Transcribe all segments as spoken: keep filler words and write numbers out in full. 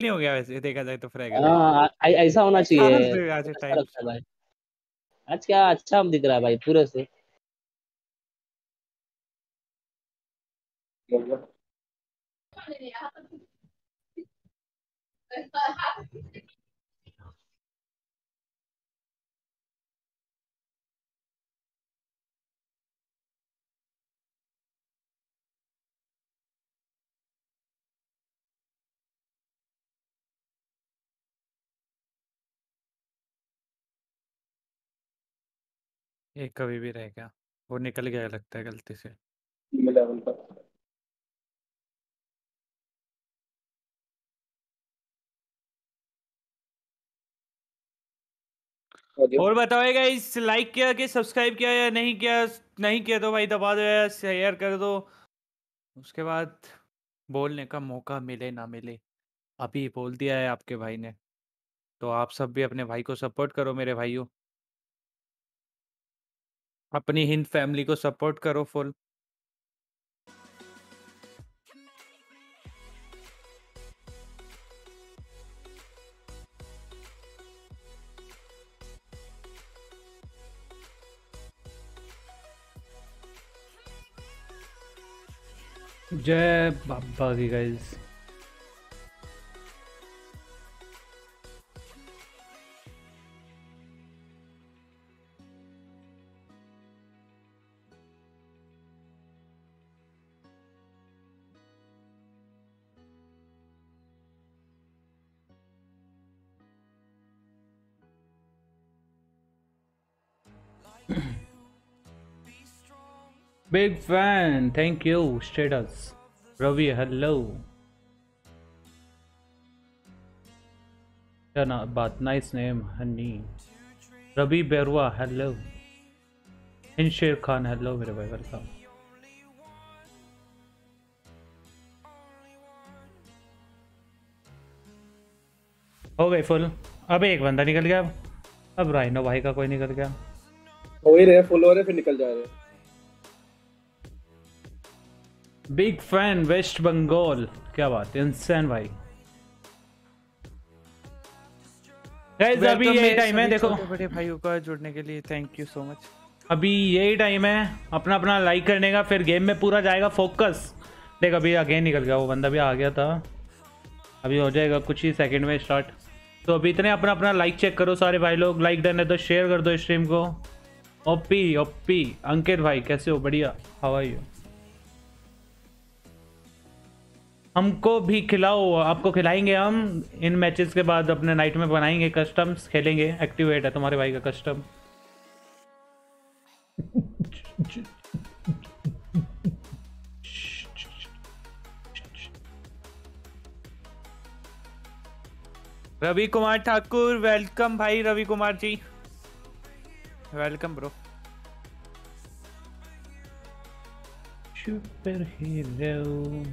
नहीं हो गया वैसे देखा जाए तो फ्रैग हाँ ऐ- ऐसा होना कहाँ चाहिए, से आज अच्छा टाइम लगता है भाई। आज क्या अच्छा दिख रहा है भाई पूरे से। एक कभी भी रह गया, वो निकल गया लगता है गलती से। लेवल पर और बताओ गाइस, लाइक किया कि सब्सक्राइब किया या नहीं किया? नहीं किया तो भाई दबा दो या शेयर कर दो। उसके बाद बोलने का मौका मिले ना मिले, अभी बोल दिया है आपके भाई ने, तो आप सब भी अपने भाई को सपोर्ट करो मेरे भाइयों। अपनी हिंद फैमिली को सपोर्ट करो फुल। जय बाबा दी guys. Big fan, thank you. Status. Ravi, hello. क्या ना बात, nice name honey. Ravi Berua hello. Sher Khan hello मेरे भाई, वेलकम। हो गई फुल। अब एक बंदा निकल गया, अब राइनो भाई का कोई निकल गया। हो ही रहे, फुल हो रहे फिर निकल जा रहे। बिग फैन वेस्ट बंगाल, क्या बात है, इंसान भाई। गाइस अभी यही टाइम है, देखो बड़े भाइयों का जुड़ने के लिए थैंक यू सो मच। अभी यही टाइम है अपना अपना लाइक करने का, फिर गेम में पूरा जाएगा फोकस। देख अभी अगेन निकल गया, वो बंदा भी आ गया था, अभी हो जाएगा कुछ ही सेकंड में स्टार्ट। तो अभी इतने अपना अपना लाइक चेक करो सारे भाई लोग, लाइक डन है तो शेयर कर दो स्ट्रीम को। ओपी ओपी अंकित भाई कैसे हो? बढ़िया, हाउ आर यू? हमको भी खिलाओ, आपको खिलाएंगे हम इन मैचेस के बाद, अपने नाइट में बनाएंगे कस्टम्स, खेलेंगे। एक्टिवेट है तुम्हारे भाई का कस्टम। रवि कुमार ठाकुर वेलकम भाई, Ravi Kumar ji welcome bro. Super hero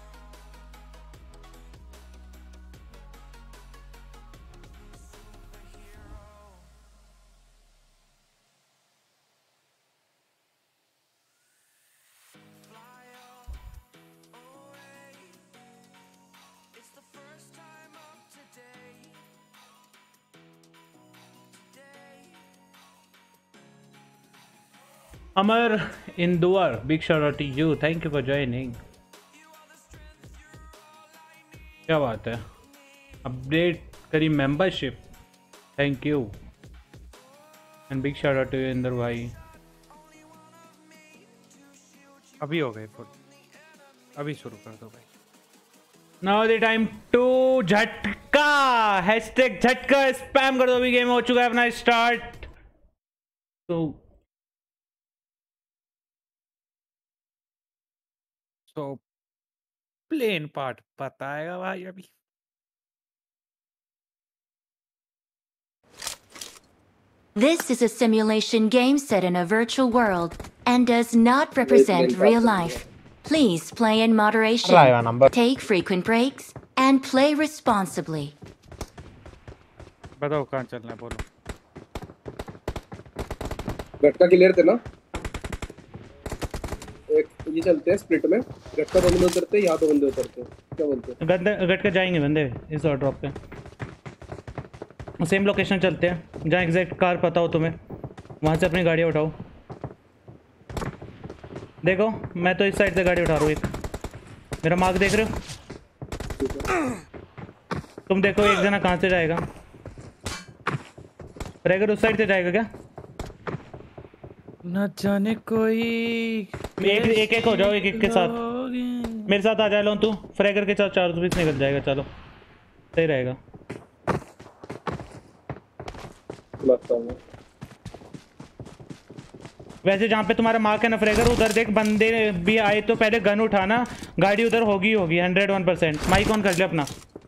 Amar Induar, big shout out to you. Thank you for joining. क्या बात है, अपडेट करी membership, thank you and big shout out to Inder भाई। अभी हो गए फुल, अभी शुरू कर दो भाई। नाउ द टाइम टू झटका, हैशटैग झटका स्पैम कर दो। अभी गेम हो चुका है अपना स्टार्ट। तो तो प्लेन पार्ट बताएगा भाई अभी। This is a simulation game set in a virtual world and does not represent real life. Please play in moderation, take frequent breaks, and play responsibly. बताओ कहाँ चलना है, बोलो। गट्टा क्लियर थे ना? एक ये चलते हैं स्प्लिट में, गट्टा दो बंदे उतरते हैं, यहाँ दो बंदे उतरते हैं। क्या बोलते हैं? गट गट के जाएंगे बंदे इस और ड्रॉप पे। सेम लोकेशन चलते हैं जहाँ एग्जैक्ट कार पता हो तुम्हें, वहाँ से अपनी गाड़ी उठाओ। देखो मैं तो इस साइड से गाड़ी उठा रहा हूँ, एक मेरा मार्क देख रहे हो? तुम देखो एक जना कहाँ से जाएगा। रेगर उस साइड से जाएगा क्या? न जाने कोई एक एक एक हो जाओ, एक एक के साथ मेरे साथ आ जा लो तू। फ्रैगर के साथ चार सौ बीस निकल जाएगा, चलो सही रहेगा। वैसे जहाँ पे तुम्हारा मार्क है ना फ्रैगर, उधर देख बंदे भी आए तो पहले गन उठाना, गाड़ी उधर होगी होगी hundred one percent. Mic on कर ले अपना,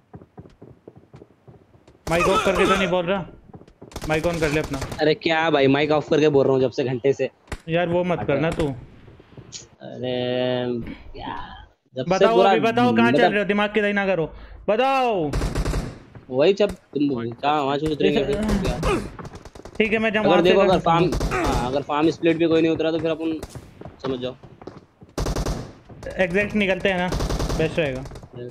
माइक ऑफ करके तो नहीं बोल रहा, माइक ऑन कर ले अपना। अरे क्या भाई माइक ऑफ करके बोल रहा हूँ जब से घंटे से। यार वो मत करना तू। अरे यार जब बताओ से अभी बताओ कहाँ चल मतलब रहे हो, दिमाग की दही ना करो, बताओ। वही जब तुम कहाँ वहाँ से उतरेंगे। ठीक है मैं जब अगर देखो अगर फार्म हाँ, अगर फार्म स्प्लिट भी कोई नहीं उतरा तो फिर अपन समझ जाओ एग्जैक्ट निकलते हैं ना, बेस्ट रहेगा।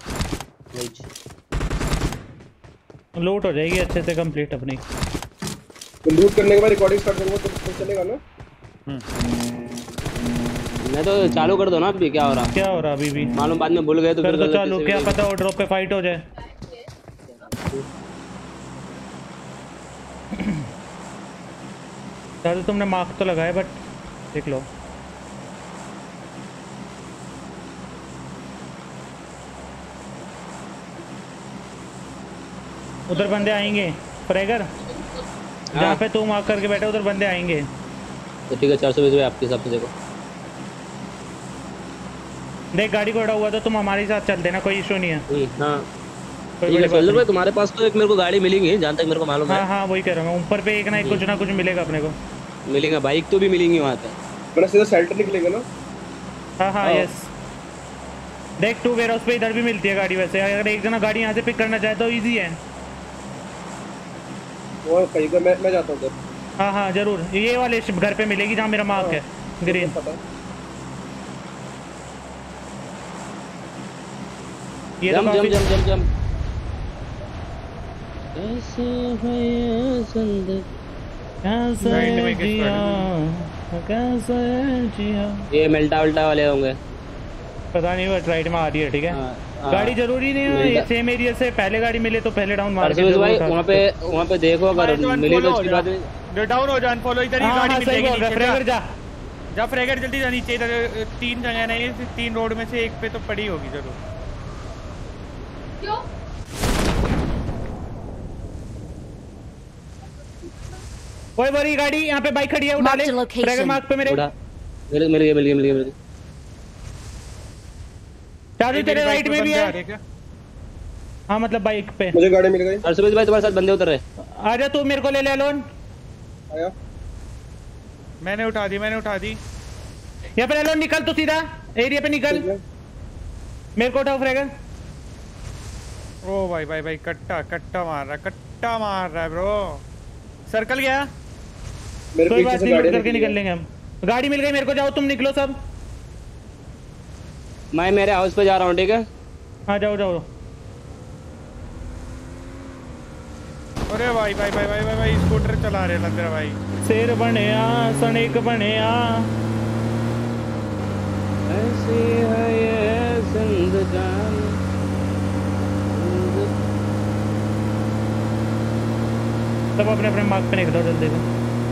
लूट हो जाएगी अच्छे से कंप्लीट अपनी। लूट करने के बाद रिकॉर्डिंग स्टार्ट करूंगा तो चलेगा ना? मैं तो चालू कर दो ना अभी। क्या हो रहा क्या हो रहा अभी भी मालूम, बाद में भूल गए तो कर फिर तो चालू, क्या पता वो ड्रॉप पे फाइट हो जाए। दादू तुमने मार्क तो लगाया बट देख लो। उधर बंदे आएंगे फ्रैगर, जहाँ पे तू मार्क करके बैठा उधर बंदे आएंगे। तो ठीक है चार सौ बीस आपके हिसाब से देखो। देख गाड़ी को उड़ा हुआ तो तुम हमारे साथ चल देना, कोई इशू नहीं है। हाँ कोई ठीक है बड़ी बात सोल्जर भाई नहीं। तुम्हारे पास तो एक मेरे को गाड़ी मिलेंगी जहाँ तक मेरे को मालूम हाँ है। हाँ वही कह रहा हूँ मैं, ऊपर पे एक ना एक कुछ ना कुछ मिलेगा अपने को। मिलेंगे बाइक तो भी मिलेंगी वहाँ पे। मैंने सीधा सेंटर निकलेगा ना? हाँ हाँ यस। देख टू वेयर हाउस पे इधर भी मिलती है गाड़ी, वैसे अगर एक जना गाड़ी यहाँ से पिक करना चाहे तो इजी है। वो कहीं का मैं मैं जाता हूँ उधर। हाँ हाँ जरूर, ये वाले घर पे मिलेगी जहाँ मेरा मार्क है ग्रीन। पता ये तो जम जम काफी जम जम जम कैसे है ये जिंदगी। कैसे जिया कैसे जिया। ये मेल्टा वेल्टा वाले होंगे पता नहीं, बट राइट में आ रही है ठीक है। हाँ, हाँ। गाड़ी जरूरी नहीं है ये सेम एरिया से, पहले गाड़ी मिले तो पहले डाउन मार के परसों भाई जरूर उठा वहाँ पे वहाँ पे देखो अगर मिली तो उसके बाद जो डाउन हो जान फॉलो इधर ही हाँ गाड़ी हाँ मिल सही जाएगी बोल रहा है, नीचे फ्रैगर जा। जा। जा फ्रैगर जल्दी जा नीचे, इधर तीन जगह नहीं है, तीन रोड में से एक पे तो पड़ी होगी जरूर। क्यों? कोई बड़ी गाड़ी यहाँ पे बाइक खड़ी है, उठा ले Mark the location. Fragger mark पे मेरे। उड़ा मिल मिल गया मिल गया मिल गया मिल गया। चार्ली तेरे राइट में भी बंदे आ है। रहे क्या? हाँ मतलब बाइक पे। मुझे गाड़ी मिल गई। परसों भाई तुम्हारे साथ बंदे उतर रहे। आजा तू मेरे को ले ले लोन। आया मैंने उठा दी मैंने उठा दी। यहाँ पे ले लोन, निकल तू सीधा एरिया पे निकल। ठीक है। मेरे को उठाओ फ्रैगर। ओ भाई भाई भाई कट्टा कट्टा मार रहा कट्टा मार रहा है ब्रो। सर्कल गया। मेरे कोई पीछे बात से नहीं, गाड़ी लूट करके निकली निकल है। लेंगे हम। गाड़ी मिल गई मेरे को, जाओ तुम निकलो सब। मैं मेरे हाउस पे जा रहा हूँ ठीक है। हाँ जाओ जाओ। अरे भाई भाई भाई भाई भाई भाई स्कूटर चला रहे लग रहा भाई। शेर बने आ सनेक बने आ। ऐसी है ये जिंदगानी। सब अपने अपने मार्क पे निकलो जल्दी से।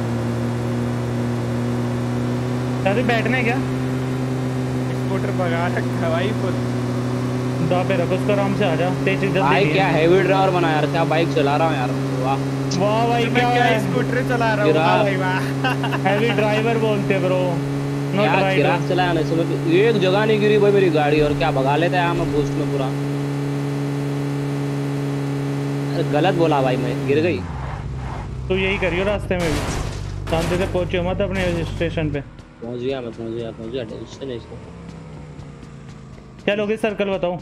चार्ली बैठना है क्या? स्कूटर भगा रखा है भाई खुद। दो पे रखो उसको, आराम से आ जा। तेज जल्दी भाई नहीं क्या है। हैवी ड्राइवर बना यार, क्या बाइक चला रहा हूँ यार। वाह वाह भाई मैं क्या क्या है? स्कूटर चला रहा हूँ गिरा। वाह भाई वाह। हैवी ड्राइवर बोलते ब्रो, नॉट क्या राइडर। चिराग चलाया ना इसमें, एक जगह नहीं गिरी भाई मेरी गाड़ी। और क्या भगा लेता है हम बूस्ट में पूरा। अरे गलत बोला भाई, मैं गिर गई। तो यही करियो रास्ते में भी, शांति से पहुंचियो मत अपने स्टेशन पे। पहुंच गया मैं पहुंच गया पहुंच गया टेंशन नहीं इसको। क्या लोगे सर्कल बताओ।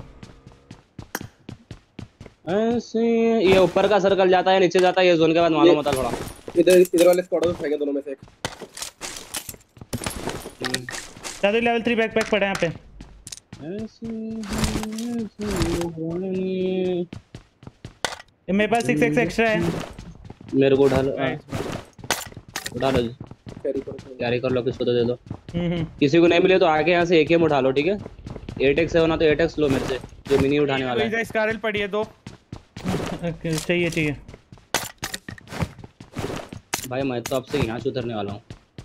ऐसे ये ऊपर का सर्कल जाता है नीचे जाता है, ये जोन के बाद मालूम होता है थोड़ा। इधर इधर वाले स्क्वाड में उठाएंगे दोनों में से एक। चार्ली लेवल थ्री बैकपैक पड़ा है यहाँ पे। मेरे पास सिक्स एक्स एक्स्ट्रा है। मेरे को उठा लो, उठा लो, कैरी कर लो, किसको तो दे दो। किसी को नहीं मिले तो आके यहाँ से एकेएम उठा लो, ठीक है। एट एक्स है ना तो एट एक्स लो मेरे से, जो मिनी उठाने वाला है। स्कारल पड़ी है दो। चाहिए चाहिए भाई मैं तो आपसे यहाँ से उतरने वाला हूँ।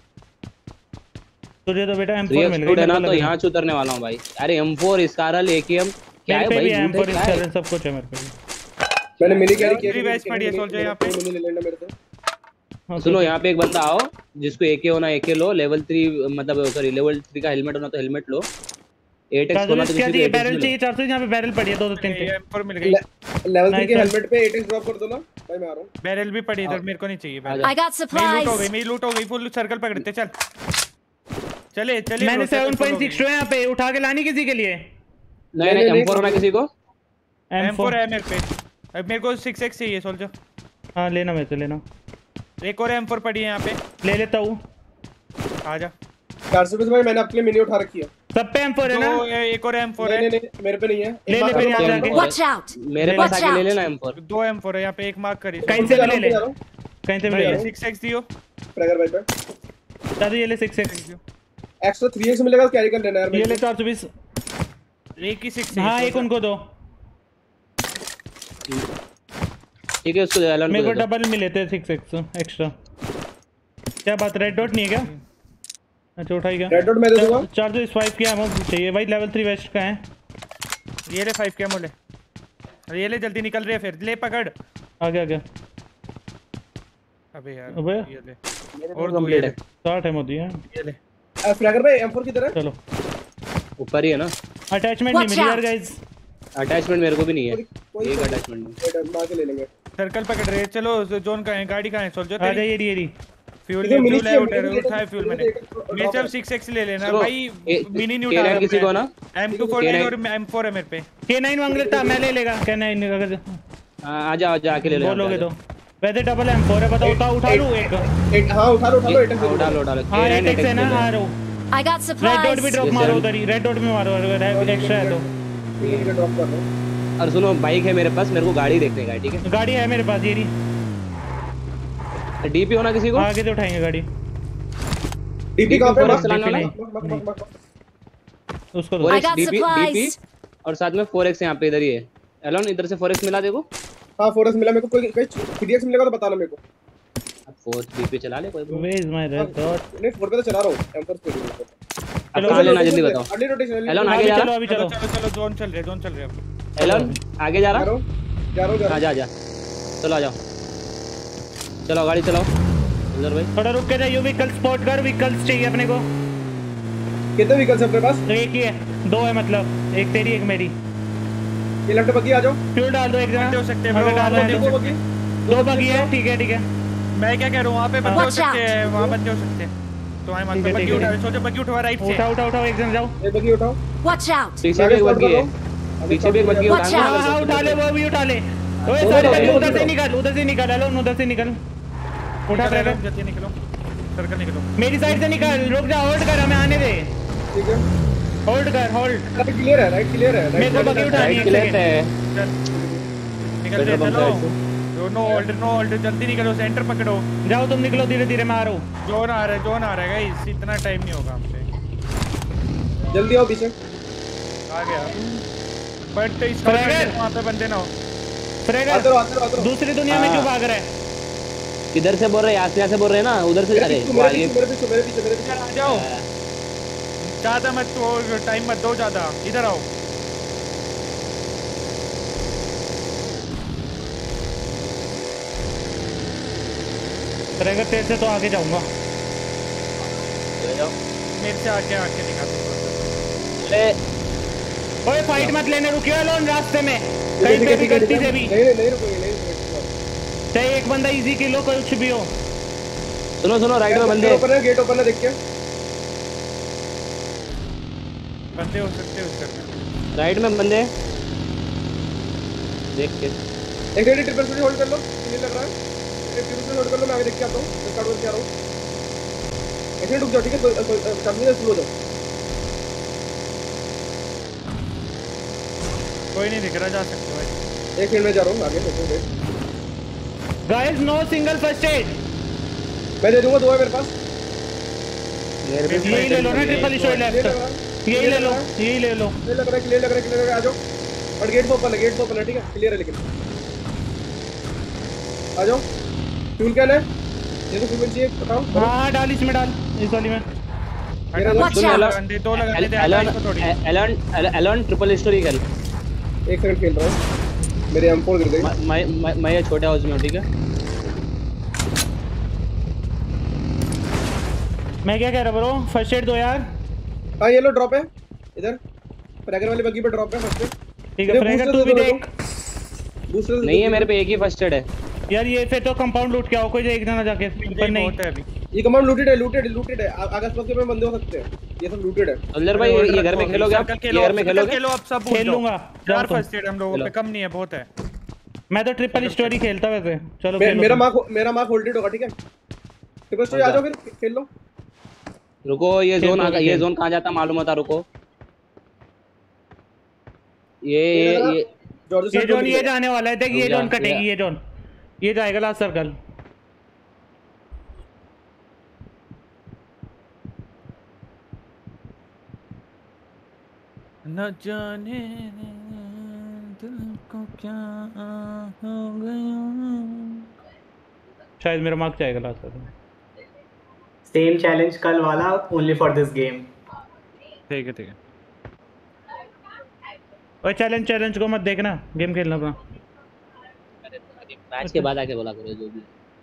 तुझे तो बेटा एम फोर मिल गई ना, तो यहाँ से उतरने वाला हूँ भाई। अरे एम फोर स्कारल एकेएम क्या है भाई, एम फोर स्कारल सब कुछ है मेरे पे। मैंने मिनी कैरी किया, थ्री बैच पड़ी है सोल्जर यहाँ पे। मिनी ले लेना मेरे से। सुनो यहाँ पे एक बंदा आओ, जिसको एके होना एके लो, लेवल थ्री मतलब सॉरी लेवल थ्री का हेलमेट होना तो हेलमेट लो। एट एक्स होना तो किसी को बैरल चाहिए। चार सौ यहाँ पे बैरल पड़ी है, दो दो तीन तीन एम फोर मिल गई। लेवल थ्री के हेलमेट पे एट एक्स ड्रॉप कर दो ना भाई, मैं आ रहा हूं। बैरल भी पड़ी इधर, मेरे को नहीं चाहिए बैरल। I got मेरी लूट हो supplies. गई, मेरी लूट हो गई। फुल सर्कल पकड़ते चल, चले चले। मैंने सेवन पॉइंट सिक्स टू यहाँ पे उठा के लानी किसी के लिए। नहीं नहीं एम फोर होना किसी को। एम फोर है मेरे पे, अब मेरे को सिक्स एक्स चाहिए सोल्जर। हाँ लेना, मेरे से लेना। एक और एम फोर पड़ी है यहाँ पे, ले लेता हूँ। आजा। चार सौ भाई मैंने आपके लिए मिनी उठा रखी है। सब पे एम फोर है ना? एक और एम फोर है। नहीं नहीं मेरे पे नहीं है। ले ले फिर यहाँ जाके। Watch out! मेरे पास आके ले लेना एम फोर। दो एम फोर है यहाँ पे, एक मार्क करी। कहीं से भी ले ले, कहीं से भी ले ले। सिक्स एक्स दियो फ्रैगर भाई पे। दादू ये ले six X. Extra three X मिलेगा, कैरी कर लेना यार। ये ले चार सौ बीस। एक ही सिक्स। हाँ एक उनको दो। ठीक है उसको एलन मेरे को डबल मिले थे सिक्स एक्स एक्स्ट्रा। क्या बात, रेड डॉट नहीं है क्या? अच्छा उठाई क्या? रेड डॉट मैं दे दूंगा। चार सौ फाइव क्या एमो चाहिए भाई, लेवल थ्री वेस्ट का है। ये ले फाइव के एमो ले, अरे ये ले जल्दी निकल रही है, फिर ले पकड़। आगे आगे। अबे यार अबे ये ले और कंप्लीट है। साठ एमो दिया ये ले। फ्रैगर भाई एम फोर किधर है? चलो ऊपर ही है ना। अटैचमेंट नहीं मिली यार गाइस। अटैचमेंट मेरे को भी नहीं है, कोई एक अटैचमेंट नहीं। मार के ले लेंगे। सर्कल पकड़ रहे। चलो जोन का है, गाड़ी कहाँ है सोल्जर? आ जाइए ये ये फ्यूल ले, फ्यूल है, उठा उठाए फ्यूल मैंने। मेरे से अब सिक्स एक्स ले लेना भाई, मिनी नहीं उठा किसी को ना। एम टू फोर और एम फोर है मेरे पे। के नाइन मांग लेता, मैं ले लेगा के नाइन अगर। हां आ जा, आ जा आके ले ले। बोलोगे तो वैसे डबल एम फोर है, बताओ उठा उठा लूं एक। एक हां उठा लो उठा लो, एट एक्स उठा लो उठा लो। हां एट एक्स है ना, आ रहा हूं। I got red dot supplies. भी ड्रॉप मारो उधर ही, रेड डॉट में मारो अगर एक्स्ट्रा है तो। ठीक है ड्रॉप कर दो। और सुनो बाइक है मेरे पास, मेरे को गाड़ी देखने का, ठीक है? गाड़ी है मेरे पास ये रही। डीपी होना किसी को? आगे से उठाएंगे गाड़ी। डीपी कहां पे? चलाना वाला उसको दो। I got DP DP supplies. और साथ में फोर एक्स यहाँ पे इधर ही है। एलोन इधर से फोर एक्स मिला देखो। हां फोर एक्स मिला मेरे को। कोई कोई थ्री एक्स मिलेगा तो बताना मेरे को। अब फोर डीपी चला ले कोई। Where is my red dot? नहीं फोर पे तो चला रहा हूं, एम फोर पे। चलो कहां लेना जल्दी बताओ। अगली रोटेशन। एलोन आगे जा चलो रहा। अभी चलो। चलो चलो जोन चल रहे, जोन चल रहे अब। एलोन आगे जा जा रहा। रहा हूं जा रहा हूं जा हां रहा जा जा। चलो आ जाओ, चलो गाड़ी चलाओ अंदर भाई। थोड़ा रुक के जाइए, व्हीकल स्पॉट कर, व्हीकल्स चाहिए अपने को। हूं। कितने व्हीकल्स है अपने पास? एक ही है, दो है मतलब, एक तेरी एक मेरी। ये लेफ्ट बग्गी आ जाओ। फ्यूल डाल दो एक जना। हो सकते हैं अगर bro, डालना है देखो तो। बग्गी दो बगी है, ठीक है ठीक है। मैं क्या कह रहा हूँ, वहाँ पे बंदे हो Watch सकते out. हैं, वहाँ बंदे हो सकते हैं। तो आए मार ठीक है, बग्गी ठीक है। उठा, सोचो बग्गी उठवा राइट से। उठा उठा उठाओ एक जन जाओ। ये बग्गी उठाओ। Watch out! पीछे भी एक बग्गी है, पीछे भी एक बग्गी Watch उठाना। हाँ हाँ उठा ले, वो भी उठा ले। ओए सारे बगी उधर से निकल, उधर से निकल। हेलो उधर से निकल। उठा निकलो, कर जल्दी निकलो, सर्कल निकलो। मेरी साइड से निकल। रुक जा, होल्ड कर, हमें आने दे। ठीक है होल्ड कर, होल्ड। राइट क्लियर है, राइट क्लियर है। मेरे को बगी उठानी है। राइट लेफ्ट है। चल निकल पेट्रोल पंप चलो। साइड से। नो होल्ड नो होल्ड, जल्दी निकलो, सेंटर पकड़ो। जाओ तुम निकलो, धीरे धीरे मैं आ रहा हूँ। जोन आ रहा है, जोन आ रहा है गाइस, इतना टाइम नहीं होगा हमसे। जल्दी आओ पीछे। आ गया बट इसका फ्रैगर। वहाँ पे बंदे ना हो। फ्रैगर आते रहो आते रहो आते रहो। दूसरी दुनिया में हाँ। क्यों भाग रहा है? इधर से बोल रहे हैं, यहाँ से यहाँ से बोल रहे हैं ना, उधर से जा रहे हैं। वो मेरे आगे पीछे मेरे पीछे मेरे पीछे मेरे पीछे इधर आ जाओ, ज्यादा मत वो टाइम मत दो ज्यादा, इधर आओ। फ्रैगर तेरे से तो आगे जाऊंगा। चले जाओ। मेरे से आके आके निकाल। अरे ओए फाइट मत लेने, रुकियो लोन रास्ते में कहीं ठीक पे है भी, ठीक है गलती से भी। नहीं नहीं नहीं रुकोगे नहीं रुकोगे। चाहे एक बंदा इजी किलो कुछ भी हो। सुनो सुनो राइट में बंदे। गेट ओपन है, गेट ओपन है, देख के। बंदे हो सकते हैं उधर। राइट में बंदे देख के। एक मिनट ट्रिपल स्पीड होल्ड कर लो, नहीं लग रहा है। एक ट्रिपल स्पीड होल्ड कर लो, मैं आगे देख के आता हूं, स्टार्ट करके आ रहा हूं। एक मिनट रुक जाओ, ठीक है? चाबी से स्लो हो जाओ। कोई नहीं दिख रहा, जा सकते हो भाई। एक फील्ड में जा रहा हूँ आगे। Guys no single first aid. मैं दे दूंगा, दो है मेरे पास। यही ले लो ना ट्रिपल स्टोरी लेफ्ट, यही ले लो यही ले लो। क्लियर लग रहा है, क्लियर लग रहा है, क्लियर लग रहा है। आ जाओ और गेट ओपन है, गेट ओपन है, ठीक है क्लियर है। लेकिन आ जाओ। फ्यूल कैन है, ये तो फ्यूल चाहिए, बताओ। हां हां डाल इसमें, डाल इस वाली में। Watch out! अंडे दो लगाने थे एलन इसको थोड़ी। एलन एलन ट्रिपल स्टोरी खेल। एक सेकंड खेल रहा हूं, मेरे एम फोर गिर गई। मैं मैं मैं ये छोटे हाउस में हूं, ठीक है। मैं क्या कह रहा ब्रो, फर्स्ट एड दो यार। हां ये लो ड्रॉप है इधर, फ्रैगर वाली बग्गी पे ड्रॉप है फर्स्ट एड। ठीक है फ्रैगर तू भी देख। दूसरे नहीं है मेरे पे, एक ही फर्स्ट एड है यार। ये फिर तो कंपाउंड लूट के आओ, कोई देखना ना जाके। पर नहीं होता है अभी ये कमांड लूटेड है, लूटेड लूटेड है। आगे आसपास के में बंदे हो सकते हैं, ये सब लूटेड है। अल्लर भाई ये घर में खेलोगे आप? ये घर में खेलोगे? खेलो अब सब खेल लूंगा। चार फर्स्ट एड हम लोगों पे कम नहीं है, बहुत है। मैं तो ट्रिपल स्टोरी खेलता वैसे। चलो मे, मेरा मार्क मेरा मार्क होल्डेड होगा, ठीक है। ट्रिपल स्टोरी आ जाओ फिर खेल लो। रुको ये जोन आ ये जोन कहां जाता मालूम होता, रुको। ये ये ये ये जोन ये जाने वाला है, देख ये जोन कटेगी, ये जोन ये जाएगा लास्ट सर्कल। न जाने दिल को क्या हो गया। शायद मेरा मार्क जाएगा लास्ट सर्कल। सेम चैलेंज कल वाला, ओनली फॉर दिस गेम। ठीक है ठीक है। ओए चैलेंज चैलेंज को मत देखना, गेम खेलना अपना। मैच के बाद आके बोला करो जो भी।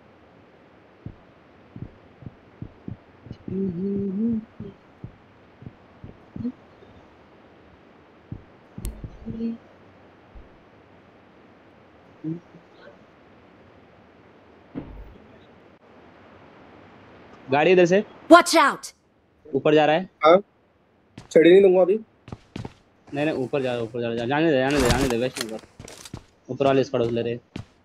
गाड़ी इधर से Watch out! ऊपर जा रहा है। हां छड़ी नहीं दूंगा अभी। नहीं नहीं ऊपर जा, ऊपर जा, जाने दे जाने दे जाने दे, वेस्ट मत कर। ऊपर वाले स्क्वाड ले रहे।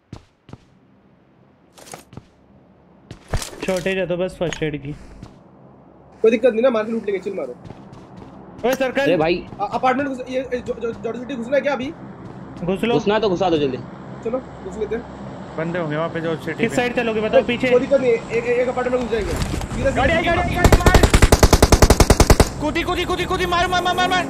छोटे जा तो बस फर्स्ट एड की कोई दिक्कत नहीं ना, मार के लूट लेंगे, चिल मारो। ओए सर्कल। अरे भाई अपार्टमेंट घुस, ये जॉर्ज सिटी घुसना है क्या अभी? घुस लो। घुसना तो घुसा दो जल्दी। चलो घुस लेते हैं। बंदे होंगे वहां पे जॉर्ज सिटी। किस साइड चलोगे बताओ? पीछे कोई दिक्कत नहीं, एक एक अपार्टमेंट घुस जाएंगे। सीधा गाड़ी आई गाड़ी गाड़ी मार। कूदी कूदी कूदी कूदी मार मार मार मार।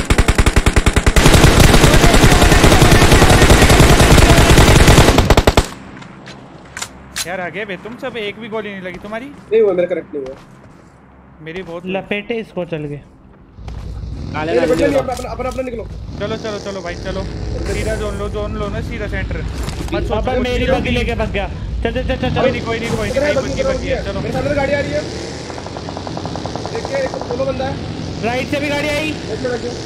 यार आगे बे तुम सब, एक भी गोली नहीं लगी तुम्हारी। नहीं हुआ, मेरा करेक्ट नहीं हुआ। मेरी बहुत लपेटे इसको चल गए। काले ये ना बच्चे अपना अपना अपना अपना निकलो। चलो चलो चलो भाई चलो, सीधा जोन लो, जोन लो ना सीधा सेंटर। मत सोचो अब मेरी बग्गी लेके भाग गया। चल चल चल चल। कोई नहीं कोई नहीं कोई नहीं, बग्गी बग्गी है। चलो मेरे सामने गाड़ी आ रही है, देखिए एक सोलो बंदा है। राइट से भी गाड़ी आई। एक मिनट रखिए,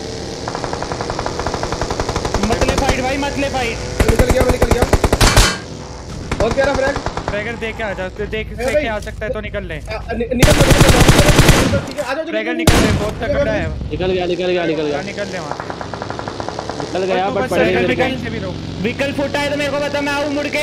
मतले फाइट भाई, मतले फाइट। निकल गया मैं, निकल गया। बहुत प्यारा फ्रैग। फ्रैगर देख के आ जा, देख देख के आ सकता है तो निकल ले। निकल निकल ठीक है, आ जाओ। फ्रैगर निकल ले, बहुत तगड़ा है। निकल गया निकल गया निकल गया निकल ले वहां से, निकल गया। बट बस पड़े साइकिल गए। से भी रोक। व्हीकल फुटा है तो मेरे को बता, मैं आऊं मुड़ के।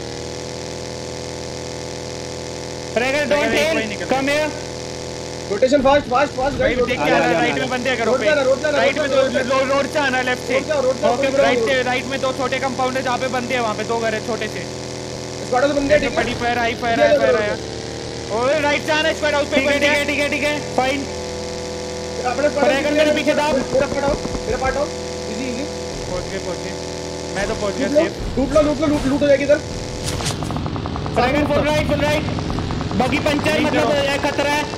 Fragger don't heal, come here. Rotation fast fast fast भाई गाइस। देख के आ रहा है, राइट में बंदे अगर रोड पे जाना, रोड जाना, राइट में रोड दो जाना, रो- रोड से आना, लेफ्ट से। रोड जाओ, रोड जाओ, ओके रोड जाओ। राइट से, राइट में दो छोटे कंपाउंड है जहाँ पे बंदे हैं, वहाँ पे दो घर है छोटे से। स्क्वाड से बंदे ठीक है। बड़ी फायर आई फायर आया फायर आया। ओए राइट से आना, स्क्वाड हाउस पे ठीक है बंदे ठीक है हैं। ठीक है ठीक है फाइन। अपने फ्रैगर मेरे पीछे दाब। मेरा पार्ट आओ, मेरा पार्ट आओ। इजी इजी पहुंच गए पहुंच गए, मैं तो पहुंच गया लूट लो, सेफ। लूट लो, लूट लो, लूट लूट हो जाएगी इधर। Fragger full right full right. Buggy puncture ठीक मतलब है। ये खतरा है।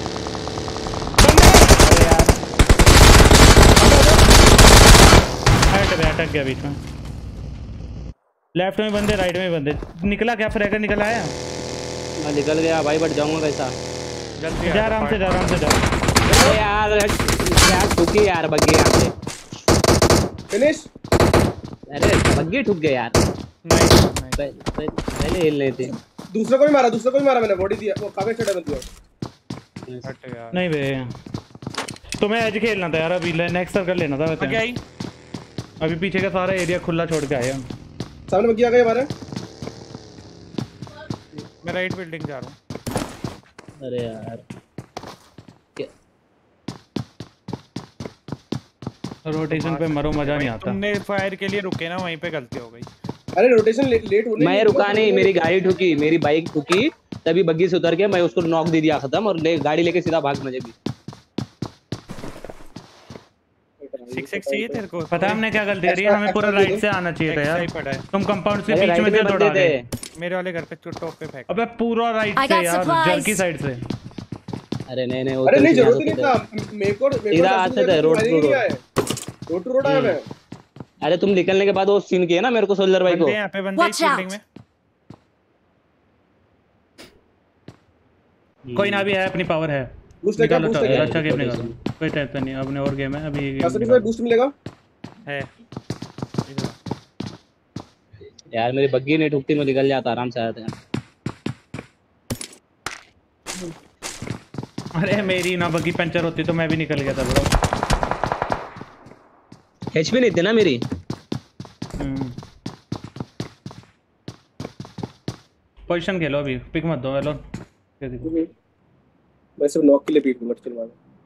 बंदे अटक गया बीच में। लेफ्ट में बंदे, राइट में बंदे। निकला क्या? फ्रैगर निकल आया? मैं निकल गया भाई, बट जाऊंगा कैसा? जल्दी जा आराम से जा आराम से जा। अरे यार यार ठुकी यार बग्गी यहाँ पे। फिनिश। अरे बग्गी ठुक गया यार। नहीं नहीं पह- पह- पहले हिल नहीं थी। दूसरे को भी मारा, दूसरे को भी मारा मैंने, बॉडी दिया। वो काफी अच्छा डैमेज दिया। हट यार। नहीं बे, तुम्हें एज खेलना था यार, अभी नेक्स्ट सर्कल लेना था वैसे। आगे आई, अभी पीछे का सारा एरिया खुला छोड़ के आए हम। सामने बग्गी आ गई हमारे। मैं राइट बिल्डिंग जा रहा हूँ। अरे यार क्या रोटेशन पे मरो, मजा नहीं आता। तुमने फायर के लिए रुके ना, वहीं पे गलती हो गई। अरे रोटेशन ले, लेट होने मैं रुका नहीं, मेरी गाड़ी ठुकी, मेरी बाइक ठुकी, तभी बग्गी से उतर के मैं उसको नॉक दे दिया, खत्म, और ले, गाड़ी लेके सीधा भाग मुझे भी। सिक्स एक्स चाहिए तेरे को? पता है हमने क्या गलती करी है, हमें पूरा राइट से आना चाहिए था यार। पड़ा है। तुम कंपाउंड के बीच में से दौड़ा गए। मेरे वाले घर पे टॉप पे फेंक। अबे पूरा राइट से यार, जर्की साइड से। अरे नहीं नहीं, अरे नहीं जरूरत नहीं था, मेरे को इधर आते थे, road to road, road to road आया मैं। अरे तुम निकलने के बाद वो सीन किए ना मेरे को, सोल्जर भाई को। यहाँ पे बंदे बिल्डिंग में। कोई ना भी है, अपनी पावर है। बूस्ट लेगा, बूस्ट लेगा। अच्छा गेम निकालो, कोई टेंशन नहीं, अपने और गेम है अभी। ये कैसे भी बूस्ट मिलेगा है यार, मेरी बग्गी नहीं ठुकती, मैं निकल जाता आराम से आते हैं। अरे मेरी ना बग्गी पंचर होती तो मैं भी निकल गया था ब्रो। एचपी नहीं थी ना मेरी। पोजीशन खेलो अभी, पिक मत दो। हेलो मैं सिर्फ नॉक के लिए पीट मत चलवा।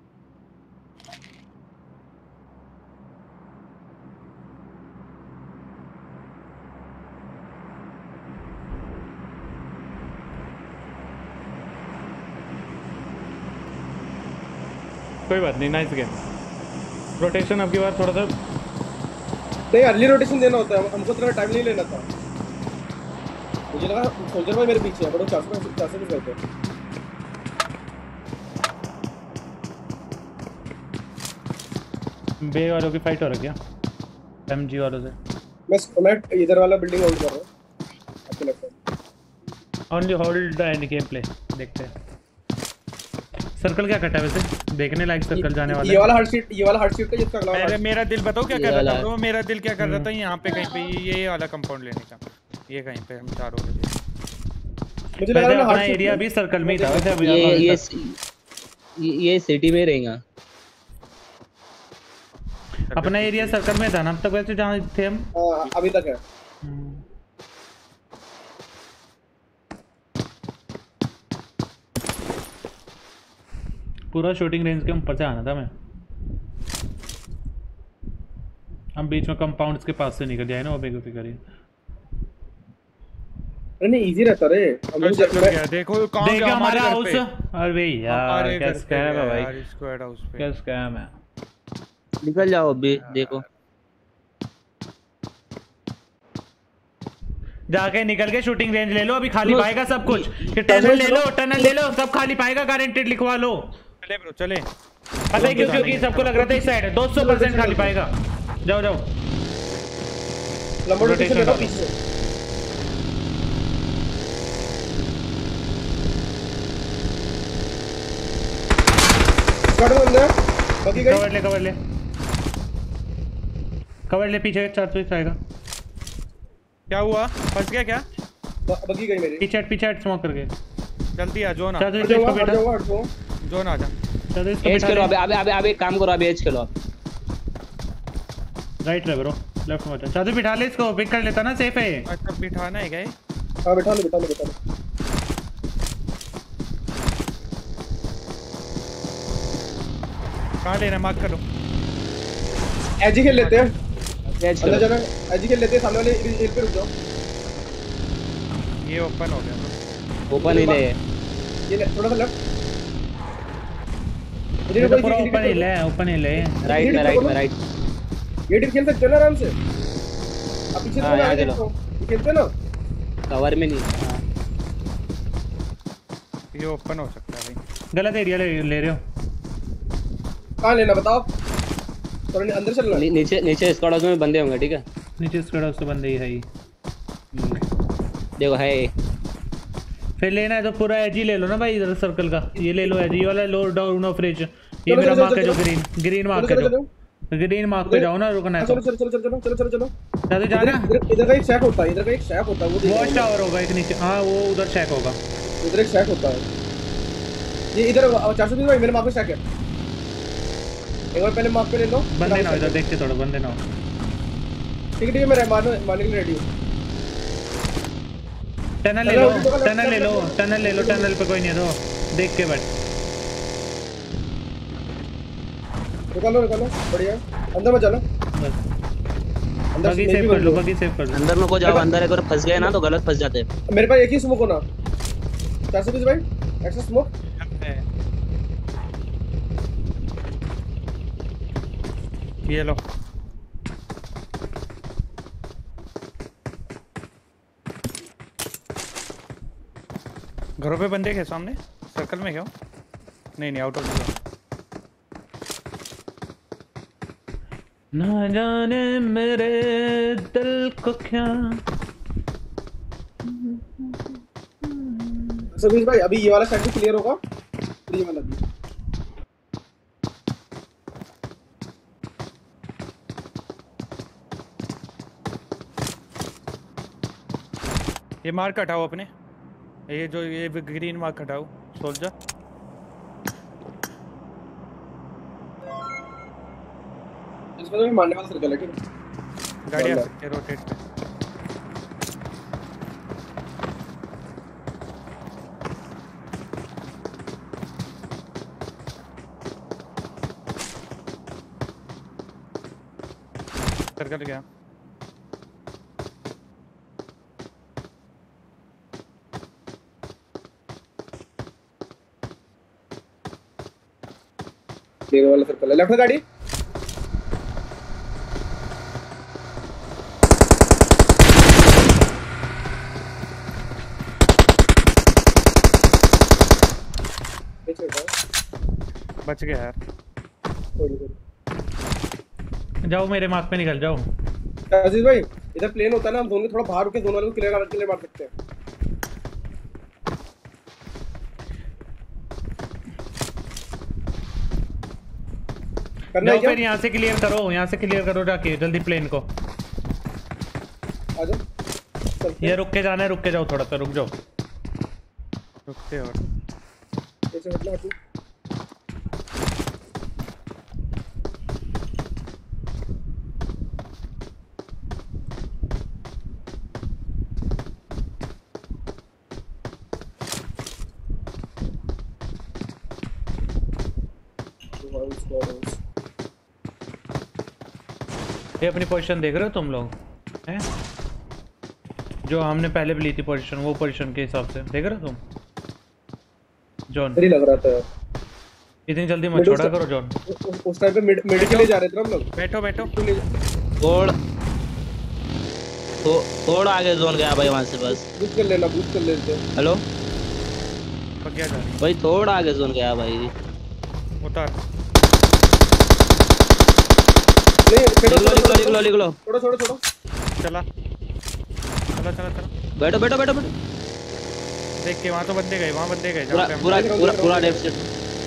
कोई बात नहीं, नाइस गेम। रोटेशन अब की बार थोड़ा सा नहीं, अर्ली रोटेशन देना होता है, हमको इतना टाइम नहीं लेना था। मुझे लगा सोल्जर भाई मेरे पीछे है, बट वो चार सौ चार सौ पे गए। बे वालों की फाइट हो रही है एमजी वालों से। मैं मैं इधर वाला बिल्डिंग होल्ड कर रहा हूं, आपको लगता है। Only hold the end game play. देखते हैं सर्कल क्या कटा है वैसे, देखने लायक सर्कल जाने वाला। ये वाला हार्ड शीट, ये वाला हार्ड शीट का जिसका अगला मेरा मेरा दिल बताओ क्या कर रहा था ब्रो। मेरा दिल क्या कर रहा था यहाँ पे कहीं पे ये वाला कंपाउंड लेने का। ये कहीं पे हम चारों के लिए। मुझे लगा ना अपना एरिया भी सर्कल में ही था वैसे। अभी ये ये ये सिटी में रहेगा, अपना एरिया सर्कल में था ना अब तक वैसे जहाँ थे हम। हां अभी तक है। पूरा शूटिंग रेंज के ऊपर से आना था मैं। हम बीच में कंपाउंड्स के पास से निकल जाए ना, वो बेगुती करिए। अरे नहीं इजी रहता रे। हम लोग क्या देखो कहां देखा हमारा हाउस। अरे यार क्या स्कैम है भाई, स्क्वाड हाउस पे क्या स्कैम है। निकल जाओ अभी, देखो जाके निकल के शूटिंग रेंज ले लो, अभी खाली पाएगा सब कुछ। टनल ले लो, टनल ले लो, सब खाली पाएगा, गारंटेड लिखवा लो। चले ब्रो चले। पता है क्यों? क्योंकि सबको लग रहा था इस साइड दो सौ परसेंट खाली पाएगा। जाओ जाओ लंबा रोटेशन लेगा पीछे। कवर ले, बाकी गई। कवर ले कवर ले कवर ले, पीछे चार सौ आएगा। क्या हुआ, फंस गया क्या? बाकी गई मेरी। पीछे पीछे स्मोक करके जल्दी आ जोन आ। चार सौ इसको बैठा जोन आ जा। चार सौ इसको एज बैठा। खेलो अभी अभी अभी एक काम करो, अभी एज खेलो। राइट रे ब्रो, लेफ्ट में चार सौ बिठा ले इसको, पिक कर लेता ना, सेफ है। अच्छा बिठाना है क्या? हां बिठा लो बिठा लो बिठा लो। कहां लेना, मार्क करो। एजी खेल लेते हैं, एज अंदर खेलो। जाना। एजी खेल लेते हैं, सामने वाले हिल पे रुक जाओ। ये ओपन हो गया ब्रो। ओपन ही ले, ये ले, थोड़ा सा लेफ्ट। ये तो पूरा ओपन ही ले, ओपन ही ले। राइट में राइट में राइट। ये टीम खेल सकते हो ना आराम से। अब पीछे हाँ, तो यहाँ आगे खेलो। देखो, खेलते हैं ना। कवर में नहीं। हाँ। ये ओपन हो सकता है भाई। गलत एरिया ले, ले रहे हो। कहाँ लेना बताओ, थोड़ा अंदर चलना। नी, नीचे नीचे स्क्वाड हाउस में बंदे होंगे, ठीक है। नीचे स्क्वाड हाउस तो बंदे ही है ही। देखो है, फिर लेना है तो पूरा एजी ले लो ना भाई, इधर सर्कल का ये ले लो, एजी वाला लो डाउन ऑफ रेंज। ये चलो, मेरा चलो, मार्क है चलो, जो ग्रीन ग्रीन मार्क है, जो ग्रीन मार्क पे जाओ ना, रुकना है तो। चलो चलो चलो चलो चलो चलो चलो चलो जाना। इधर इधर का एक शैक होता है, इधर का एक शैक होता है, वो देखो। वॉच टावर होगा एक नीचे। हाँ वो उधर शैक होगा, इधर एक शैक होता है। ये इधर चार सौ बीस भाई मेरे मार्क पे शैक है। एक बार पहले मार्क पे ले लो। बंदे ना इधर देखते, थोड़ा बंदे ना। ठीक है ठीक है, मैं मारने मारने के लिए रेडी हूँ। टनल ले लो, टनल ले लो, टनल ले लो, टनल पे कोई नहीं है तो देख के बैठ। निकालो निकालो बढ़िया अंदर मत जाना अंदर बगी सेव कर लो बगी सेव कर लो अंदर में को जाओ अंदर एक बार फंस गए ना तो गलत फंस जाते हैं मेरे पास एक ही स्मोक होना चार सौ बीस भाई एक्स्ट्रा स्मोक ये लो घरों पे बंदे के सामने सर्कल में क्या नहीं नहीं आउट ऑफ ना जाने मेरे दिल को क्या समीर भाई अभी ये वाला साइड भी क्लियर होगा ये वाला भी ये मार्क हटाओ अपने ये जो ये ग्रीन मार्क हटाओ सोल्जर इसमें तो मारने वाला सर्कल है ठीक है गाड़ी आ सकती है रोटेट पे सर्कल गया ये वाला सर्कल है लेफ्ट में गाड़ी बच गया यार जाओ मेरे मार्क पे निकल जाओ अजीज भाई इधर प्लेन होता है ना हम जोन के थोड़ा बाहर रुके जोन वाले को क्लियर क्लियर मार सकते हैं करना है क्या फिर यहां से क्लियर करो यहां से क्लियर करो जाके जल्दी प्लेन को आ जाओ ये रुक के जाना है रुक के जाओ थोड़ा सा रुक जाओ रुकते और कैसे हटना हटू ये अपनी पोजीशन देख रहे हो तुम लोग हैं जो हमने पहले भी ली थी पोजीशन वो पोजीशन के हिसाब से देख रहे हो तुम जॉन सही लग रहा था इतनी जल्दी मत छोड़ा करो जॉन उस टाइम पे मिड मिड के लिए जा रहे थे हम लोग बैठो बैठो थोड़ तो थोड़ा आगे जोन गया भाई वहां से बस बूस्ट कर लेना बूस्ट कर लेते हेलो पक गया जा भाई थोड़ा आगे जोन गया भाई उतार नहीं लिख लो लिख लो लिख लो लिख लो छोड़ो छोड़ो छोड़ो चला चला चला चला बैठो बैठो बैठो बैठो देख के वहां तो बंदे गए वहां बंदे गए पूरा जहां पे पूरा पूरा पूरा डेफ सेट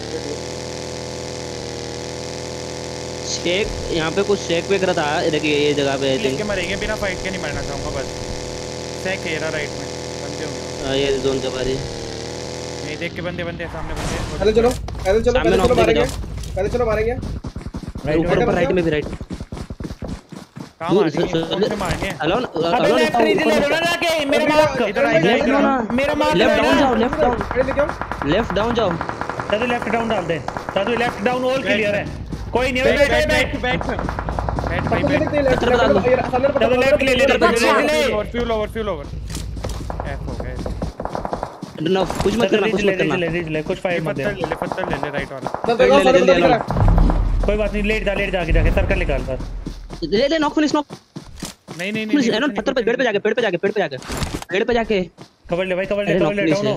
शेक यहां पे कुछ शेक पे करता है देखिए ये जगह पे आई लेके थिंक मरेंगे बिना फाइट के नहीं मरना चाहूंगा बस सेक है राइट में बंदे होंगे ये जोन के बारे नहीं देख के बंदे बंदे सामने बंदे पहले चलो पहले चलो पहले चलो मारेंगे पहले चलो मारेंगे ऊपर ऊपर राइट में भी राइट कहां मारेंगे मारेंगे हेलो अबे लेफ्ट रीज ले लो ना के मेरा मार्क इधर आ इधर मेरा मार्क लेफ्ट डाउन जाओ लेफ्ट डाउन खड़े लेके आओ लेफ्ट डाउन जाओ साधु लेफ्ट डाउन डाल दे Sadhu left down all clear है कोई नहीं बैठ बैठ बैठ बैठ बैठ भाई बैठ चलो लेफ्ट ले ले ले और fuel over fuel over F हो गए नो कुछ मत करना कुछ मत करना ले ले ले कुछ फाइट मत दे पत्थर ले ले पत्थर ले ले राइट वाला ले ले ले ले कोई बात नहीं लेट जा लेट जा आगे जाके सर्कल निकाल बस ले ले नॉक फिनिश नॉक नहीं नहीं फिनिश नहीं एनन पत्थर पे पेड़ पे जाके पेड़ पे जाके पेड़ पे जाके पेड़ पे जाके कवर ले भाई कवर ले कवर ले डाउन हो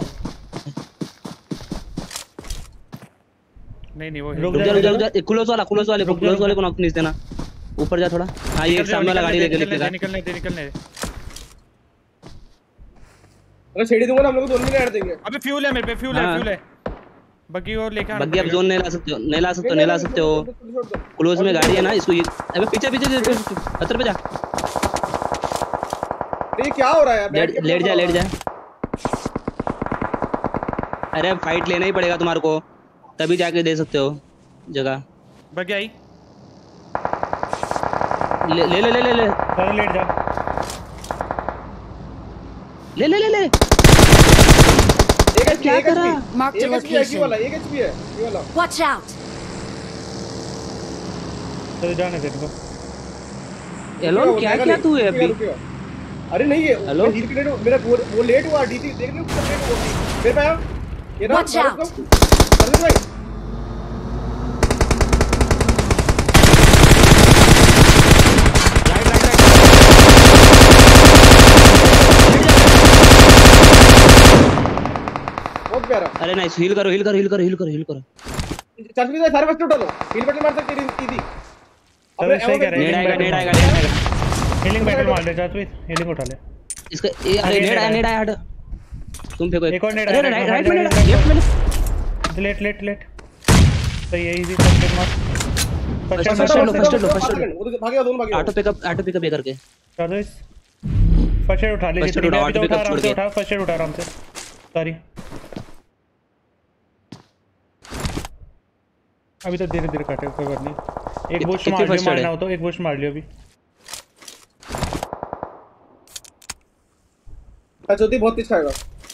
नहीं नहीं वो रुक जा रुक जा रुक जा क्लोज वाला क्लोज वाले क्लोज वाले को नॉक फिनिश देना ऊपर जा थोड़ा हां ये सामने वाला गाड़ी लेके लेके निकलने दे निकलने दे अगर छेड़ी दूंगा ना हम लोग जोन में नहीं आने देंगे अबे फ्यूल है मेरे पे फ्यूल है फ्यूल है बग्गी और लेके आना बग्गी अब जोन नहीं ला सकते हो नहीं ला सकते हो नहीं ला सकते हो क्लोज में गाड़ी है ना इसको अबे पीछे पीछे पत्थर पे जा ये क्या हो रहा है यार लेट जा लेट जा अरे फाइट लेना ही पड़ेगा तुम्हारे को तभी जाके दे सकते हो जगह बग्गी आई ले ले ले ले ले चलो लेट जा ले ले ले ले एक क्या कर रहा Marked a एक एचपी है ये location. वाला एक एचपी है ये वाला Watch out! तो जाने दे इनको। एलोन क्या क्या तू है अभी? अरे नहीं है हेलो हील के लिए मेरा वो, वो लेट हुआ डीसी देख रहे हो कितना लेट हुआ मेरे पे आया ये ना Watch out! अरे भाई बहुत प्यारा। अरे नाइस हील करो हील करो हील करो हील करो हील करो चल भी सारे फर्स्ट उठा लो हील बैटल मार सकते हैं इजी। अबे सही कह रहे नेड हैं, आएगा नेड आएगा नेड आएगा। हीलिंग बैटल मार ले चाच, हीलिंग उठा ले इसका ये अरे नेड आया नेड आया हट तुम फेंको एक और नेड अरे राइट राइट में नेड लेफ्ट में लेट लेट लेट सही है, इजी फर्स्ट मार फर्स्ट फर्स्ट लो फर्स्ट लो फर्स्ट लो वो तो भाग गया दोनों भाग गया। ऑटो पिकअप ऑटो पिकअप ये करके चलो इस फर्स्ट एड उठा ले First aid जितनी उठा, भी तो auto उठा pickup आराम छोड़ से के। उठा फर्स्ट एड उठा आराम से सॉरी। अभी तो धीरे धीरे काटे कोई बात नहीं। एक बुश मार लियो मारना हो तो एक बुश मार लियो अभी। अच्छा होती बहुत तेज खाएगा।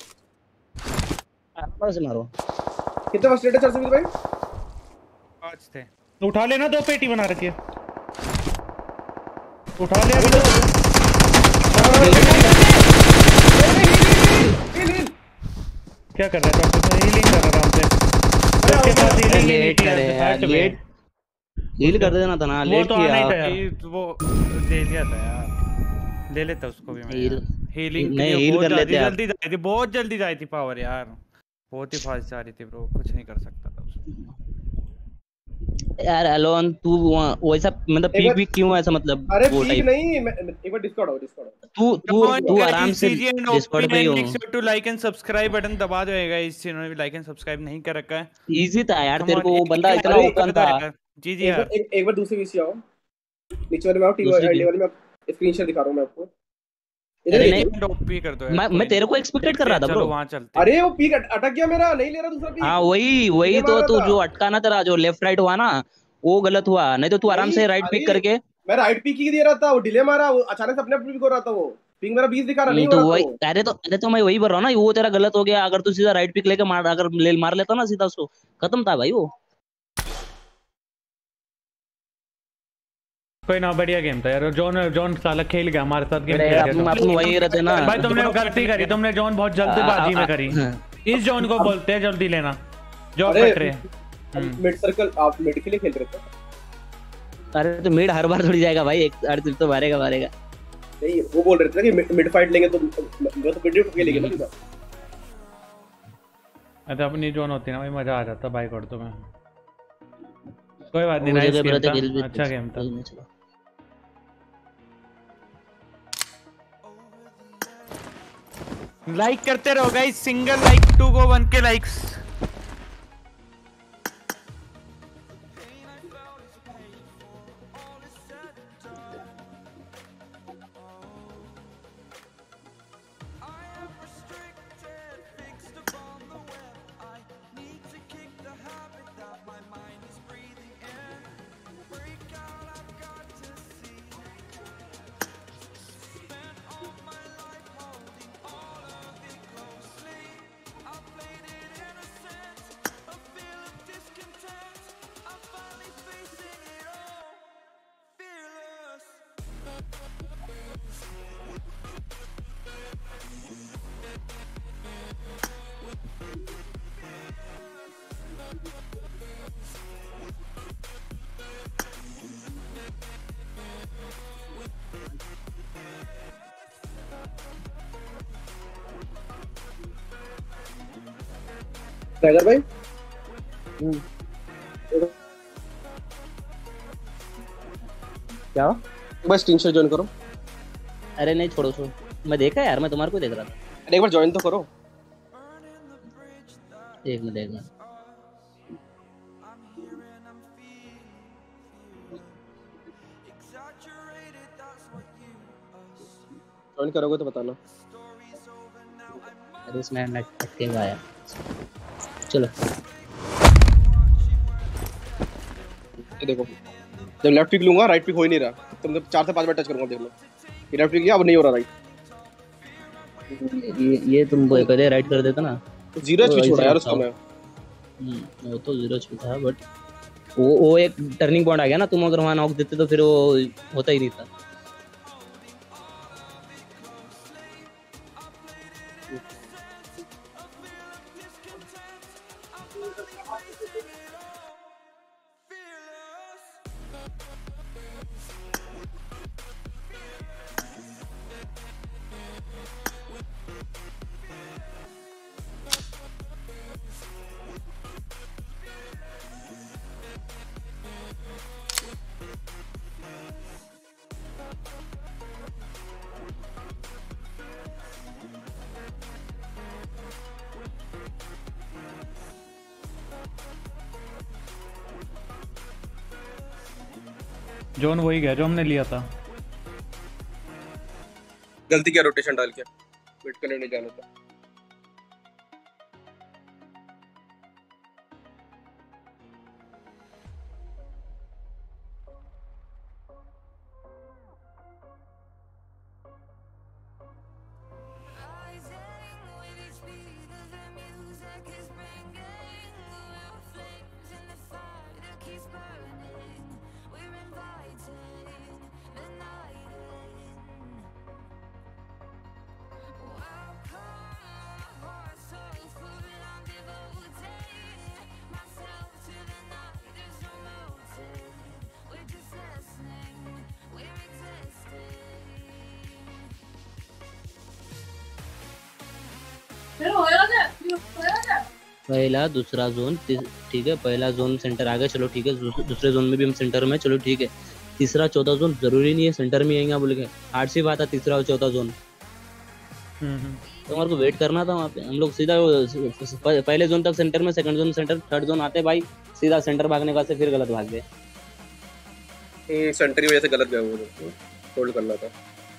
आराम से मारो। कितने फर्स्ट एड है चल भाई? पांच थे। उठा लेना, दो पेटी बना रखी है उठा ले अभी तो। क्या कर रहा है डॉक्टर? हीलिंग कर रहा है आराम से। उसके पास हीलिंग ही नहीं लेट किया करे यार फर्स्ट लेट हील कर देना था ना वो लेट तो आना ही था किया। यार। ये वो दे दिया था यार, ले लेता उसको भी मैं। हील हीलिंग नहीं हील कर लेते आप। जल्दी जाती थी, बहुत जल्दी जाती थी पावर यार, बहुत ही फास्ट जा रही थी ब्रो, कुछ नहीं कर सकता था उसमें। यार एलोन तू वैसा मतलब पीक वीक क्यों ऐसा मतलब अरे वो पीक टाइप नहीं मैं एक बार डिस्कॉर्ड आओ डिस्कॉर्ड तू तू तू आराम से डिस्कॉर्ड पे ही हो। Make sure to like and subscribe button दबा देगा इस जिन्होंने भी लाइक एंड सब्सक्राइब नहीं कर रखा है। इजी था यार Come तेरे on, को वो एक- बंदा एक- इतना अरे, ओपन था। जी जी एक यार। बार एक, एक बार दूसरी वीसी आओ नीचे वाले में आओ टीवी दूसरी आईडी वाले में स्क्रीनशॉट दिखा रहा हूं मैं आपको। अरे नहीं ओपी कर दो यार, मैं कोई मैं तेरे नहीं। को एक्सपेक्टेड कर रहा था चलो ब्रो। वहां चलते हैं। अरे वो पीक अट- अटक गया मेरा नहीं ले रहा दूसरा पीक। हाँ वही वही ये तो मारा तू था। जो अटका ना तेरा जो लेफ्ट राइट हुआ ना वो गलत हुआ, नहीं तो तू आराम नहीं, से राइट पिक अरे, करके। मैं राइट पीक ही दे रहा था वो डिले मारा वो अचानक से अपने आप पिक हो रहा था वो पिंग मेरा बीस दिखा रहा नहीं हो तो रहा वही था अरे तो अरे तो मैं वही बोल रहा हूँ ना वो तेरा गलत हो गया। अगर तू सीधा राइट पिक लेके मार अगर ले मार लेता ना सीधा उसको खत्म था भाई वो। कोई ना बढ़िया गेम था यार। जॉन जॉन साला खेल गया हमारे साथ गेम अरे खेल अपन गया। अपन वही रहते ना भाई तुमने गलती करी, तुमने जॉन बहुत जल्दबाजी में करी। हाँ। इस जॉन को बोलते हैं जल्दी लेना जो अरे, कट रहे हैं। मिड सर्कल आप मिड के लिए खेल रहे थे। अरे तो मिड हर बार थोड़ी जाएगा भाई, एक हर ट्रिप तो मारेगा मारेगा। नहीं वो बोल रहे थे ना कि मिड फाइट लेंगे तो जो तो मिड खेलेंगे ना सीधा। अच्छा अपनी जॉन होती ना भाई मजा आ जाता बाइक और तो मैं कोई बात नहीं। वो नाइस जगह गेम पर था, रहते खेल भी अच्छा गेम था। चलो लाइक करते रहो guys, single like to go one के लाइक्स। टाइगर भाई क्या बस स्क्रीनशॉट ज्वाइन करो। अरे नहीं छोड़ो छोड़ो मैं देखा यार, मैं तुम्हारे को देख रहा था। अरे एक बार ज्वाइन तो करो। एक मिनट एक मिनट ज्वाइन करोगे तो बताना। अरे इसमें नेट अटकेगा यार। चलो ये देखो जब लेफ्ट पिक लूंगा राइट पिक हो ही नहीं रहा, तुम चार से पांच बार टच करूंगा देख लो। ये लेफ्ट पिक किया अब नहीं हो रहा राइट। ये ये तुम पहले राइट कर देता ना। जीरो एचपी छोड़ा यार उसको मैं। हम्म वो तो जीरो एचपी था बट वो वो एक टर्निंग पॉइंट आ गया ना, तुम अगर वहाँ नॉक देते तो फिर वो होता ही नहीं था। जोन वही गया जो हमने लिया था। गलती किया रोटेशन डाल के, वेट करने नहीं जाना था। पहला दूसरा जोन, ठीक है, पहला जोन सेंटर आ गया, चलो ठीक है, दूसरे जोन में भी हम सेंटर में, चलो ठीक है, तीसरा चौथा जोन जरूरी नहीं है सेंटर में आएंगे बोल के, आठ सी बात है तीसरा और चौथा जोन। तो हमारे को वेट करना था वहाँ पे, हम लोग सीधा पहले जोन तक सेंटर में, second zone centre, third zone आते भाई सीधा सेंटर भागने का, से फिर गलत भाग गए। सेंटर की वजह से गलत गया, वो होल्ड करना था।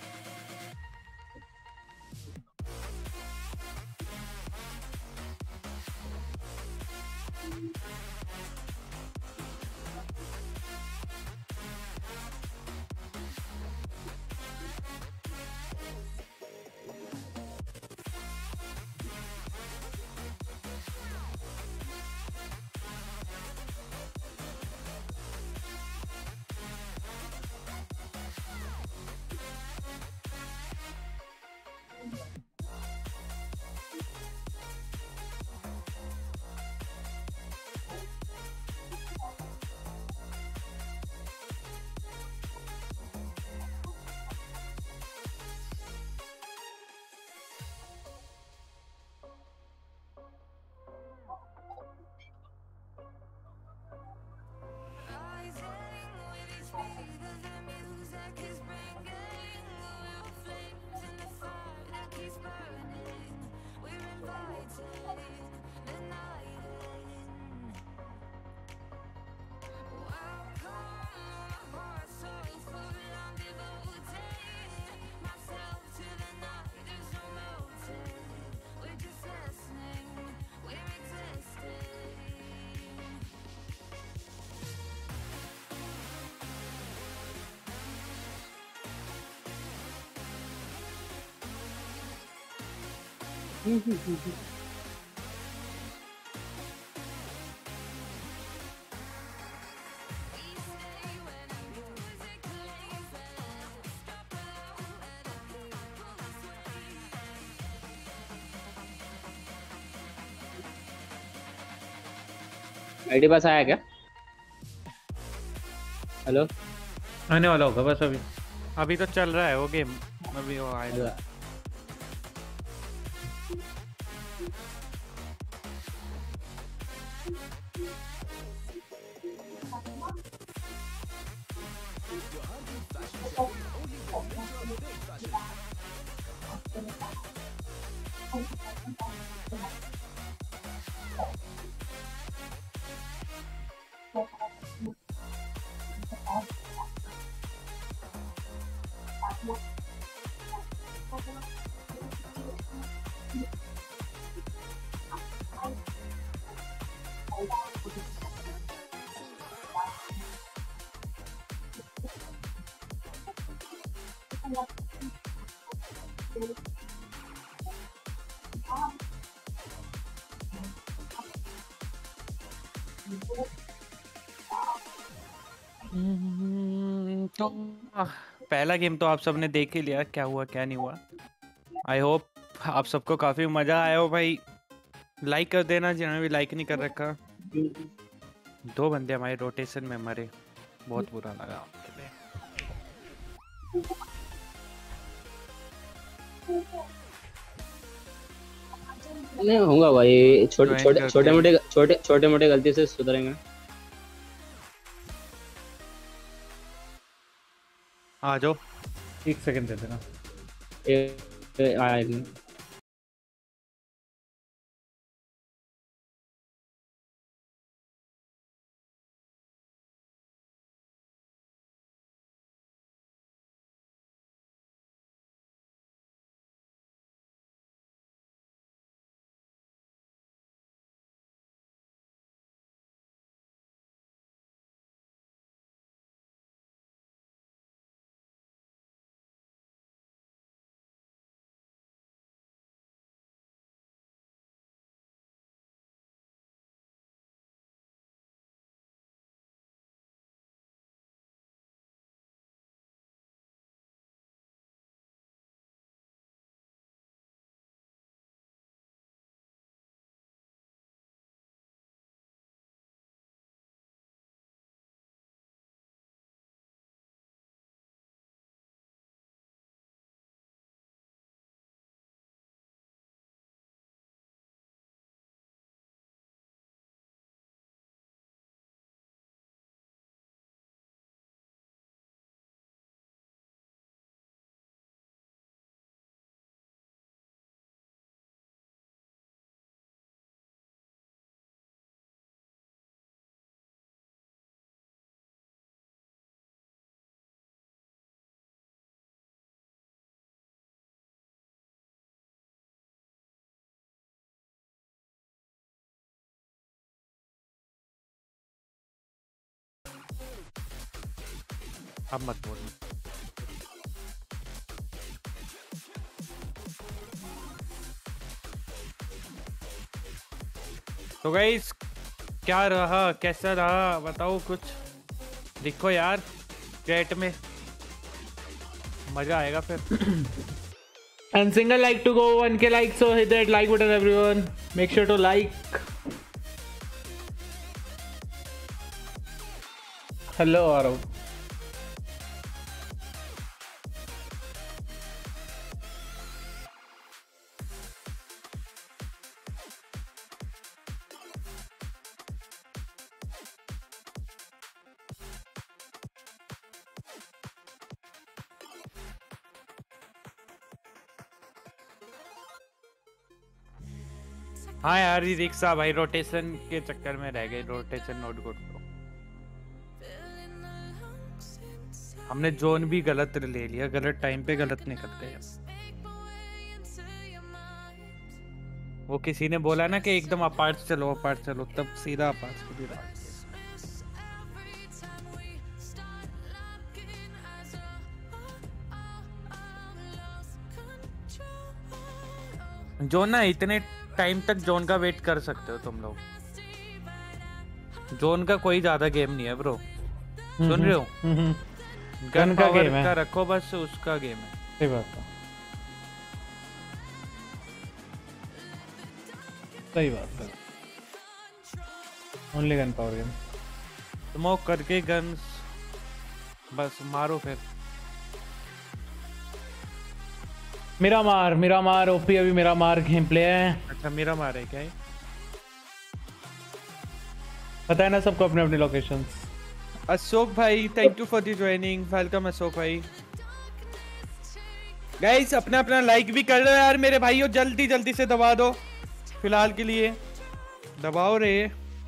आईडी पास आया क्या? हेलो, आने वाला होगा बस अभी अभी तो चल रहा है वो गेम, अभी वो आएगा। तो पहला गेम तो आप सबने देख ही लिया, क्या हुआ क्या नहीं हुआ। आई होप आप सबको काफी मजा आया हो भाई। लाइक कर देना जिन्होंने भी लाइक नहीं कर रखा। दो बंदे हमारे रोटेशन में मरे, बहुत बुरा लगा उनके लिए। नहीं होगा भाई, छोटे छोटे छोटे मोटे छोटे छोटे मोटे गलती से सुधरेंगे। आ जाओ, एक सेकंड दे देना। एक आया अब मत बोल। तो गाइस क्या रहा, कैसा रहा बताओ, कुछ लिखो यार चैट में, मजा आएगा फिर। And single like to go one K like, so hit that like button everyone. Make sure to like. Hello Arav. हाँ यार ये रिक्शा भाई रोटेशन के चक्कर में रह गए, रोटेशन नोट गुड। हमने जोन भी गलत ले लिया, गलत टाइम पे गलत निकल गए। वो किसी ने बोला ना कि एकदम अपार्ट चलो अपार्ट चलो, तब सीधा अपार्ट को भी जोन ना इतने टाइम तक जोन का वेट कर सकते हो तुम लोग। जोन का कोई ज्यादा गेम नहीं है ब्रो, सुन रहे हो? गन का गेम है, रखो बस उसका गेम है। सही बात है, सही बात है। Only gun power game. Smoke करके गन्स बस मारो फिर। मेरा मार मेरा मार ओपी अभी मेरा मार गेम प्ले है। अच्छा मेरा मार है क्या? पता है ना सबको अपने अपने लोकेशंस। अशोक भाई thank you for the joining, welcome Ashok भाई। गाइस अपना अपना लाइक भी कर रहे हो यार मेरे भाइयों, जल्दी जल्दी से दबा दो, फिलहाल के लिए दबाओ रे।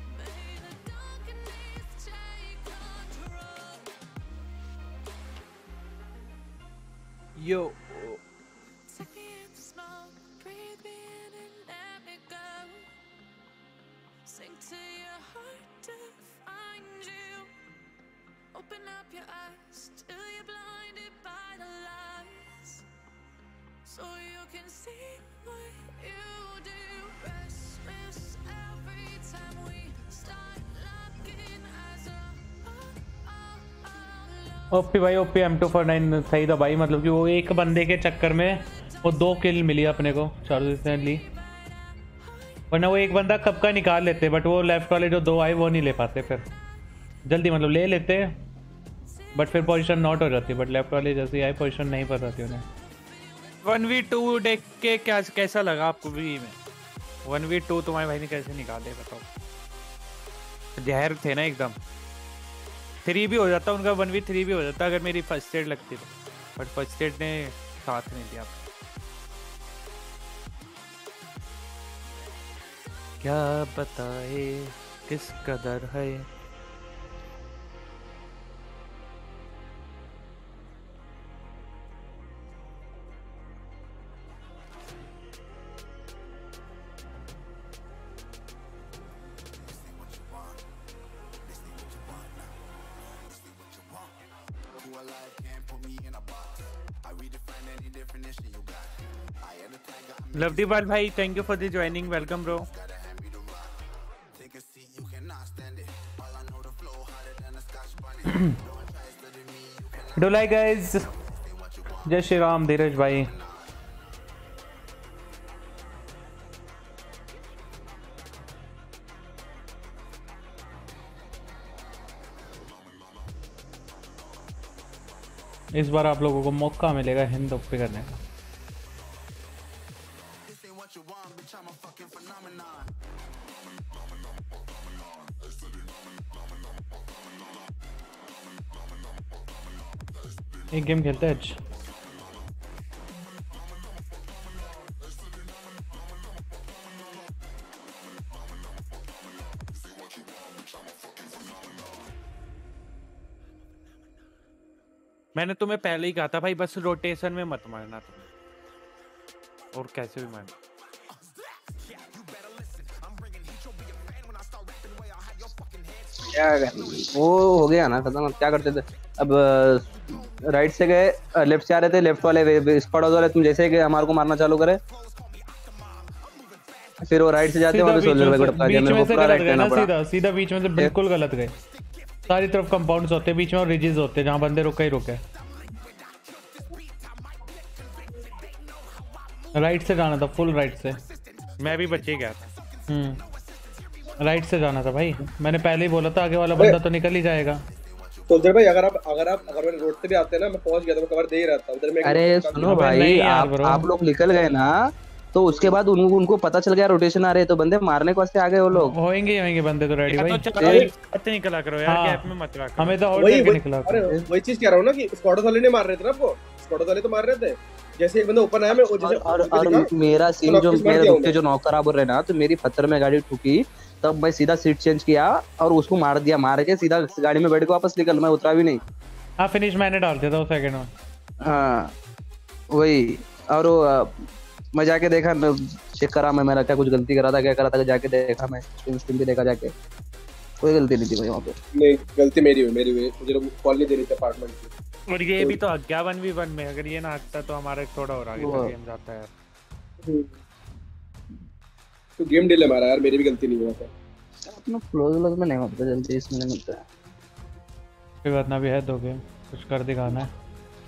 Yo so you can see what you do. Restless every time we start looking as a oh, oh, OP भाई OP M two four nine सही था भाई, मतलब कि वो एक बंदे के चक्कर में वो दो किल मिली अपने को चार्जेस ली, वरना वो एक बंदा कब का निकाल लेते, बट वो लेफ्ट वाले जो दो आए वो नहीं ले पाते फिर जल्दी, मतलब ले लेते बट फिर पोजीशन नॉट हो जाती, बट लेफ्ट वाले जैसे आए पोजीशन नहीं पता जाती उन्हें। वन वी टू देख के क्या कैसा लगा आपको वी में? वन वी टू तुम्हारे भाई ने कैसे निकाले बताओ? जहर थे ना एकदम। थ्री भी हो जाता उनका, वन वी थ्री भी हो जाता अगर मेरी फर्स्ट एड लगती तो, बट फर्स्ट एड ने साथ नहीं दिया। क्या बताए किस कदर है लवदीपाल भाई, thank you for the joining, welcome bro. Do like guys, जय श्री राम धीरज भाई। इस बार आप लोगों को मौका मिलेगा हिंद ओपी करने का। एक गेम खेलते हैं आज। मैंने तुम्हें पहले ही कहा था भाई, बस रोटेशन में मत मारना तुम, और कैसे भी मारना। क्या वो हो गया ना खत्म। अब क्या करते थे, अब राइट से गए, लेफ्ट से आ रहे थे, लेफ्ट वाले स्क्वाड वाले तुम जैसे कि हमारे को मारना चालू करे, फिर वो राइट से जाते वहां पे सोल्जर भाई को टपका दिया। मेरे को पूरा राइट करना पड़ा, सीधा सीधा बीच में से बिल्कुल गलत गए। सारी तरफ कंपाउंड्स होते हैं बीच में और रिजेस होते हैं, जहां बंदे रुके ही रुके। राइट से जाना था, फुल राइट से। मैं भी बचे गया था। हम्म राइट से जाना था भाई, मैंने पहले ही बोला था आगे वाला बंदा तो निकल ही जाएगा। सोल्जर भाई अगर आप अगर आप अगर मैं रोड से भी आते ना, मैं पहुंच गया तो मैं कवर दे ही रहता उधर में। अरे सुनो भाई, आप आप लोग निकल गए ना, तो उसके बाद उनको उनको पता चल गया रोटेशन आ रहे, तो बंदे मारने को वास्ते आ गए वो लोग। होंगे होंगे बंदे तो रेडी भाई। तो निकला करो यार, गैप में मत रखो। हमें तो और करके निकला। अरे वही चीज कह रहा हूं ना कि स्क्वाड वाले ने मार रहे थे ना आपको, स्क्वाड वाले तो मार रहे थे। जैसे एक बंदा ऊपर आया, मैं वो जैसे और और मेरा सीन जो मेरे रुक के जो नॉक खराब हो रहे ना, तो मेरी पत्थर में गाड़ी ठुकी, तब मैं सीधा सीट चेंज किया और उसको मार दिया, मार के सीधा गाड़ी में बैठ के वापस निकल, मैं उतरा भी नहीं। हाँ फिनिश मैंने डाल दिया था उस सेकंड में। हाँ वही। और मैं जाके देखा, मैं चेक करा मैं मेरा क्या कुछ गलती करा था क्या करा था, जाके देखा मैं स्ट्रीम स्ट्रीम भी देखा, जाके कोई गलती नहीं थी भाई वहाँ पे। नहीं गलती मेरी हुई, मेरी हुई, मुझे लोग कॉल नहीं दे रहे थे अपार्टमेंट की। और ये भी तो गया वन वी वन में, अगर ये ना आता तो हमारा थोड़ा और आगे तो गेम जाता है। तो गेम डिले मारा यार, मेरी भी गलती नहीं हुआ था। अपना क्लोज क्लोज में नहीं होता जल्दी, इसमें नहीं मिलता है। कोई बात ना, भी है दो गेम, कुछ कर दिखाना है।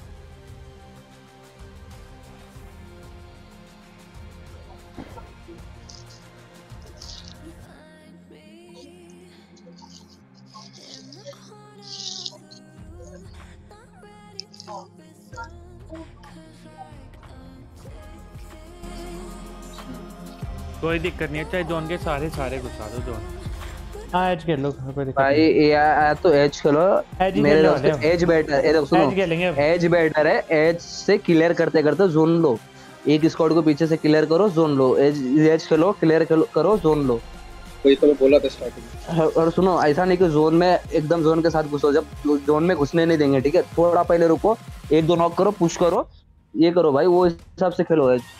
कोई दिक्कत नहीं है, चाहे जोन के सारे सारे घुसा दो जोन। हाँ एज खेल लो भाई, ये तो एज खेलो, मेरे दोस्त एज बेटर है। सुनो एज बेटर है, एज से क्लियर करते करते जोन लो, एक स्क्वाड को पीछे से क्लियर करो, जोन लो, एज एज खेलो, क्लियर करो, जोन लो। वही तो मैं बोला था स्टार्टिंग। और सुनो, ऐसा नहीं कि जोन में एकदम जोन के साथ घुसो, जब जोन में घुसने नहीं देंगे, ठीक है, थोड़ा पहले रुको, एक दो नॉक करो, पुश करो, ये करो भाई, वो हिसाब से खेलो एज।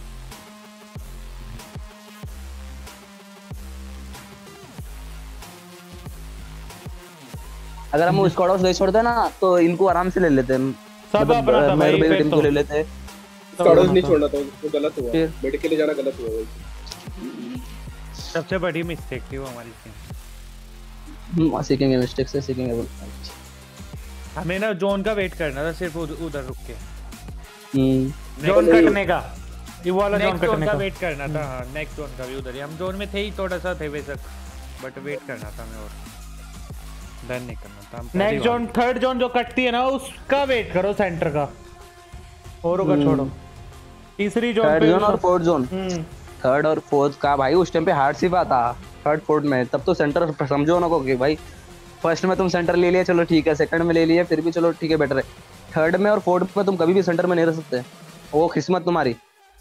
अगर हम स्क्वाड हाउस नहीं छोड़ते ना, तो इनको आराम से ले लेते हैं, सब अपना था भाई, मेरे टीम को ले लेते हैं। स्क्वाड हाउस नहीं छोड़ना था, वो गलत हुआ, मेड के लिए जाना गलत हुआ भाई। सबसे बड़ी मिस्टेक थी वो हमारी टीम। हम सीखेंगे मिस्टेक से, सीखेंगे। हमें ना जोन का वेट करना था सिर्फ उधर रुक के हम्म जोन कटने का ये वाला जोन नेक्स्ट जोन कटने का का वेट करना था। हाँ नेक्स्ट जोन का भी उधर ही हम जोन में थे ही थोड़ा सा थे बेशक बट वेट करना था हमें और डन नहीं करना था। हम नेक्स्ट जोन थर्ड जोन जो कटती है ना उसका वेट करो सेंटर का और का छोड़ो तीसरी जोन थर्ड पे जोन और फोर्थ जोन हम्म थर्ड और फोर्थ का भाई उस टाइम पे हार्ड सी बात था थर्ड फोर्थ में तब तो सेंटर समझो ना को कि भाई फर्स्ट में तुम सेंटर ले लिया चलो ठीक है सेकंड में ले लिया फिर भी चलो ठीक है बेटर है थर्ड में और फोर्थ में तुम कभी भी सेंटर में नहीं रह सकते वो किस्मत तुम्हारी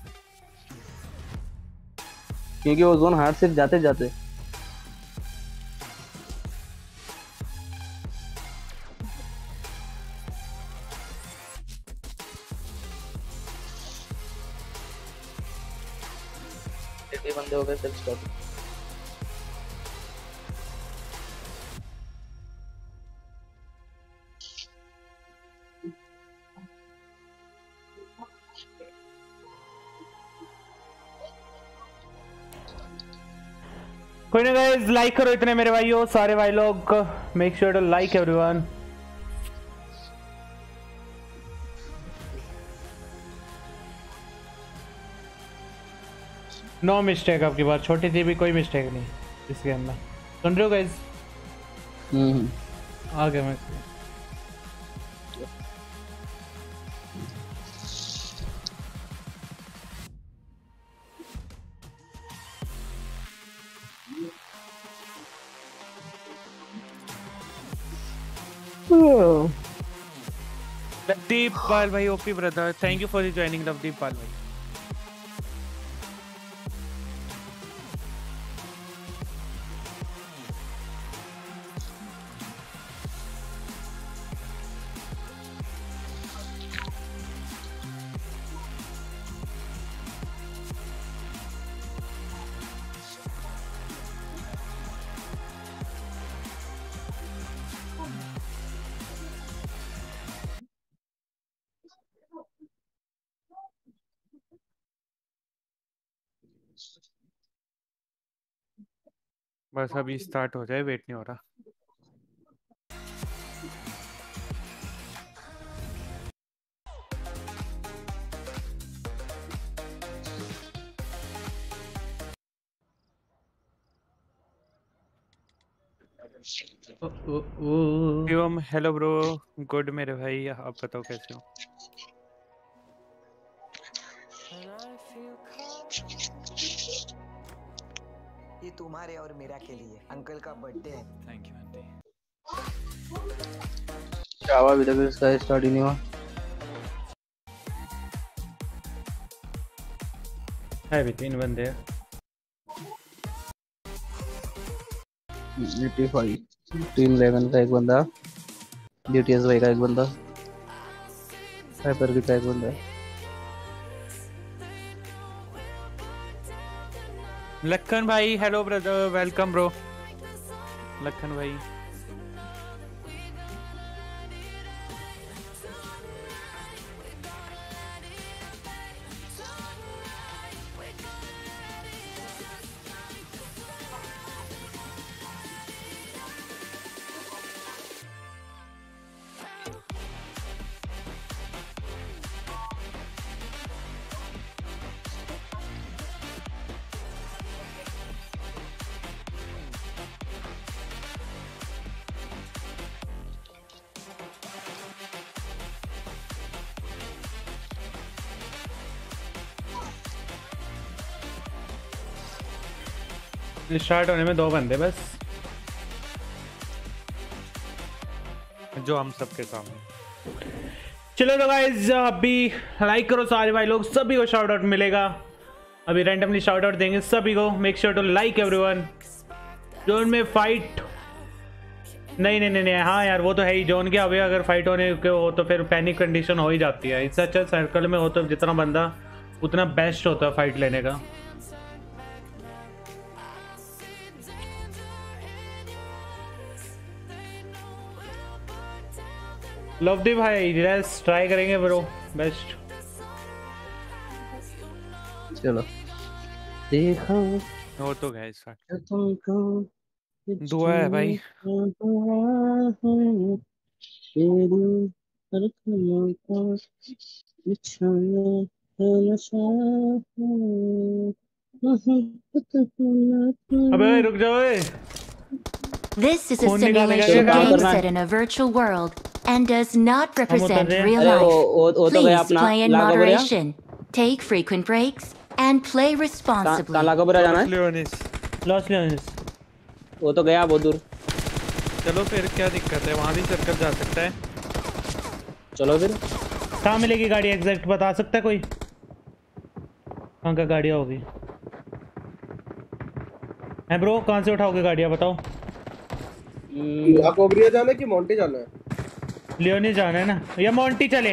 क्योंकि वो जोन हार्ड सिर्फ जाते जाते बंदे हो गए सब स्टॉप कोई ना गाइस लाइक करो इतने मेरे भाइयों सारे भाई लोग make sure to like everyone no mistake आपकी बात छोटी सी भी कोई मिस्टेक नहीं इस गेम में सुन रहे हो गाइस हम्म आ गया मैं लवदीप पाल भाई OP brother thank you for joining Lovedeep Pal भाई बस अभी स्टार्ट हो जाए वेट नहीं हो रहा शिवम हेलो ब्रो गुड मेरे भाई आप बताओ कैसे हो ये तुम्हारे और मेरा के लिए अंकल का बर्थडे है थैंक यू आंटी क्या हुआ अभी तक इसका स्टार्ट ही नहीं हुआ है भी तीन बंदे हैं पचासी टीम इलेवन का एक बंदा डीटीएस भाई का एक बंदा हाइपर का एक बंदा लखन भाई hello brother welcome bro Lakhan भाई स्टार्ट होने में दो बंदे बस जो हम सबके सामने चलो तो गाइस अभी लाइक करो सारे भाई लोग सभी को शाउट आउट मिलेगा अभी रैंडमली शाउट आउट देंगे सभी को make sure to like everyone zone में फाइट नहीं नहीं नहीं नहीं हाँ यार वो तो है ही जोन के अभी अगर फाइट होने के हो तो फिर पैनिक कंडीशन हो ही जाती है इससे अच्छा सर्कल में हो तो जितना बंदा उतना बेस्ट होता है फाइट लेने का लवदीप भाई रेस ट्राई करेंगे ब्रो बेस्ट चलो देखो हो तो गए स्टार्ट तुमको दुआ है भाई अबे रुक जाओ ए। This is a खून निकालने का simulation क्या काम game करना है? set in a virtual world and does not represent रहे हैं। real अरे वो life. वो वो तो गया Please अपना play in लागा बुरिया। moderation, take frequent breaks, and play कहाँ responsibly. कहाँ लागा बुरिया जाना है? Leones Los Leones. वो तो गया बहुत दूर। चलो फिर क्या दिक्कत है, वहां भी सर्कल जा सकता है। चलो फिर। कहाँ मिलेगी गाड़ी एग्जैक्ट बता सकता है कोई? कहाँ का गाड़ियाँ होगी? है ब्रो कहाँ से उठाओगे गाड़ियाँ बताओ? आपको ओबरिया जाना है कि मोंटी जाना है? लियोनी जाना है ना या मोंटी चले?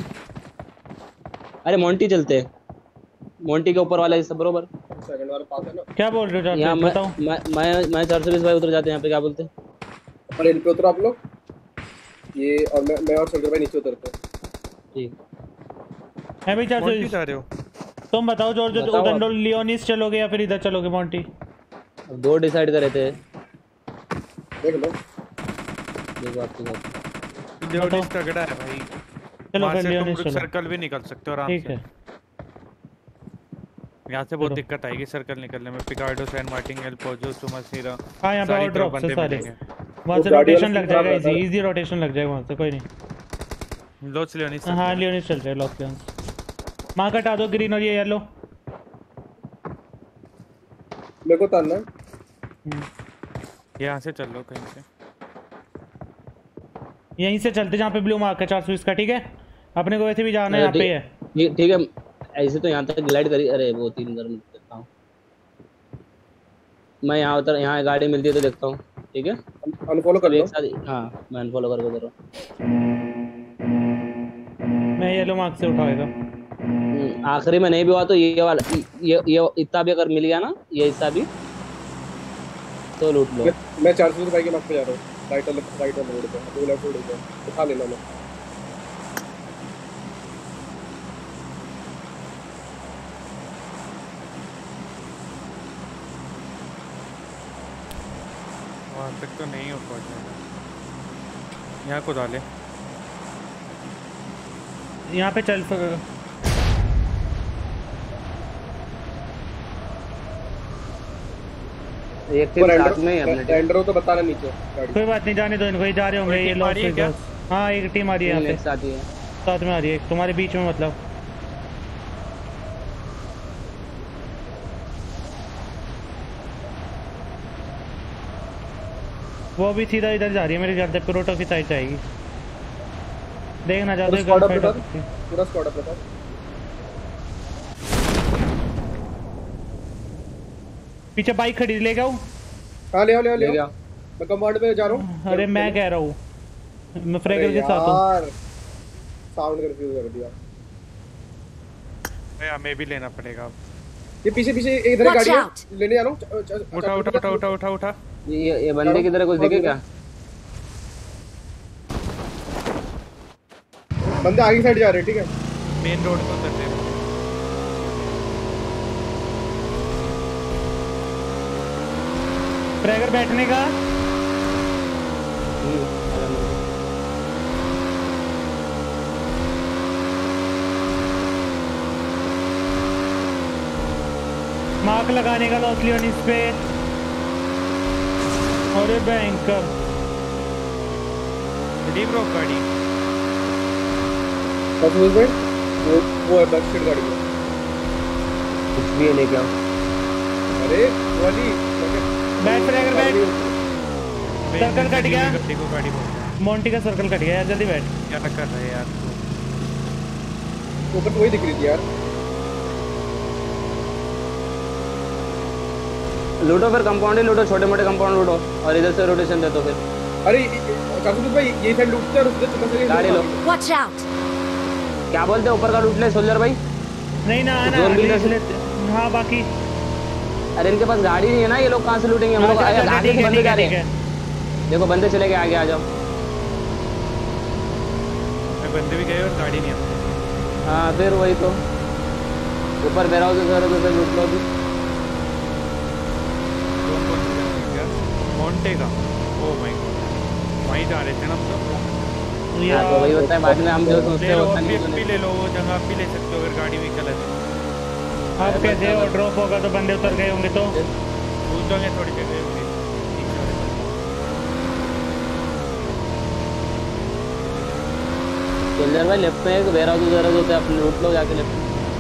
अरे मोंटी चलते हैं। मोंटी के ऊपर वाला हिस्सा बरोबर। सेकंड वाला पास है ना? क्या बोल रहे हो जाते यहाँ हैं मैं बताओ? मैं मैं मैं चार सौ बीस भाई उतर जाते हैं यहाँ पे क्या बोलते हैं? और इन पे उतरो आप लोग। ये और मैं मैं और शंकर भाई नीचे उतरते हैं। ठीक। है भाई चार मोंटी सौ जा रहे हो? तुम बताओ जो जो बताओ उधर लियोनिस चलोगे या फिर इधर चलोगे मोंटी? अब दो डिसाइड करे थे। देख लो। देखो आपकी बात। लियोनिस तगड़ा है भाई। चलो वहाँ फिर से लियोनिस तुम चलो। सर्कल भी निकल सकते हो आराम ठीक से। है। यहाँ से बहुत चलो। दिक्कत आएगी सर्कल निकलने में। Pecado, San Martin, El Pozo, Chumacera. हाँ यहाँ पे सारी और तरफ ड्रॉप से बंदे सारे। मिलेंगे। वहाँ से वो गाड़ी रोटेशन वाला लग सीन जाएगा, खराब इजी इजी रोटेशन लग जाएगा वहाँ से। कोई नहीं। Los Leones. हाँ लियोनिस चल रहे हैं। लॉस लियोनिस माँ कटा दो ग्रीन और ये येलो। मेरे को तानना है। यहाँ से चल लो कहीं से। यहीं से चलते जहाँ पे ब्लू मार्क है चार सौ बीस का। ठीक है अपने को वैसे भी जाना है यहाँ पे है। ठीक ठीक है ऐसे तो यहाँ तक ग्लाइड करी। अरे वो तीन घर में देखता हूँ मैं। यहाँ उतर यहाँ गाड़ी मिलती है तो देखता हूँ। ठीक है अनफॉलो कर लो। एक साथ हाँ मैं अनफॉलो करके दे रहा हूँ। मैं येलो मार्क से उठाएगा। आखिरी में नहीं भी हुआ तो ये वाला ये ये इतना भी अगर मिल गया ना ये हिस्सा भी तो लूट लो। मैं चार सौ रुपए के मार्क पे जा रहा हूँ। राइट वाले राइट वाले रोड पे दो लेफ्ट रोड पे उठा लेना। मैं वहाँ तक तो नहीं हो पाएगा। यहाँ को डाले। यहाँ पे चल एक टीम साथ में ही है अपने टीम। रेंडर हो तो बताना नीचे गाड़ी। कोई बात नहीं जाने दो इनको। ये जा रहे होंगे ये लोग से क्या? हाँ एक टीम आ रही है यहाँ पे साथ ही है। साथ में आ रही है तुम्हारे बीच में मतलब। वो भी सीधा इधर जा रही है मेरे ख्याल से प्रोटो की साइड जाएगी। देखना चाहते पूरा स्क्वाड अप बता। पीछे बाइक खड़ी ले गया। हाँ ले आओ ले आओ ले आओ। मैं कंपाउंड पे जा रहा हूँ। अरे मैं कह रहा हूँ मैं फ्रैगर के साथ हूँ। यार साउंड कंफ्यूज कर दिया। भाई हमें भी लेना पड़ेगा। ये पीछे पीछे एक इधर गाड़ी है लेने आ रहा हूँ। उठा उठा उठा उठा उठा उठा। ये ये बंदे की तरह कुछ दिखे क्या? बंदे आगे साइड जा रहे हैं। ठीक है मेन रोड पे उतरते हैं। फ्रैगर बैठने का मार्क लगाने का लॉस लियोनिस पे। अरे भयंकर रिलीव रोक गाड़ी। वो वो है बैक साइड गाड़ी में कुछ भी है लेके आओ। अरे वाली बैठ फ्रैगर बैठ। सर्कल कट गया। देखो गाड़ी बोल मोंटी का सर्कल कट गया यार जल्दी बैठ। क्या कर रहा है यार ऊपर तो वही दिख रही थी यार। लूटो फिर कंपाउंड ही लूटो छोटे मोटे कंपाउंड लूटो और इधर से रोटेशन दे दो फिर। अरे कासुद भाई ये साइड लूटते हैं और उधर चलते चले गाड़ी लो। Watch out! क्या बोलते हैं ऊपर का लूट ले सोल्जर भाई? नहीं ना आना जोन बिल्डर से- लेते- हाँ बाकी अरे इनके पास गाड़ी नहीं है ना ये लोग कहाँ से लूटेंगे हम हाँ, लोग? चल, चल, आगे ठीक से है, बंदे ठीक जा है, रहे ठीक हैं। है। देखो बंदे चले गए आगे आ जाओ। बंदे भी गए और गाड़ी नहीं आती। हाँ फिर वही तो ऊपर बेरा सर तो लूट लो अभी। कौन कौन से मोंटे का। ओह माय गॉड वहीं जा रहे थे ना हम सब। हाँ तो वही होता है, बाद में हम जो सोचते हैं होता नहीं। ले, ले लो वो जगह आप भी ले सकते हो अगर गाड़ी व्हीकल है तो। अब कैसे और ड्रॉप होगा तो बंदे उतर गए होंगे तो भूल जाओगे थोड़ी जगह होंगे। सोल्जर भाई लेफ्ट में एक वेयर हाउस वेयर हाउस होता है, अपने लूट लो जाके लेफ्ट में।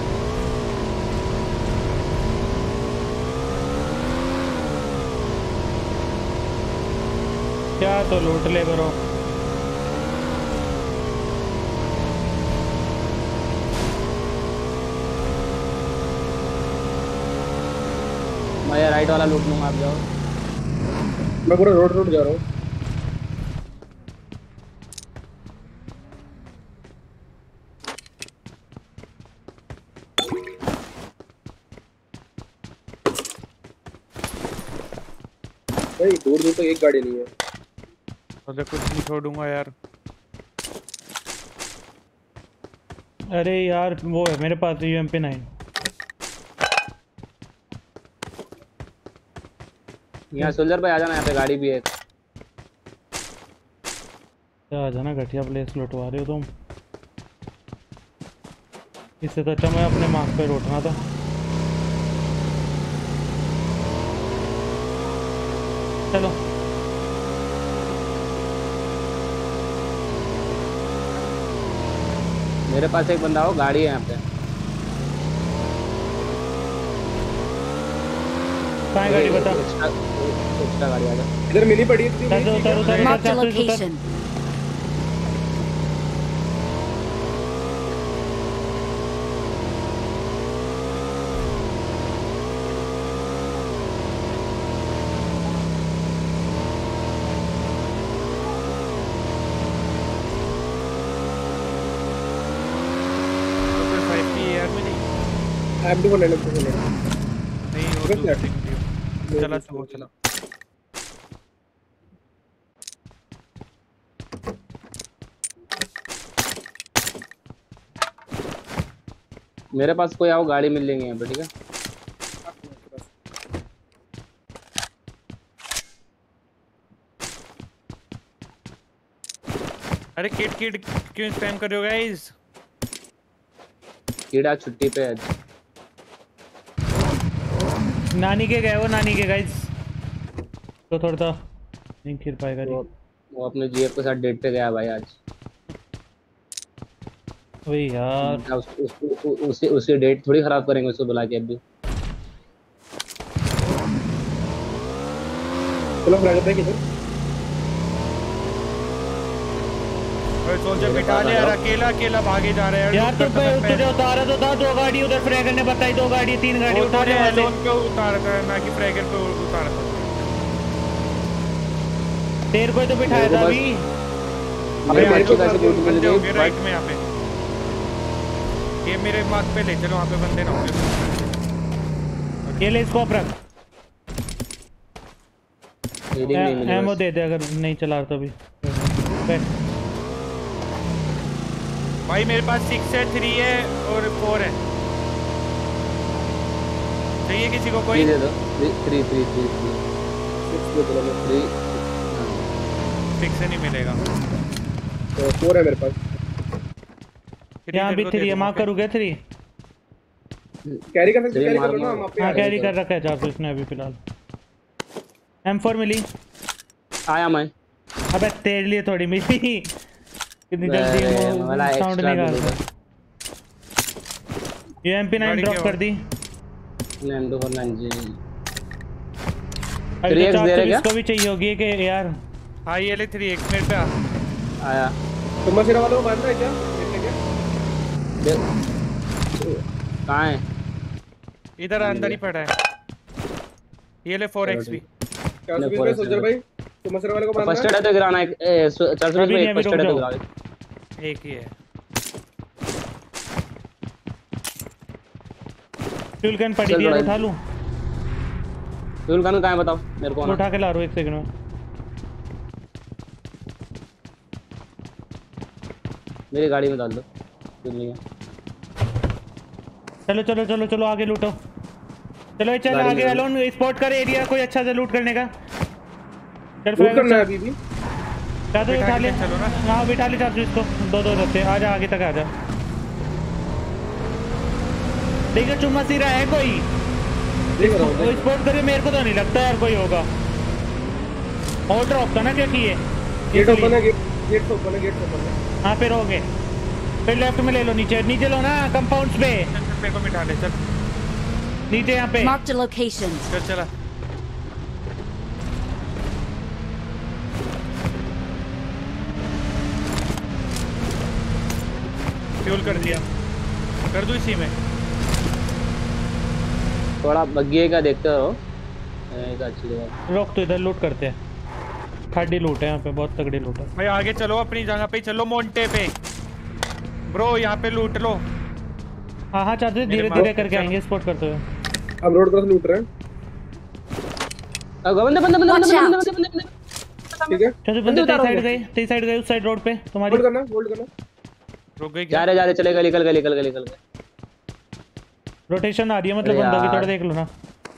क्या तो लूट ले ब्रो। मैं ये राइट वाला लूट लूंगा, आप जाओ। मैं पूरा रोड रोड जा रहा हूँ। भाई दूर दूर तक एक गाड़ी नहीं है। तो कुछ नहीं छोड़ूंगा यार। अरे यार वो है मेरे पास यू एम पी नाइन। यहाँ सोल्जर भाई आ जाना, यहाँ पे गाड़ी भी है। आ जाना, घटिया प्लेस लुटवा रहे हो तुम। इससे तो अच्छा मैं अपने मार्क पे लौटना था। चलो मेरे पास एक बंदा हो, गाड़ी है यहाँ पे। कहाँ गाड़ी बता? एक्स्ट्रा गाड़ी आ जा। इधर मिनी पड़ी है। Mark the location. M two one M two one नहीं वो दूसरी वीडियो चला तो चला। मेरे पास कोई आओ, गाड़ी मिल लेंगे यहाँ पे, ठीक है। अरे किड किड क्यों स्पैम कर रहे हो गाइस? किड आज छुट्टी पे आज। नानी के गए वो, नानी के गाइस तो थोड़ा सा नहीं खेल पाएगा। वो, वो अपने जीएफ के साथ डेट पे गया भाई आज। वही यार उस, उस, उस, उससे उसकी डेट थोड़ी खराब करेंगे उसको बुला के अभी। चलो फ्रैग पे किधर? ओए सोल्जर बिठा ले यार, अकेला अकेला भागे जा रहे हैं यार। तो पे तुझे उतारा तो था, दो गाड़ी उधर फ्रैगर ने बताई, दो गाड़ी तीन गाड़ी उतारे वाले पे उतारा था ना कि फ्रैगर पे उतारा था। तेरे को तो बिठाया था अभी। अबे मेरे को कैसे बोल बंदे होंगे राइट में यहाँ पे। ये मेरे मार्क पे ले चलो, वहाँ पे बंदे ना होंगे। ये ले इसको रख, एमो दे दे अगर नहीं चला रहा तो भी। भाई मेरे पास सिक्स है, थ्री है और फोर है। चाहिए किसी को कोई? दे दो। Three three three three six दे दो। थ्री सिक्स से नहीं मिलेगा तो फोर है मेरे पास। यहाँ भी थ्री है, मार्क करूँगा थ्री। कैरी कर सकते, कैरी कर लो ना हम आप। हाँ कैरी कर रखा है चार सौ इसने अभी फिलहाल। एम फोर मिली। आया मैं। अबे तेरे लिए थोड़ी मिली, कितनी जल्दी साउंड निकाल रहा। ये एम पी नाइन ड्रॉप कर दी। नाइन दो नाइन जी। अभी तो चार सौ इसको भी चाहिए होगी कि यार। हाँ ये ले थ्री एक्स मेरे पे आया। तुम मशीरा वालों को मारना है क्या? कहाँ है? इधर अंदर ही पड़ा है। ये ले फोर एक्स भी। चार सौ बीस में सोल्जर भाई तुम मशीरा वाले को मारना है। फर्स्ट एड है तो गिराना है। चार सौ बीस में फर्स्ट एड है तो गिराओ। एक ही है। फ्यूल गन पड़ी थी, उठा लूं? फ्यूल गन कहाँ है बताओ मेरे को। उठा के ला रहा हूँ एक सेकंड में। मेरी गाड़ी में डाल दो। फ्यूल नहीं है। चलो चलो चलो चलो आगे लूटो। चलो चल आगे अलोन स्पॉट कर एरिया कोई अच्छा सा लूट करने का। चल लूट करना है अभी भी। चादू उठा ले। चलो ना। हाँ बिठा ले चादू इसको, दो दो रहते। आजा आगे तक आजा। देखो चुम्मा सिरा है कोई? स्पॉट करे मेरे को तो नहीं लगता यार कोई होगा। और ड्रॉप का ना क्या किए? गेट ओपन है, गेट ओपन है, गेट ओपन है। हाँ फिर हो गए। फिर लेफ्ट में ले लो, नीचे नीचे लो ना कंपाउंड्स पे। पे को मिटा ले चल। नीचे यहाँ पे। Marked a location. चल चला। फ्यूल कर दिया। कर दूं इसी में। थोड़ा बग्गी का देखते रहो। एक अच्छी जगह। रोक तो इधर लूट करते हैं। खाड़ी लूट है यहाँ पे, बहुत तगड़ी लूट है। भाई आगे चलो, अपनी जगह पे चलो, मोंटे पे। ब्रो यहाँ पे लूट लो। हाँ हाँ चाहते धीरे धीरे करके आएंगे स्पॉट करते हुए। हम रोड क्रॉस लूट रहे हैं। बंदे बंदे बंदे बंदे बंदे बंदे। ठीक है चाहते बंदे तेरी साइड गए, तेरी साइड गए उस साइड रोड पे तुम्हारी। होल्ड करना, होल्ड करना। रुक गई जा रहे जा रहे चलेगा, निकल गए निकल गए निकल गए। रोटेशन आ रही है मतलब बंदों की, थोड़ा देख लो ना।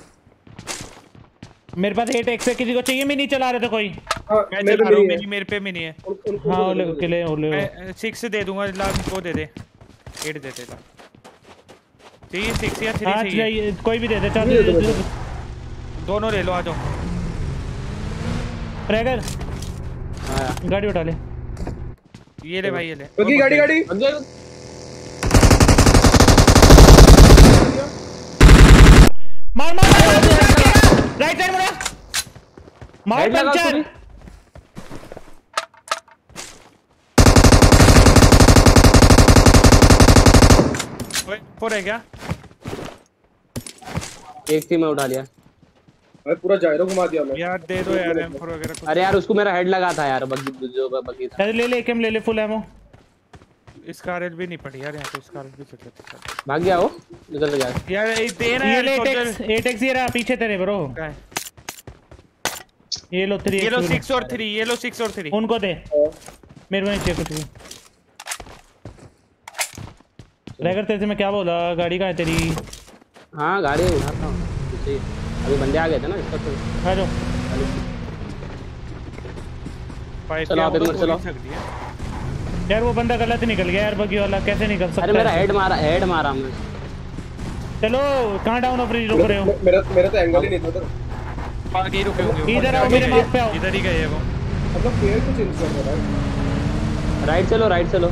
मेरे पास एट एक्स है, किसी को चाहिए? मिनी चला रहे थे कोई? हां मैं चला रहा हूं, मेरी मेरे पे मिनी है। हां ओले के ले ओले। मैं सिक्स दे दूंगा, लाख को दे दे। एट दे देगा। चाहिए सिक्स या थ्री चाहिए? हां कोई भी दे दे। चल दोनों ले लो, आ जाओ। ट्रैगर हां गाड़ी उठा ले। ये ले भाई, ये ले। बग्गी गाड़ी गाड़ी मार मार राइट साइड मुड़ा मार पंचर। ओए फोर है क्या? एक थी मैं उठा लिया। भाई पूरा जायरो घुमा दिया मैं यार। दे दो यार एम फोर वगैरह कुछ। अरे यार उसको मेरा हेड लगा था यार, बग्गी जो बग्गी था। अरे ले ले एकेम ले ले फुल एमो। इसका आरएल भी नहीं पड़ी यार, यहाँ पे इसका आरएल भी चल रहा है। भाग गया वो, निकल गया यार ये दे ना ये यार। ले एट एक्स एट एक्स ये रहा पीछे तेरे ब्रो। ये लो थ्री, ये लो सिक्स और थ्री, ये लो सिक्स और थ्री। उनको दे, मेरे को नहीं चाहिए कुछ भी। ड्राइवर तेरे से मैं क्या बोला? गाड़ी कहाँ है तेरी? हाँ गाड़ी उठाता हूँ पीछे। अभी बंदे आ गए थे ना इसका तो। आ जाओ चलो आप एक मिनट चलो। यार वो बंदा गलत निकल गया यार, बगी वाला कैसे निकल सकता है? अरे मेरा हेड मारा, हेड मारा मैं। चलो कहाँ डाउन ऑफ रुक रहे हो? मेरा मेरा तो एंगल ही नहीं था उधर। आगे रुके होंगे। इधर आओ मेरे मार्क पे आओ। इधर ही गए वो। मतलब पेड़ को चेंज कर रहा है। राइट चलो, राइट चलो।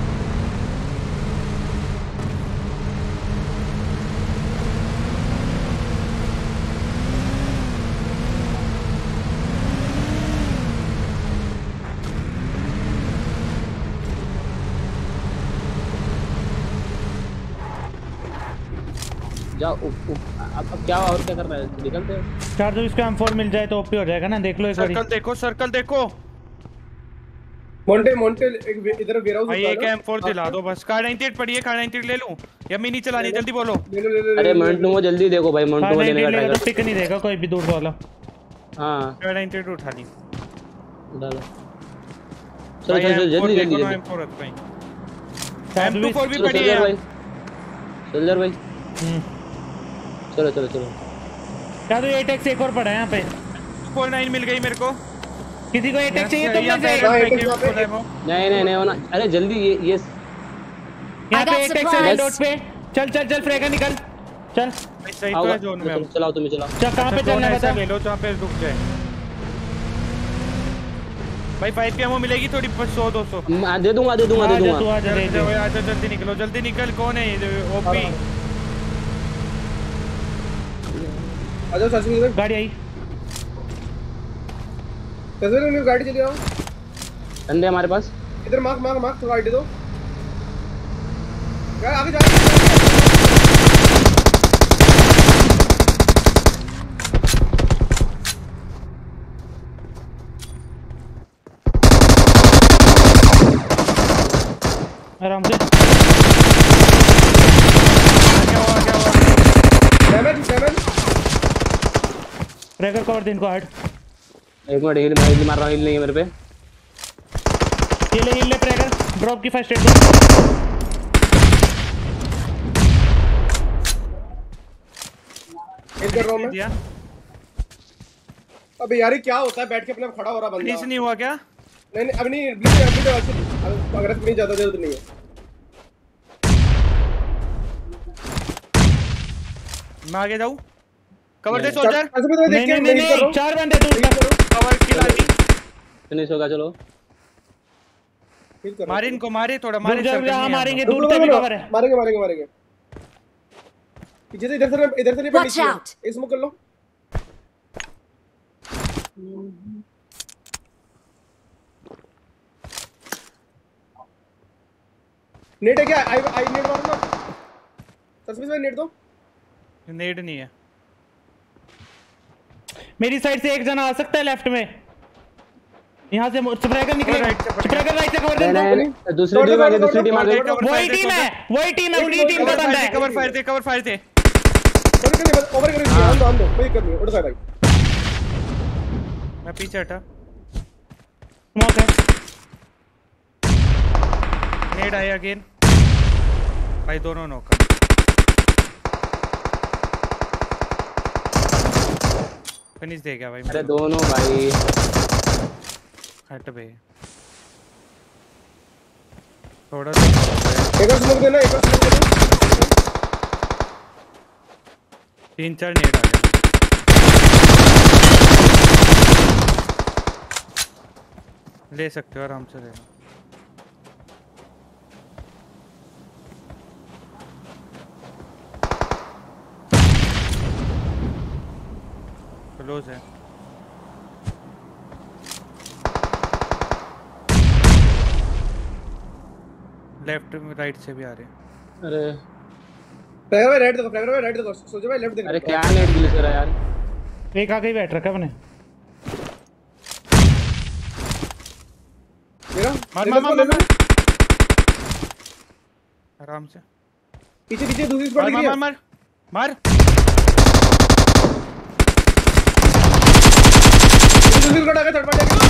जाओ उप, उप, अब, अब क्या और क्या कर रहा है? निकलते हैं। चार जो इसको एम फोर मिल जाए तो ओपी हो जाएगा ना। देख लो एक बार। सर्कल देखो, सर्कल देखो। मोंटे मोंटे एक इधर वेयर हाउस। भाई एक एम फोर दिला दो बस। कार नाइंटी एट पड़ी है, कार नाइंटी एट ले लूं या मिनी चलानी? जल्दी बोलो। ले लो ले लो। अरे मोंटू को जल्दी देखो भाई, मोंटू को लेने का ट्राई कर। पिक नहीं देगा कोई भी दूर वाला। हां कार नाइंटी एट उठा ली। डालो चलो चलो जल्दी जल्दी एम फोर रख भाई। एम टू फोर भी पड़ी है भाई। सोल्जर भाई चलो चलो चलो। क्या तो एट एक्स एक और पड़ा है यहाँ पे। फोर नाइन मिल गई मेरे को। किसी को एट एक्स चाहिए तो मुझे। नहीं नहीं नहीं होना। अरे जल्दी ये ये यहाँ पे एट एक्स है डॉट पे। चल चल चल फ्रेगा निकल चल। सही तो है जोन में। चलाओ तुम चलाओ। चल कहाँ पे चलना बता। ले लो जहाँ पे रुक जाए भाई। फाइव की एमो मिलेगी थोड़ी सौ दो सौ। दे दूंगा दे दूंगा दे दूंगा। आजा जल्दी निकलो, जल्दी निकल। कौन है ओपी? आजा चाची इधर। गाड़ी आई। तस्वीर में गाड़ी चली आओ। बंदे हमारे पास। इधर मार्क मार्क मार्क तो गाड़ी दो यार। आगे जा। आराम से। क्या हुआ क्या हुआ? Damage damage. ट्रैकर कवर दे इनको हार्ड। एक मिनट हील हिल मार रहा हूं। हिल नहीं है मेरे पे। ये ले, ये ले ट्रैकर। ड्रॉप की फर्स्ट एड दो। एक कर रहा हूं मैं। अबे यार क्या होता है? बैठ के अपने खड़ा हो रहा बंदा। फिनिश नहीं हुआ क्या? नहीं नहीं अभी नहीं ब्लिच अभी तो अच्छी अगर नहीं ज्यादा जरूरत नहीं है। मैं आगे जाऊं कवर दे सोल्जर। नहीं नहीं नहीं नहीं चार बंदे दूर कवर किल दी फिनिश होगा चलो मारे इनको मारे थोड़ा मारे जब यहां मारेंगे दूर तक भी कवर है। मारेंगे मारेंगे मारेंगे पीछे से इधर से इधर से नहीं पड़नी चाहिए। इस स्मोक कर लो नेट है क्या? आई आई नेट मारो ना सस्पेंस में नेट दो। नेट नहीं है मेरी साइड से एक जना आ सकता है लेफ्ट में यहां से स्प्रेकर निकलेगा स्प्रेकर राइट से कवर दे दो। दूसरी टीम आ गई दूसरी टीम आ गई वही टीम है वही टीम है उसी टीम का बंदा है। कवर फायर दे कवर फायर दे ओवर कर दिया हम दो कोई कर नहीं उड़ जा भाई। मैं पीछे हटा स्मोक है नेट आया अगेन भाई दोनों नॉक फिनिश दे गया भाई। अरे दोनों भाई हट बे थोड़ा सा एक और स्मोक देना एक और स्मोक देना। तीन चार नेट आ गए ले सकते हो आराम से लेना। क्लोज है लेफ्ट में राइट से भी आ रहे हैं। अरे फ्लैगर में राइट देखो फ्लैगर में राइट देखो सोचो भाई लेफ्ट देखो। अरे क्या नेट ग्लिच करा यार एक आगे ही बैठ रखा मैंने मेरा मार मार मार मार आराम से पीछे पीछे दूसरी स्पॉट मार दिख रही मार है। मार मार दूसरी स्पॉट आ गया थर्ड पार्टी आ गया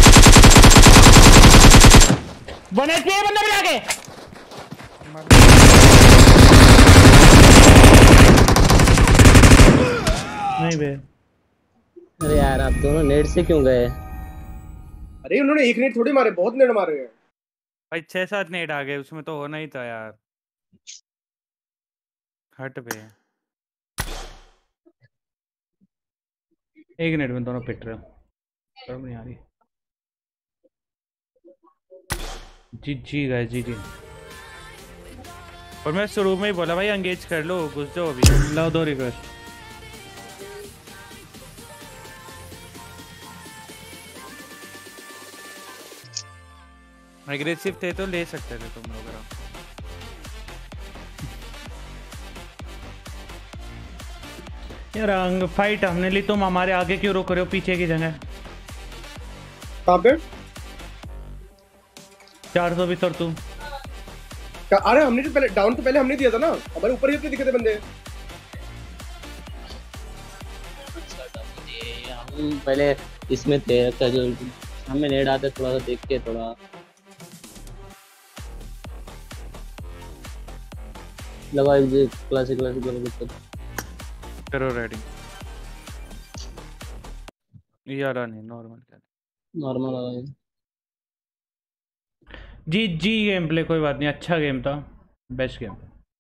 वन एचपी है बंदा भी आगे नहीं बे। अरे यार आप दोनों नेट से क्यों गए? अरे उन्होंने एक नेट थोड़ी मारे बहुत नेट मारे हैं भाई छह सात नेट आ गए उसमें तो होना ही था यार। हट बे एक मिनट में दोनों पिट रहे हो शर्म नहीं आ रही। जी जी गाइस जी जी और मैं शुरू में ही बोला भाई एंगेज कर लो घुस जाओ अभी। लो दो रिक्वेस्ट एग्रेसिव थे तो ले सकते थे तुम लोग। यार अंग फाइट हमने ली तुम हमारे आगे क्यों रोक रहे हो पीछे की जगह। कहां पे चार सौ भी सर तू क्या? अरे हमने तो पहले डाउन तो पहले हमने दिया था ना हमारे ऊपर ही तो दिखे थे बंदे। हम पहले इसमें थे क्या जो हमें नेट आते थोड़ा सा देख के थोड़ा लगा जी क्लासिक क्लासिक वाला करो रेडी ये आ रहा नहीं नॉर्मल क्या normal G G game play कोई बात नहीं अच्छा गेम था बेस्ट गेम।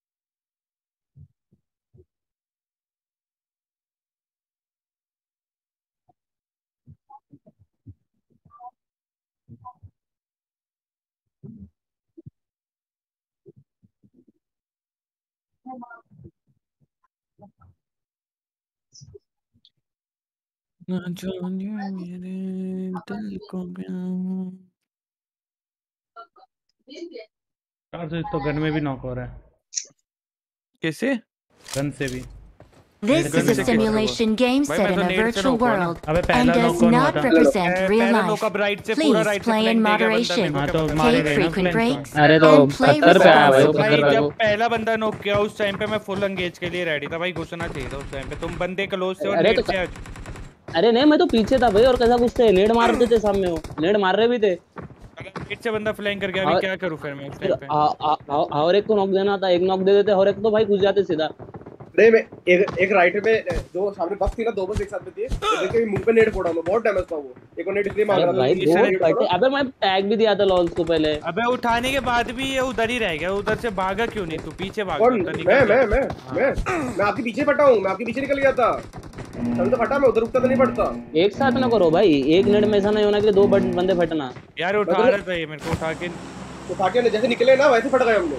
ना जाने मेरे दिल को प्यार चार सौ तो गन में भी नॉक हो रहा है। कैसे गन से भी। This is a simulation game set in a virtual world अबे and पहला नॉक does कौन हुआ not था? represent real पहला life. नॉक अब राइट से पूरा Please राइट से play in फ्लैंक देगा बंदा moderation. मेरे हाँ को तो क्या मारे Take गए ना frequent फ्लैंक breaks अरे तो and play पत्थर पे आया भाई पता। भाई पत्थर पे जब पहला बंदा नॉक किया उस टाइम पे मैं फुल एंगेज के लिए रेडी था भाई घुसना चाहिए था उस टाइम पे। तुम बंदे क्लोज थे और अरे नेट तो- से अरे नहीं मैं तो पीछे था भाई और कैसा कुछ थे नेट मार रहे थे सामने वो नेट मार रहे भी थे नेट से बंदा फ्लैंक कर गया अभी और- क्या करूं फिर मैं उस फिर टाइम पे। आ- आ- आ- और एक को नॉक देना था एक नॉक दे देते और एक तो भाई घुस जाते सीधा अरे मैं एक एक राइट में जो सामने बस थी ना, दो बस एक साथ में थी, तो देख के मुंह पे नेट फोड़ा मैं, बहुत डैमेज था वो। एक और नेट इसलिए मार रहा था भाई बहुत फटे। अबे मैं टैग भी दिया था लॉल्स को पहले। अबे उठाने के बाद भी ये उधर ही रह गया, उधर से भागा क्यों नहीं तू? पीछे भागा। मैं मैं मैं मैं मैं आपके पीछे फटा हूं, मैं आपके पीछे निकल गया था। हम तो फटा, मैं उधर रुकता तो नहीं पड़ता। एक साथ ना करो भाई, एक मिनट में ऐसा नहीं होना कि दो बंदे फटना। यार उठा रहा था ये मेरे को, उठा के उठा के जैसे निकले ना वैसे फट गए हम लोग।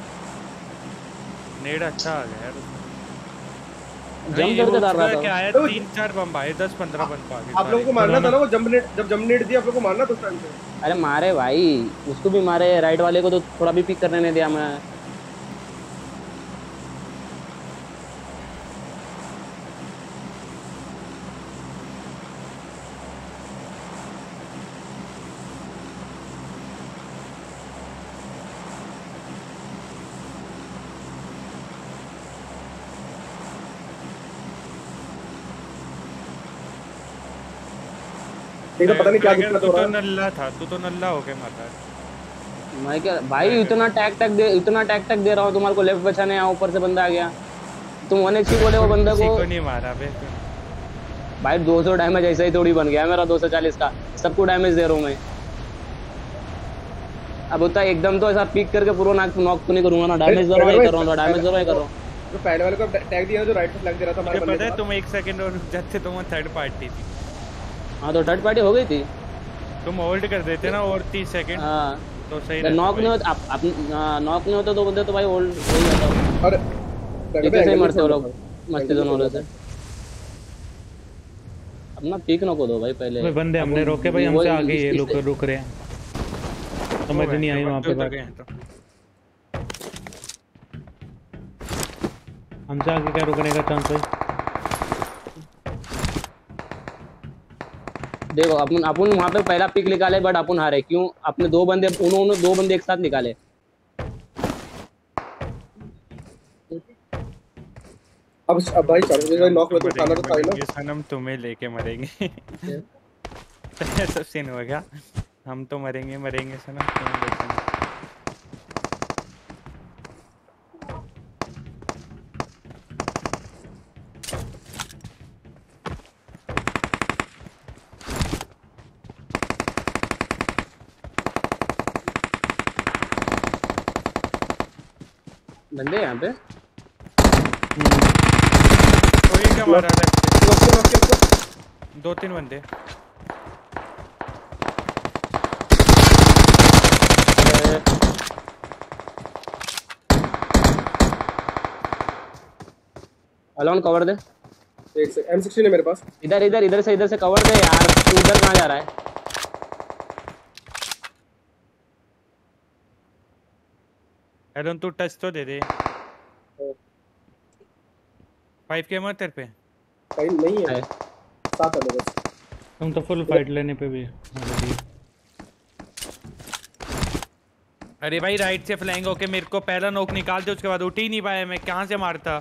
नेड अच्छा आ गया यार, जंप करके डाल रहा था क्या आया, तीन चार बम आए, दस पंद्रह बम आ गए। आप लोगों को मारना था ना वो जंप नेट, जब जंप नेट दिया आप लोगों को मारना था उस टाइम पे। अरे मारे भाई, उसको भी मारे, राइट वाले को तो थोड़ा भी पिक करने नहीं दिया मैं। तो पता नहीं क्या दिक्कत हो रहा है। तू तो नल्ला था, तू तो नल्ला होके मारा। मैं क्या भाई, इतना टैग टैग दे इतना टैग टैग दे रहा हूँ तुम्हारे को, लेफ्ट बचाने यहाँ ऊपर से बंदा आ गया, तुम वन एचपी बोले वो बंदे को को नहीं मारा बे भाई। दो सौ डैमेज ऐसा ही थोड़ी बन गया मेरा, दो सौ चालीस का सबको डैमेज दे रहा हूँ मैं। अब होता है एकदम तो ऐसा पिक करके पूरा नॉक नॉक तो नहीं करूंगा ना, डैमेज दे रहा हूँ, कर रहा हूँ डैमेज दे रहा हूँ कर रहा हूँ। जो पहले वाले को टैग दिया जो राइट पे फ्लैग दे रहा था हमारे बंदे, पता है तुम एक सेकंड और रुक जाते तो वो थर्ड पार्टी थी। हाँ तो थर्ड पार्टी हो गई थी, तुम होल्ड कर देते ना और तीस सेकंड। हाँ तो सही नॉक नहीं होता, आप नॉक नहीं होता तो बंदे तो भाई होल्ड हो ही जाता। अरे कैसे ही मरते हो लोग मस्ती जोन वाले से। अपना पीक नको दो भाई पहले। बंदे हमने रोके भाई, हमसे आगे ये लोग रुक रहे हैं, समझ नहीं आई वहाँ पे बात। हमसे आगे क्या रुकने का चांस है? देखो अपन अपन वहाँ पे पहला पिक निकाले बट अपन हारे क्यों? अपने दो बंदे उन्होंने दो बंदे एक साथ निकाले। अब अब भाई चलो नॉक में तो खाना तो खाई ना। ये सनम तुम्हें लेके मरेंगे। सब सीन हो गया, हम तो मरेंगे मरेंगे सनम तुम्हें लेके। बंदे यहाँ पे कोई क्या मारा था? दो तीन बंदे। अलाउन कवर दे। एक से एम सिक्सटीन है मेरे पास। इधर इधर इधर से इधर से कवर दे यार, तू उधर कहाँ जा रहा है? एलन तू टच तो दे दे। फाइव के मत तेरे पे फाइव नहीं है, सात है बस। तुम तो फुल फाइट लेने पे भी। अरे भाई राइट से फ्लैंग होके मेरे को पहला नोक निकाल दे, उसके बाद उठ ही नहीं पाया मैं, कहाँ से मारता?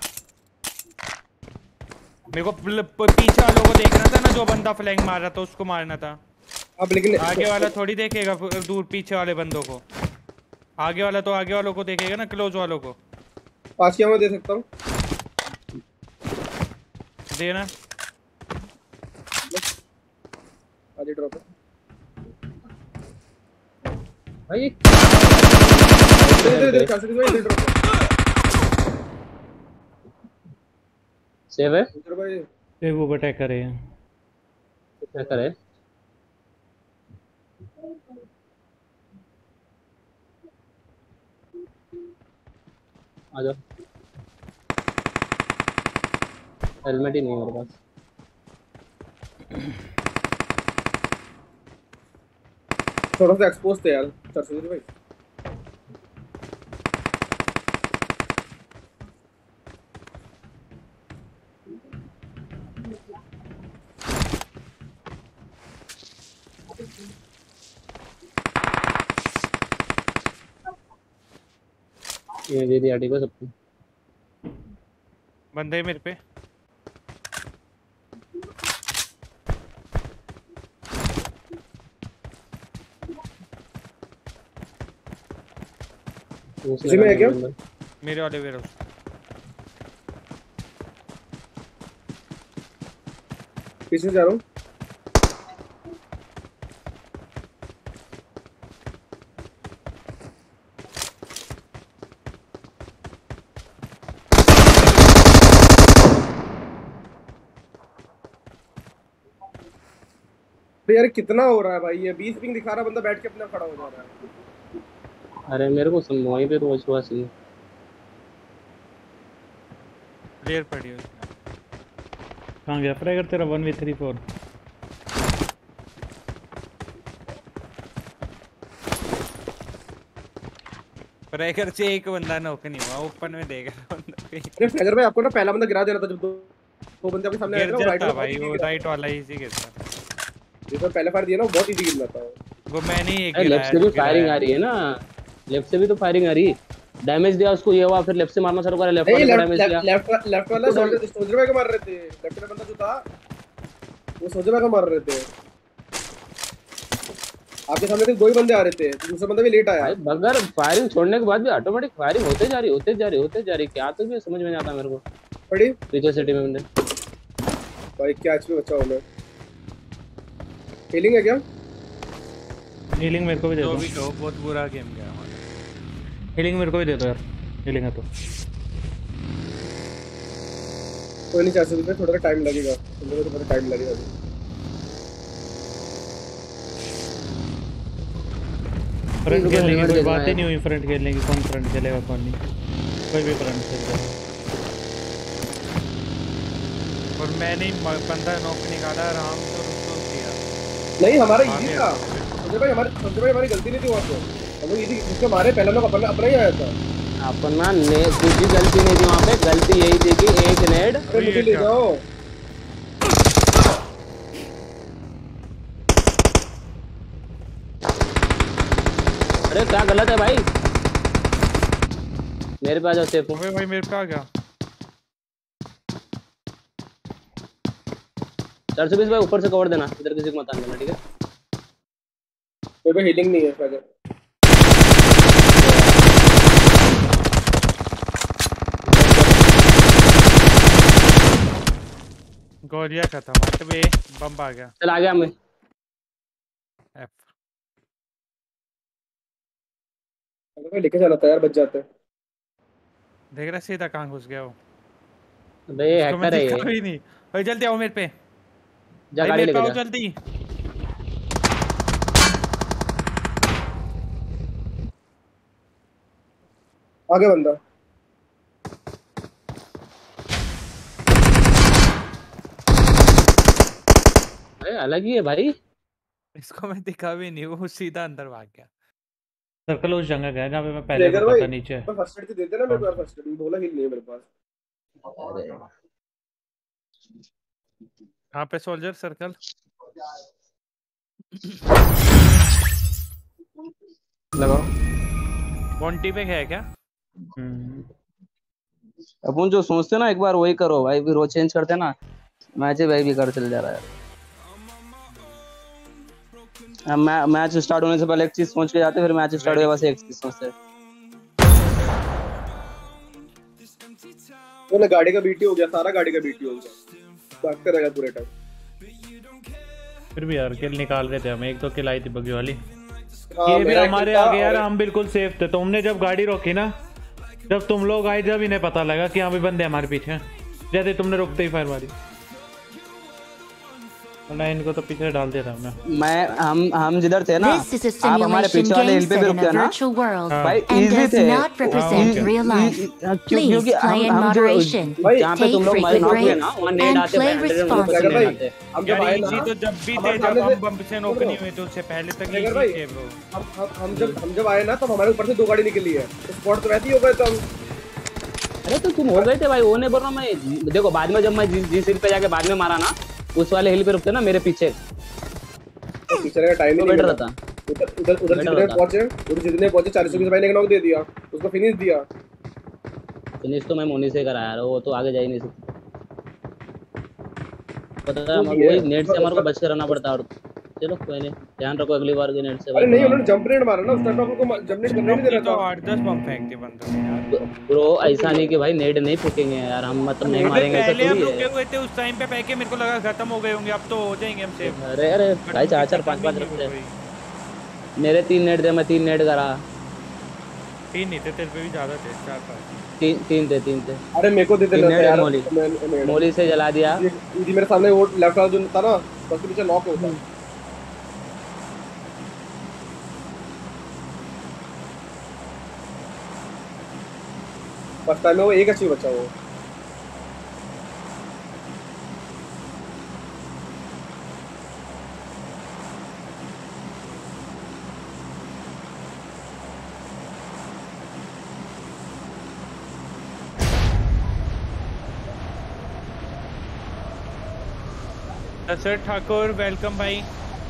मेरे को पीछे वालों को देखना था ना, जो बंदा फ्लैंग मार रहा था उसको मारना था। अब लेकिन आगे वाला थोड़ी देखेगा दूर पीछे वाले बंदों को, आगे वाला तो आगे वालों को देखेगा ना, क्लोज वालों को। पास क्या मैं दे सकता हूँ? देना आगे ड्रॉप भाई इधर इधर कर सकते हो, इधर ड्रॉप सेव है इधर भाई। ये वो अटैक करे हैं, क्या करे? आ जाओ, हेलमेट ही नहीं है मेरे पास। थोड़ा सा एक्सपोज थे यार सरस्वती भाई। ये दे दिया ठीक है सबको। बंदे मेरे पे उसी में है क्या? मेरे वाले वेयर पीछे जा रहा हूँ। यार कितना हो रहा है भाई, ये बीस पिंग दिखा रहा बंदा बैठ के अपना खड़ा हो जा रहा है। अरे मेरे को समझ वहीं पे तो विश्वास नहीं। क्लियर पड़ी है। कहां गया फ्राइगर तेरा वन वी थ्री फोर? फ्राइगर से एक बंदा नॉक नहीं हुआ, ओपन में देख रहा बंदा। अरे फ्राइगर भाई आपको ना पहला बंदा गिरा देना था जब दो दो बंदे आपके सामने आए थे ना, राइट था भाई, वो राइट वाला इजी गिरता। ये तो पहले फायर दिया ना, बहुत इजी गिर जाता है वो। मैंने एक गिराया। लेफ्ट से भी फायरिंग आ रही है ना, लेफ्ट से भी तो फायरिंग आ रही है। डैमेज दिया उसको, ये हुआ, फिर लेफ्ट से मारना शुरू करा, लेफ्ट वाले को डैमेज दिया। लेफ्ट लेफ्ट वाला सोल्जर सोल्जर भाई को मार रहे थे, लेफ्ट वाला बंदा जो था वो सोल्जर भाई को मार रहे थे। आपके सामने तो दो ही बंदे आ रहे थे, दूसरा बंदा भी लेट आया भाई। बगैर फायरिंग छोड़ने के बाद भी ऑटोमेटिक फायरिंग होते जा रही होते जा रही होते जा रही क्या तो भी समझ में नहीं आता मेरे को। पड़ी पीछे सिटी में बंदे भाई, क्या एचपी बचा हूं मैं। हीलिंग है क्या? हीलिंग मेरे को भी दे दो। भी तो बहुत बुरा गेम गया हमारा। हीलिंग मेरे को भी दे दो यार, हीलिंग है तो। कोई नहीं, चार सौ थोड़ा टाइम लगेगा, मुझे तो थोड़ा टाइम लगेगा अभी। फ्रंट खेलने की कोई बात ही नहीं हुई, फ्रंट खेलने की कौन फ्रंट खेलेगा कौन नहीं, कोई भी फ्रंट खेलेगा। और मैंने बंदा नॉक निकाला आराम से और उसको दिया। नहीं हमारा इजी था संजय भाई, हमारे संजय भाई हमारी गलती नहीं थी वहां पे, हम लोग इजी उसके मारे पहले लोग अपना अपना ही आया था। अपना ने कुछ भी गलती नहीं थी वहां पे, गलती यही थी कि एक नेड। अरे मुझे ले जाओ। अरे क्या गलत है भाई, मेरे पे आ जाओ सेफ। ओए भाई मेरे पे आ गया। चार सौ बीस भाई ऊपर से कवर देना, इधर किसी को मत आने देना, ठीक है? मेरे पे हीलिंग नहीं है फ्रैगर। गोलियां खत्म, हट बे, बम आ गया। चल आ गया मैं। एफ अगर लेके जाना था यार, बच जाते। देख रहा सीधा कहां घुस गया वो। अबे हैकर है ये। कभी नहीं भाई, जल्दी आओ मेरे पे, जा गाड़ी लेके जा जल्दी। आगे बंदा। अरे अलग ही है भाई, इसको मैं दिखा भी नहीं, वो सीधा अंदर भाग गया। सर्कल उस जगह गया जहां पे मैं पहले को पता नीचे। तो फर्स्ट एड दे देना मेरे को, फर्स्ट एड बोला हील नहीं है मेरे पास। कहां पे सोल्जर? सर्कल लगाओ। बॉन्टी पे है क्या? अपन जो सोचते ना एक बार वही करो भाई, फिर वो चेंज करते ना, मैच भाई भी कर चल जा रहा है। मै, मैच स्टार्ट होने से पहले एक चीज सोच के जाते, फिर मैच स्टार्ट हुए बस एक चीज सोचते। वो ना गाड़ी का बीटी हो गया, सारा गाड़ी का बीटी हो गया, भागते रहेगा पूरे टाइम। फिर भी यार किल निकाल रहे थे हम, एक तो किल आई थी बगी वाली। हाँ, ये भी हमारे आगे यार, हम बिल्कुल सेफ थे। तुमने जब गाड़ी रोकी ना, जब तुम लोग आए, जब इन्हें पता लगा कि हाँ भी बंदे हमारे पीछे, जैसे तुमने रोकते ही फायर मारी, वरना इनको तो पीछे डाल दिया था हमने। मैं हम हम जिधर थे ना, आप हमारे पीछे वाले हिल पे भी रुके ना भाई, इजी थे क्योंकि हम हम जो जहाँ पे तुम लोग मारे नॉक हुए ना, वहाँ नेड आते हैं। हम जब आए ना, तो जब भी थे, जब हम बम से नॉक नहीं हुए तो उससे पहले तक ये थे ब्रो। हम हम जब हम जब आए ना तो हमारे ऊपर से दो गाड़ी निकली है, तो स्पॉट तो वैसे ही हो गए थे हम। अरे तो तुम हो गए थे भाई, वो नहीं बोल रहा मैं। देखो बाद में जब मैं जिस हिल पे जाके बाद में मारा ना, उस वाले हिल पे रुकते ना मेरे पीछे, तो पीछे का टाइम ही नहीं बैठ था। उधर उधर उधर जितने पहुंचे उधर जितने पहुंचे चालीस बीस भाई ने नॉक दे दिया, उसको फिनिश दिया। फिनिश तो मैं मोनी से करा यार, वो तो आगे जा ही नहीं सकता। पता है, वही नेट से हमारे को बच के रहना पड़ता है। और चलो कोई नहीं, ध्यान रखो अगली बार ग्रेनेड से। अरे नहीं, उन्होंने जंप नेट मारा ना, उस टाइम पे आपको जंप नेट करने नहीं दे रहा तो था। आठ दस बम फेंक दिए बंदों ने यार। ब्रो ऐसा नहीं कि भाई नेड नहीं फेंकेंगे यार, हम मतलब नहीं मारेंगे ऐसा पहले हम थोड़ी रुके है। हुए थे उस टाइम पे फेंके, मेरे को लगा खत्म हो गए होंगे, अब तो हो जाएंगे हम सेफ। अरे अरे भाई चार चार पांच पांच रखते हैं। मेरे तीन नेट थे, मैं तीन नेट करा। तीन नहीं थे तेरे पे, भी ज्यादा थे, चार पांच। तीन तीन थे तीन थे। अरे मेरे को दे देना था यार, मोली मोली से जला दिया। ये मेरे सामने वो लेफ्ट वाला जो था ना, बस पीछे नॉक होता। फर्स्ट टाइम में वो एक अच्छी बच्चा वो। सर ठाकुर वेलकम भाई।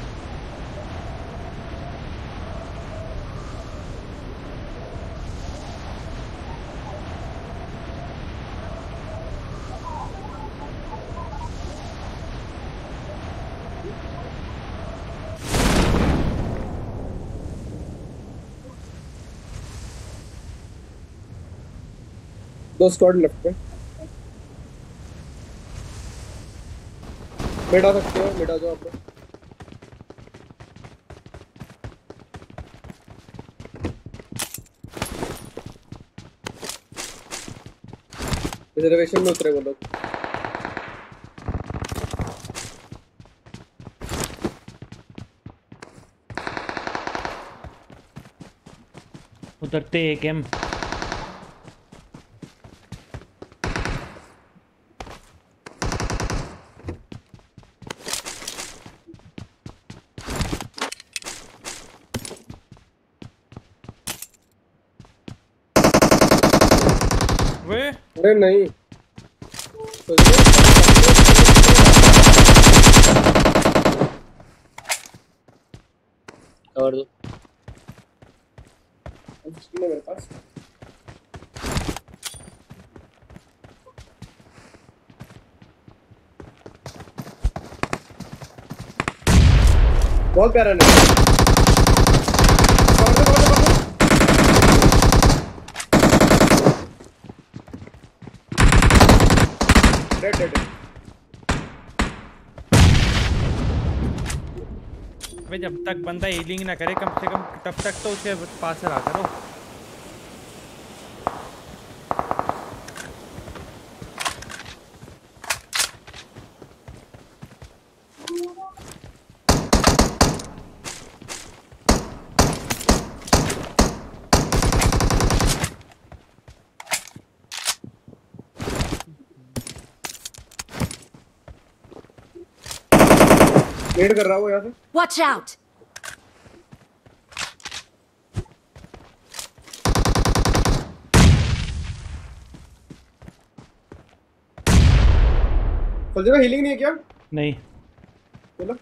दो स्क्वाड लेफ्ट पे मिटा सकते हो, मिटा जाओ आप। रिजर्वेशन में उतरे वो लोग। उतरते एक एम अरे नहीं कवर दो मेरे पास। बहुत प्यारा नहीं डेड डेड। भाई जब तक बंदा हीलिंग ना करे कम से कम तब तक तो उसके पास रहा करो। रेड कर रहा हूँ यहाँ से। Watch out! फौजी में हीलिंग नहीं है क्या? नहीं चलो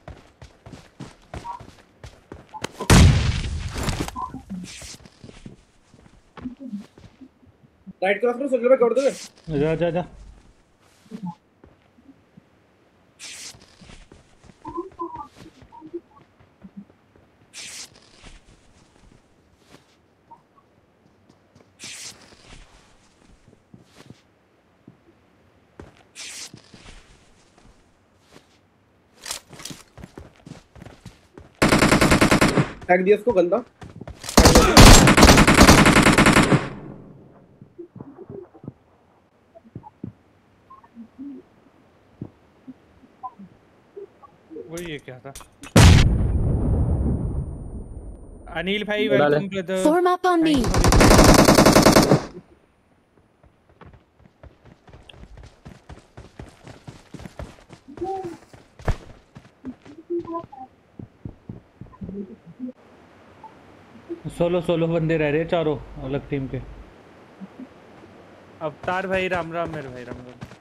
राइट क्रॉस करो, सोल्जर पे कर दो। जा जा जा टैग दिया इसको गंदा। वो ये क्या था? अनिल भाई welcome brother. Form up on me. Solo solo बंदे रह रहे हैं चारों अलग टीम के। अवतार भाई राम राम मेरे भाई राम राम।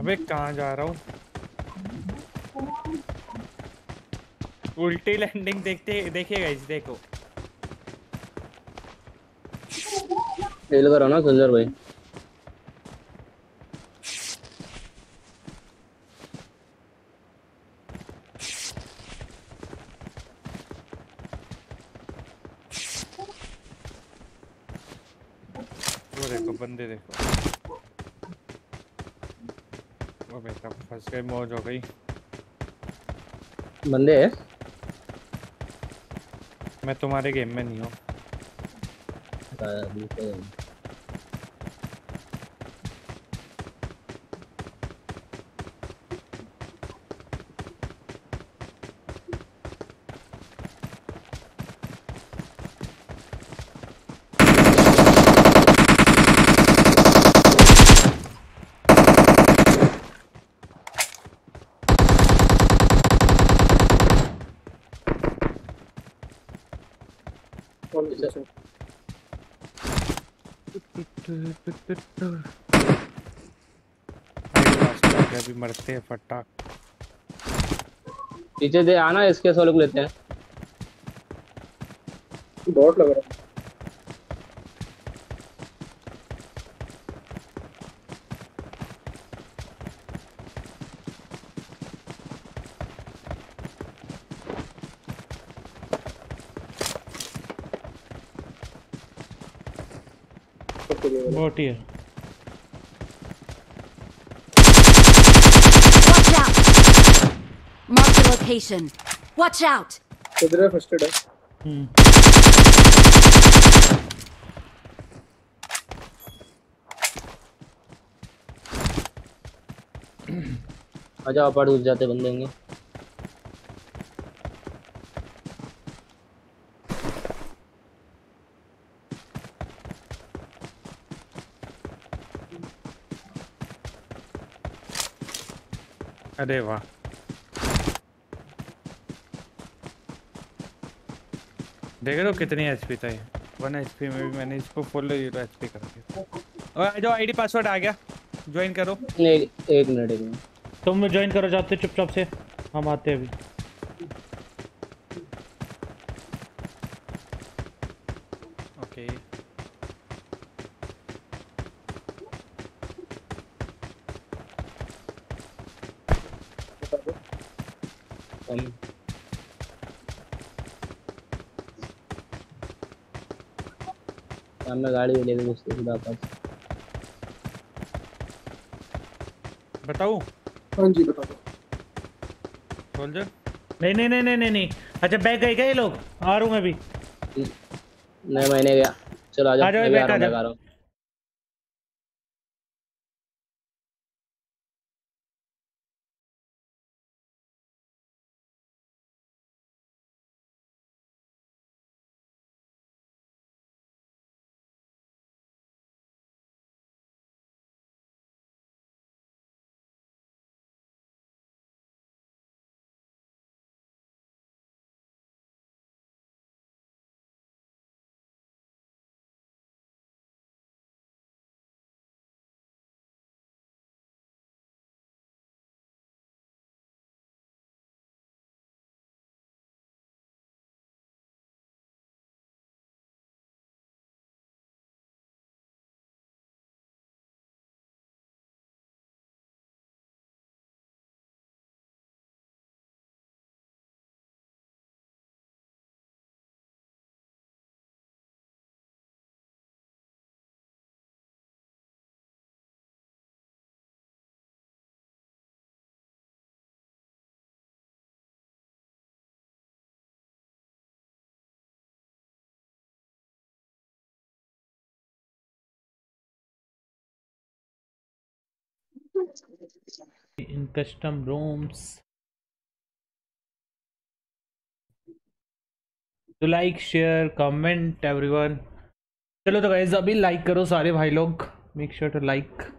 अबे कहाँ जा रहा हूँ? उल्टी लैंडिंग देखते देखिएगा इस देखो। फेल करो ना सुंदर भाई। वो देखो बंदे देखो। वो बेटा फंस गए, मौज हो गई। बंदे है? मैं तुम्हारे गेम में नहीं हूँ। अभी मरते हैं फटाक। पीछे दे आना, इसके सोलो को लेते हैं। बॉट लग रहा है। बॉट ही है। Watch out! Mark the location. Watch out! इधर है, फर्स्ट एड है। हम्म। आजा अपार्ट घुस जाते बंदे होंगे। अरे वाह, देख रहे हो कितनी एचपी था ये? वन एचपी में भी मैंने इसको फुल जीरो एचपी कर दिया। और जो आईडी पासवर्ड आ गया, ज्वाइन करो। एक एक मिनट एक मिनट तुम ज्वाइन करो जाते चुपचाप से, हम आते हैं अभी। ओके हम सामने गाड़ी लेके घुसते सीधा पास। बताऊं? हाँ जी बता दो। सोल्जर नहीं नहीं नहीं नहीं नहीं नहीं। अच्छा बैग गए क्या ये लोग? आ रहा हूँ मैं भी। नहीं मैंने गया। चलो आजा, आ जाओ, मैं भी आ बैग रहा आ हूँ, मैं जाओ। आ रहा हूँ। इन कस्टम रूम्स तो लाइक शेयर कमेंट एवरीवन। चलो तो गाइस अभी लाइक करो सारे भाई लोग, मेक श्योर टू लाइक।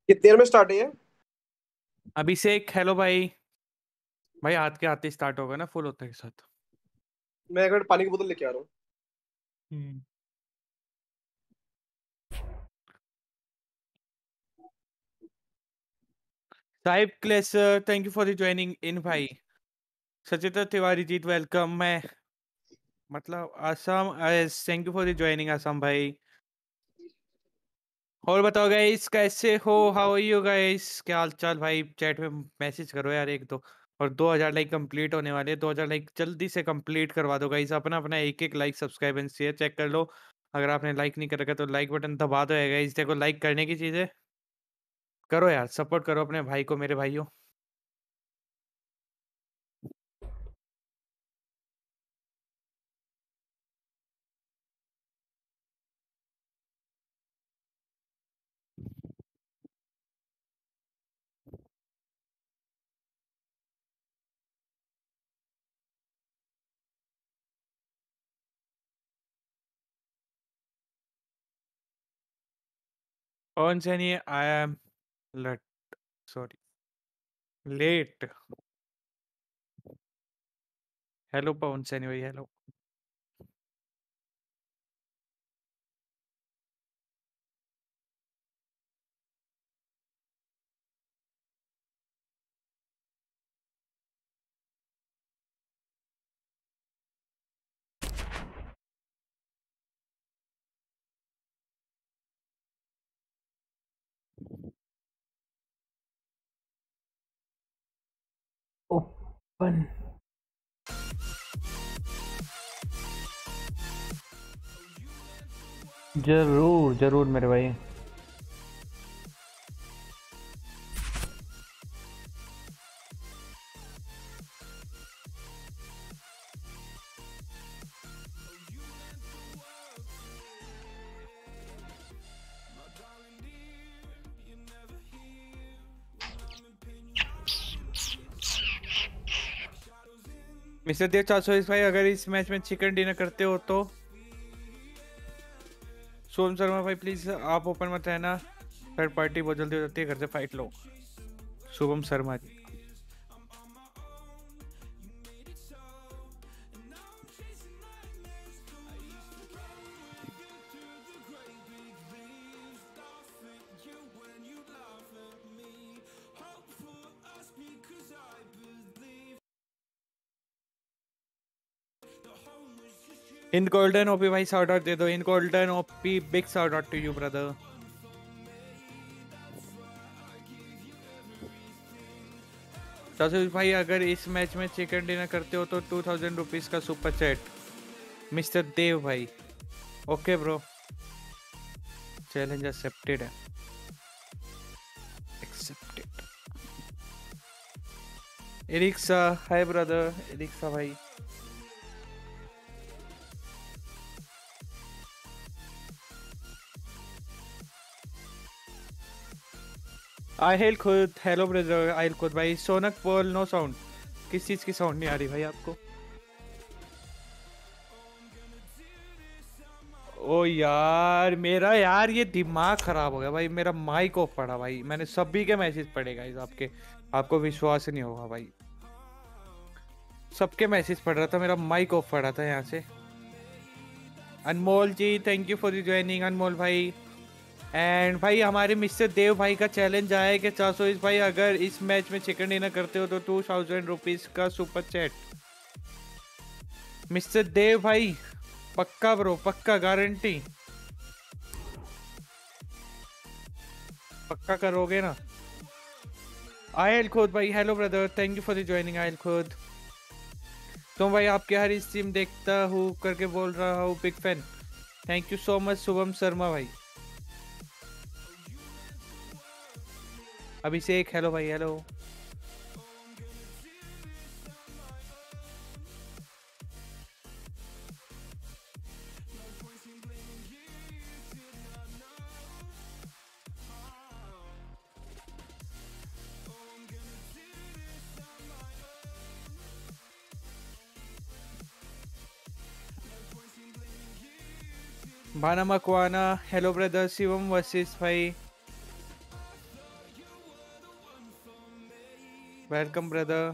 कितने देर में स्टार्ट है ये? अभिषेक हेलो भाई। भाई हाथ के आते स्टार्ट होगा ना फुल होते के साथ। मैं एक मिनट पानी की बोतल लेके आ रहा हूँ। हम्म। साहिब क्लेस thank you for the joining in भाई। सचिता तिवारी जीत वेलकम। मैं मतलब Assam thank you for the joining Assam भाई। और बताओ गाइस कैसे हो, हाउ आर यू गाइस, क्या हाल चाल भाई। चैट में मैसेज करो यार एक दो। और दो हज़ार लाइक कंप्लीट होने वाले हैं, दो हज़ार लाइक जल्दी से कंप्लीट करवा दो गाइस। अपना अपना एक एक like subscribe and share check कर लो। अगर आपने लाइक नहीं कर रखा तो लाइक बटन दबा दो गाइस। देखो लाइक करने की चीज़ है, करो यार, सपोर्ट करो अपने भाई को मेरे भाइयों। कौन से नहीं, I am late sorry late. Hello Pawan Saini भाई हेलो। ओपन जरूर जरूर मेरे भाई। मिस्टर देव चार सौ भाई अगर इस मैच में चिकन डिनर करते हो तो सोम शर्मा भाई प्लीज आप ओपन मत रहना, थर्ड पार्टी बहुत जल्दी हो जाती है, घर से फाइट लो। Shubham Sharma ji. In golden OP भाई शाउट आउट दे दो। In golden OP big shout out to you brother. भाई अगर इस मैच में चिकन डिनर करते हो तो टू थाउजेंड रुपीज का सुपर चैट। मिस्टर देव भाई ओके ब्रो, चैलेंज एक्सेप्टेड है, एक्सेप्टेड। एरिक्सा हाय ब्रदर, एरिक्सा भाई। आहिल खुद हेलो ब्रदर, आहिल खुद भाई। सोनक पोल नो साउंड, किस चीज की साउंड नहीं आ रही भाई आपको? ओ यार मेरा यार ये दिमाग खराब हो गया भाई, मेरा माइक ऑफ पड़ा भाई। मैंने सभी के मैसेज पढ़े गाइस आपके, आपको विश्वास नहीं होगा भाई, सबके मैसेज पढ़ रहा था, मेरा माइक ऑफ पड़ा था यहाँ से। Anmol ji thank you for the joining Anmol भाई। एंड भाई हमारे मिस्टर देव भाई का चैलेंज आया है कि चार सौ इस भाई अगर इस मैच में चिकन डिनर करते हो तो टू थाउजेंड रुपीज का सुपर चैट। मिस्टर देव भाई पक्का ब्रो, पक्का गारंटी, पक्का करोगे ना? आयल खुद भाई hello brother, thank you for the joining आयल खुद। तो भाई आपके हर स्ट्रीम देखता हूँ करके बोल रहा हूँ, big fan, thank you so much Shubham Sharma भाई। अभिषेक हेलो भाई hello. Bhana Makwana hello brother. Shivam Vashisht भाई वेलकम ब्रदर।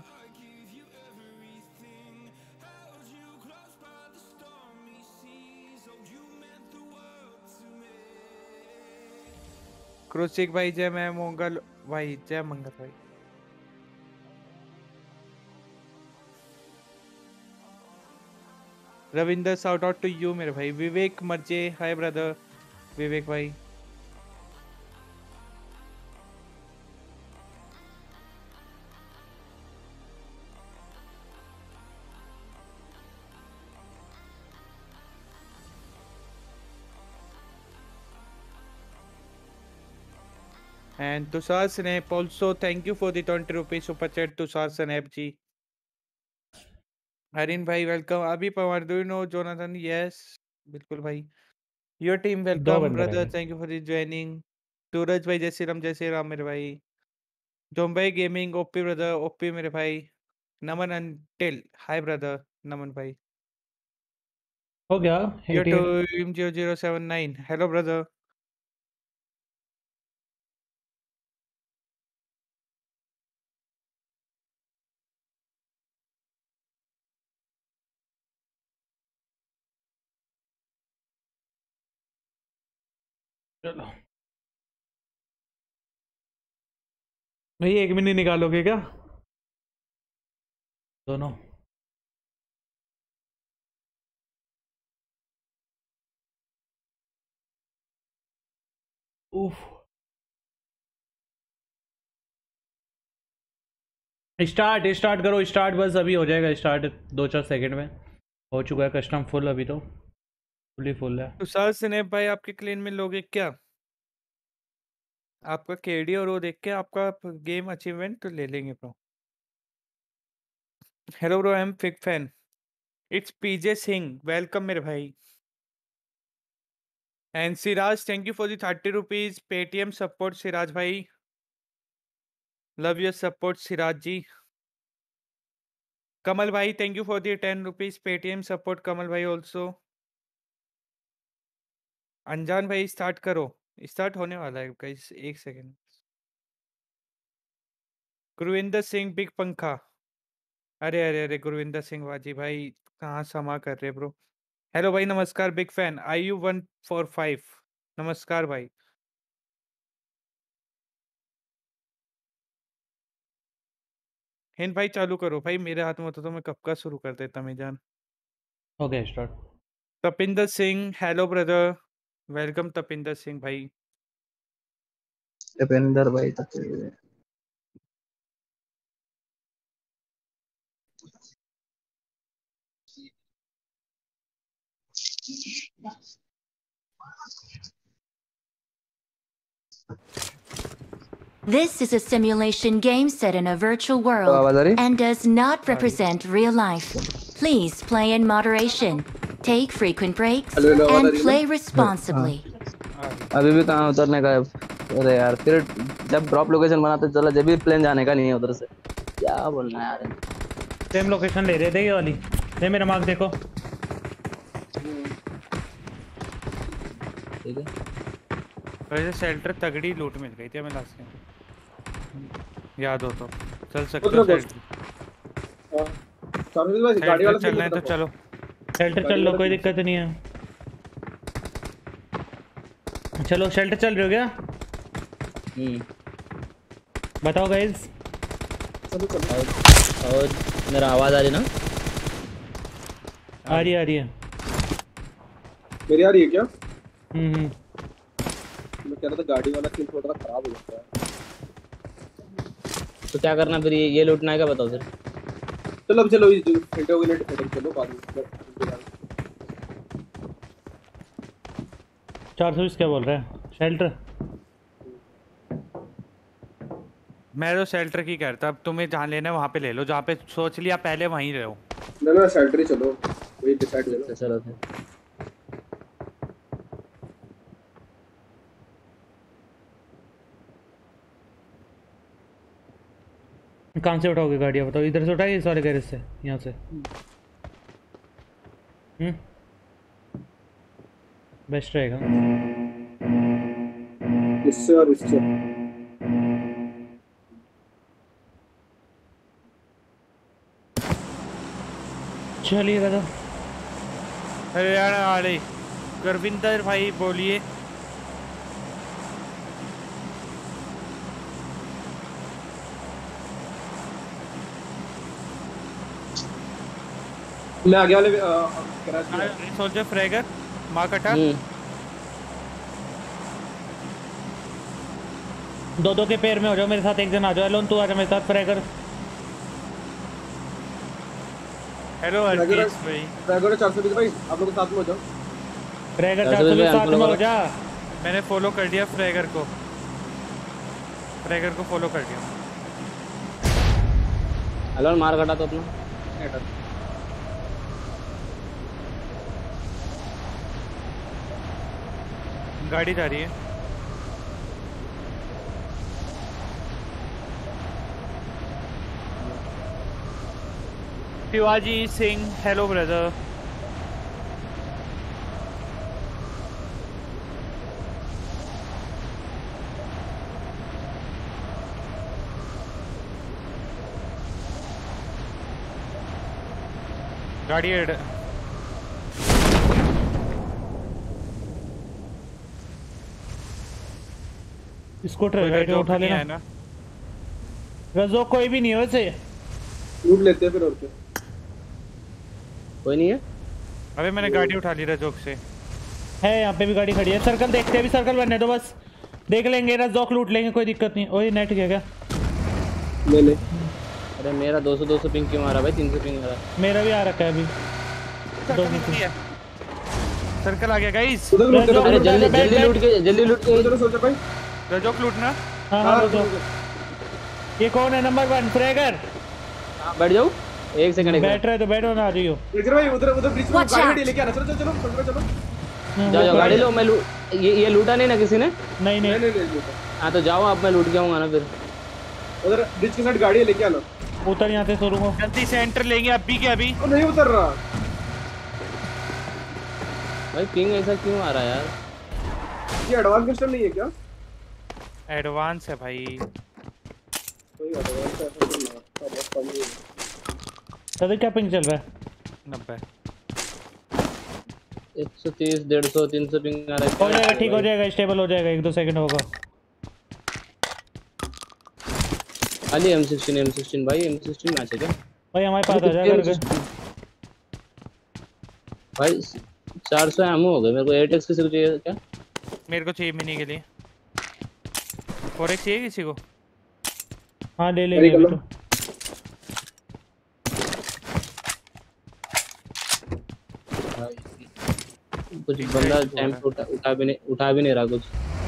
क्रोसिक भाई जय, मैं मंगल भाई जय मंगल भाई। Ravinder shout out to you मेरे भाई। विवेक मर्जे हाय ब्रदर विवेक भाई। And Tushar Snap also, thank you for the twenty rupees super chat Tushar Snap जी। हरिन भाई welcome. Abhi Pawar do you know Jonathan? Yes बिल्कुल भाई। योर टीम दो वेलकम बंदे रह ब्रदर, गए। Thank you for the joining. Suraj भाई जय श्री राम जय श्री राम मेरे भाई। Zombie gaming OP brother OP मेरे भाई। नमन अंटिल हाय ब्रदर नमन भाई। हो गया योर अठासी। Team zero zero seven nine hello brother. चलो भाई एक मिनट निकालोगे क्या दोनों? उफ। स्टार्ट स्टार्ट करो स्टार्ट, बस अभी हो जाएगा स्टार्ट दो चार सेकंड में। हो चुका है कस्टम फुल, अभी तो फुली फुल है। तुषार स्नैप भाई आपके क्लेन में लोगे क्या? आपका केडी और वो देख के आपका गेम अचीवमेंट तो ले लेंगे bro. Hello bro I am fake fan. It's PJ Singh welcome मेरे भाई। And Siraj thank you for the thirty rupees Paytm support Siraj भाई। Love your support Siraj ji. Kamal भाई thank you for the ten rupees Paytm support Kamal भाई also. अनजान भाई start करो। Start होने वाला है गाइस, एक सेकेंड। गुरविंदर सिंह बिग पंखा। अरे अरे अरे गुरविंदर सिंह वाजी भाई कहाँ समा कर रहे ब्रो। हेलो भाई नमस्कार big fan I you one four five. नमस्कार भाई। हिंद भाई चालू करो भाई, मेरे हाथ में होता तो मैं कब का शुरू कर देता मैं जान। हो गया start. Tapinder Singh hello brother welcome Tapinder Singh भाई। दीपेंद्र भाई तक This is a simulation game set in a virtual world and does not represent real life. Please play in moderation, take frequent breaks, and play responsibly. अभी भी कहाँ उतरने का है? अरे यार फिर जब ड्रॉप लोकेशन बनाते चला जब भी प्लेन जाने का नहीं है उधर से, क्या बोलना है यार। सेम लोकेशन ले रहे थे ये वाली। ये मेरा मार्क देखो। ठीक है वैसे शेल्टर तगड़ी लूट मिल गई थी हमें लास्ट में, याद हो तो चल सकते हो। गाड़ी वाला चलना है तो चलो। शेल्टर चल लो कोई दिक्कत नहीं है। चलो शेल्टर चल रहे हो क्या? हम्म बताओ गाइस। और, और मेरा आवाज आ रही ना? आ रही आ रही है। मेरी आ रही है क्या? हम्म हम्म मैं कह रहा था गाड़ी वाला सीन थोड़ा खराब हो जाता है। तो क्या करना फिर? ये, ये लूटना है क्या बताओ फिर? चलो अब चलो ये फेंटो के लिए फेंटो चलो बाद में। चार सौ बीस क्या बोल रहा है? शेल्टर मैं तो शेल्टर की करता। अब तुम्हें जहाँ लेना है वहाँ पे ले लो, जहाँ पे सोच लिया पहले वहीं रहो। ना ना शेल्टर ही चलो, वही डिसाइड ले लो। चलो फिर कहाँ से उठाओगे गाड़ियाँ बताओ? इधर से उठाइए सारे गैरेज से, यहाँ से। हम्म बेस्ट रहेगा। इससे और इससे चलिए दादा। हरियाणा आ रही गुरविंदर भाई बोलिए। मैं आगे वाले क्रैश में सोल्जर फ्रैगर मार कटा। दो दो के पैर में हो जाओ मेरे साथ, एक जन आ जाओ। एलोन तू आ जा मेरे साथ फ्रैगर। हेलो अर्जीत भाई। फ्रैगर चार सौ बीस भाई आप लोग साथ में हो जाओ। फ्रैगर चार सौ बीस साथ में हो जा। मैंने फॉलो कर दिया फ्रैगर को। फ्रैगर को फॉलो कर दिया। एलोन मार कटा तो अपना। गाड़ी जा रही है। Shivaji Singh hello brother. गाड़ी एड स्कूटर राइट उठा लेना है ना। रजो कोई भी नहीं है वैसे। लूट लेते हैं फिर और क्या। कोई नहीं है। अबे मैंने गाड़ी उठा ली रजोक से। है यहाँ पे भी गाड़ी खड़ी है। सर्कल देखते हैं, अभी सर्कल बनने दो बस। देख लेंगे रजोक लूट लेंगे, कोई दिक्कत नहीं। ओए नेट क्या क्या ले ले। अरे मेरा दो सौ दो सौ पिंग क्यों मारा भाई? तीन सौ पिंग मारा। मेरा भी आ रखा है अभी। दो सर्कल आ गया गाइस। अरे जल्दी जल्दी लूट के जल्दी लूट के चलो सोल्जर भाई। रजोक लूटना। हां हां रजोक। ये कौन है नंबर वन? फ्रैगर। हां बैठ जाओ एक सेकंड। बैठ रहे तो बैठो ना, आ जाइयो। फ्रैगर भाई उधर उधर ब्रिज में गाड़ी लेके आना। चलो चलो चलो चलो चलो जाओ जाओ गाड़ी लो। मैं ये ये लूटा नहीं ना किसी ने? नहीं नहीं नहीं। हां तो जाओ अब मैं लूट के आऊंगा ना फिर। उधर ब्रिज के साइड गाड़ी लेके आना। उतर यहां से शुरू हो। जल्दी से एंटर लेंगे अभी के अभी। ओ नहीं उतर रहा भाई। पिंग ऐसा क्यों आ रहा है यार? ये एडवांस सिस्टम नहीं है क्या? एडवांस है भाई। कोई एडवांस है तो ना बहुत कम ही है। दादा क्या पिंग चल रहा है? नब्बे एक सौ तीस डेढ़ सौ तीन सौ पिंग आ रहा है। हो जाएगा ठीक हो जाएगा, स्टेबल हो जाएगा। एक दो सेकंड होगा। खाली एम सिक्सटीन एम सिक्सटीन भाई। एम सिक्सटीन मैच है क्या भाई? हमारे पास आ जा करके भाई। चार सौ एमओ हो गए मेरे को। एट एक्स किसी को चाहिए क्या? मेरे को चाहिए मिनी के लिए। फोर एक्स चाहिए किसी को? हाँ ले लेंगे अभी तो। कुछ बंदा टाइम पे उठा, उठा भी नहीं उठा भी नहीं रहा कुछ।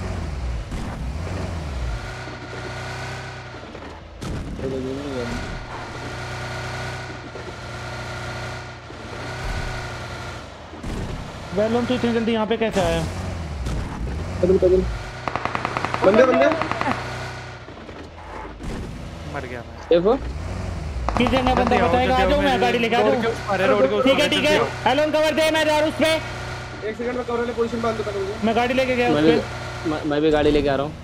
वेलोन तू इतनी जल्दी यहाँ पे कैसे आया? कदम कदम बंदे बंदे मर गया मैं। देखो किस जगह बंदा बताएगा? आ जाऊँ मैं, गाड़ी लेके आ जाऊँ। ठीक है ठीक है एलोन कवर दे, मैं जा रहा हूँ उस पे। एक सेकंड में कवर वाले पोजीशन पे आंदो पहले मुझे। मैं गाड़ी लेके गया उस पे। मैं भी गाड़ी लेके आ रहा हूँ।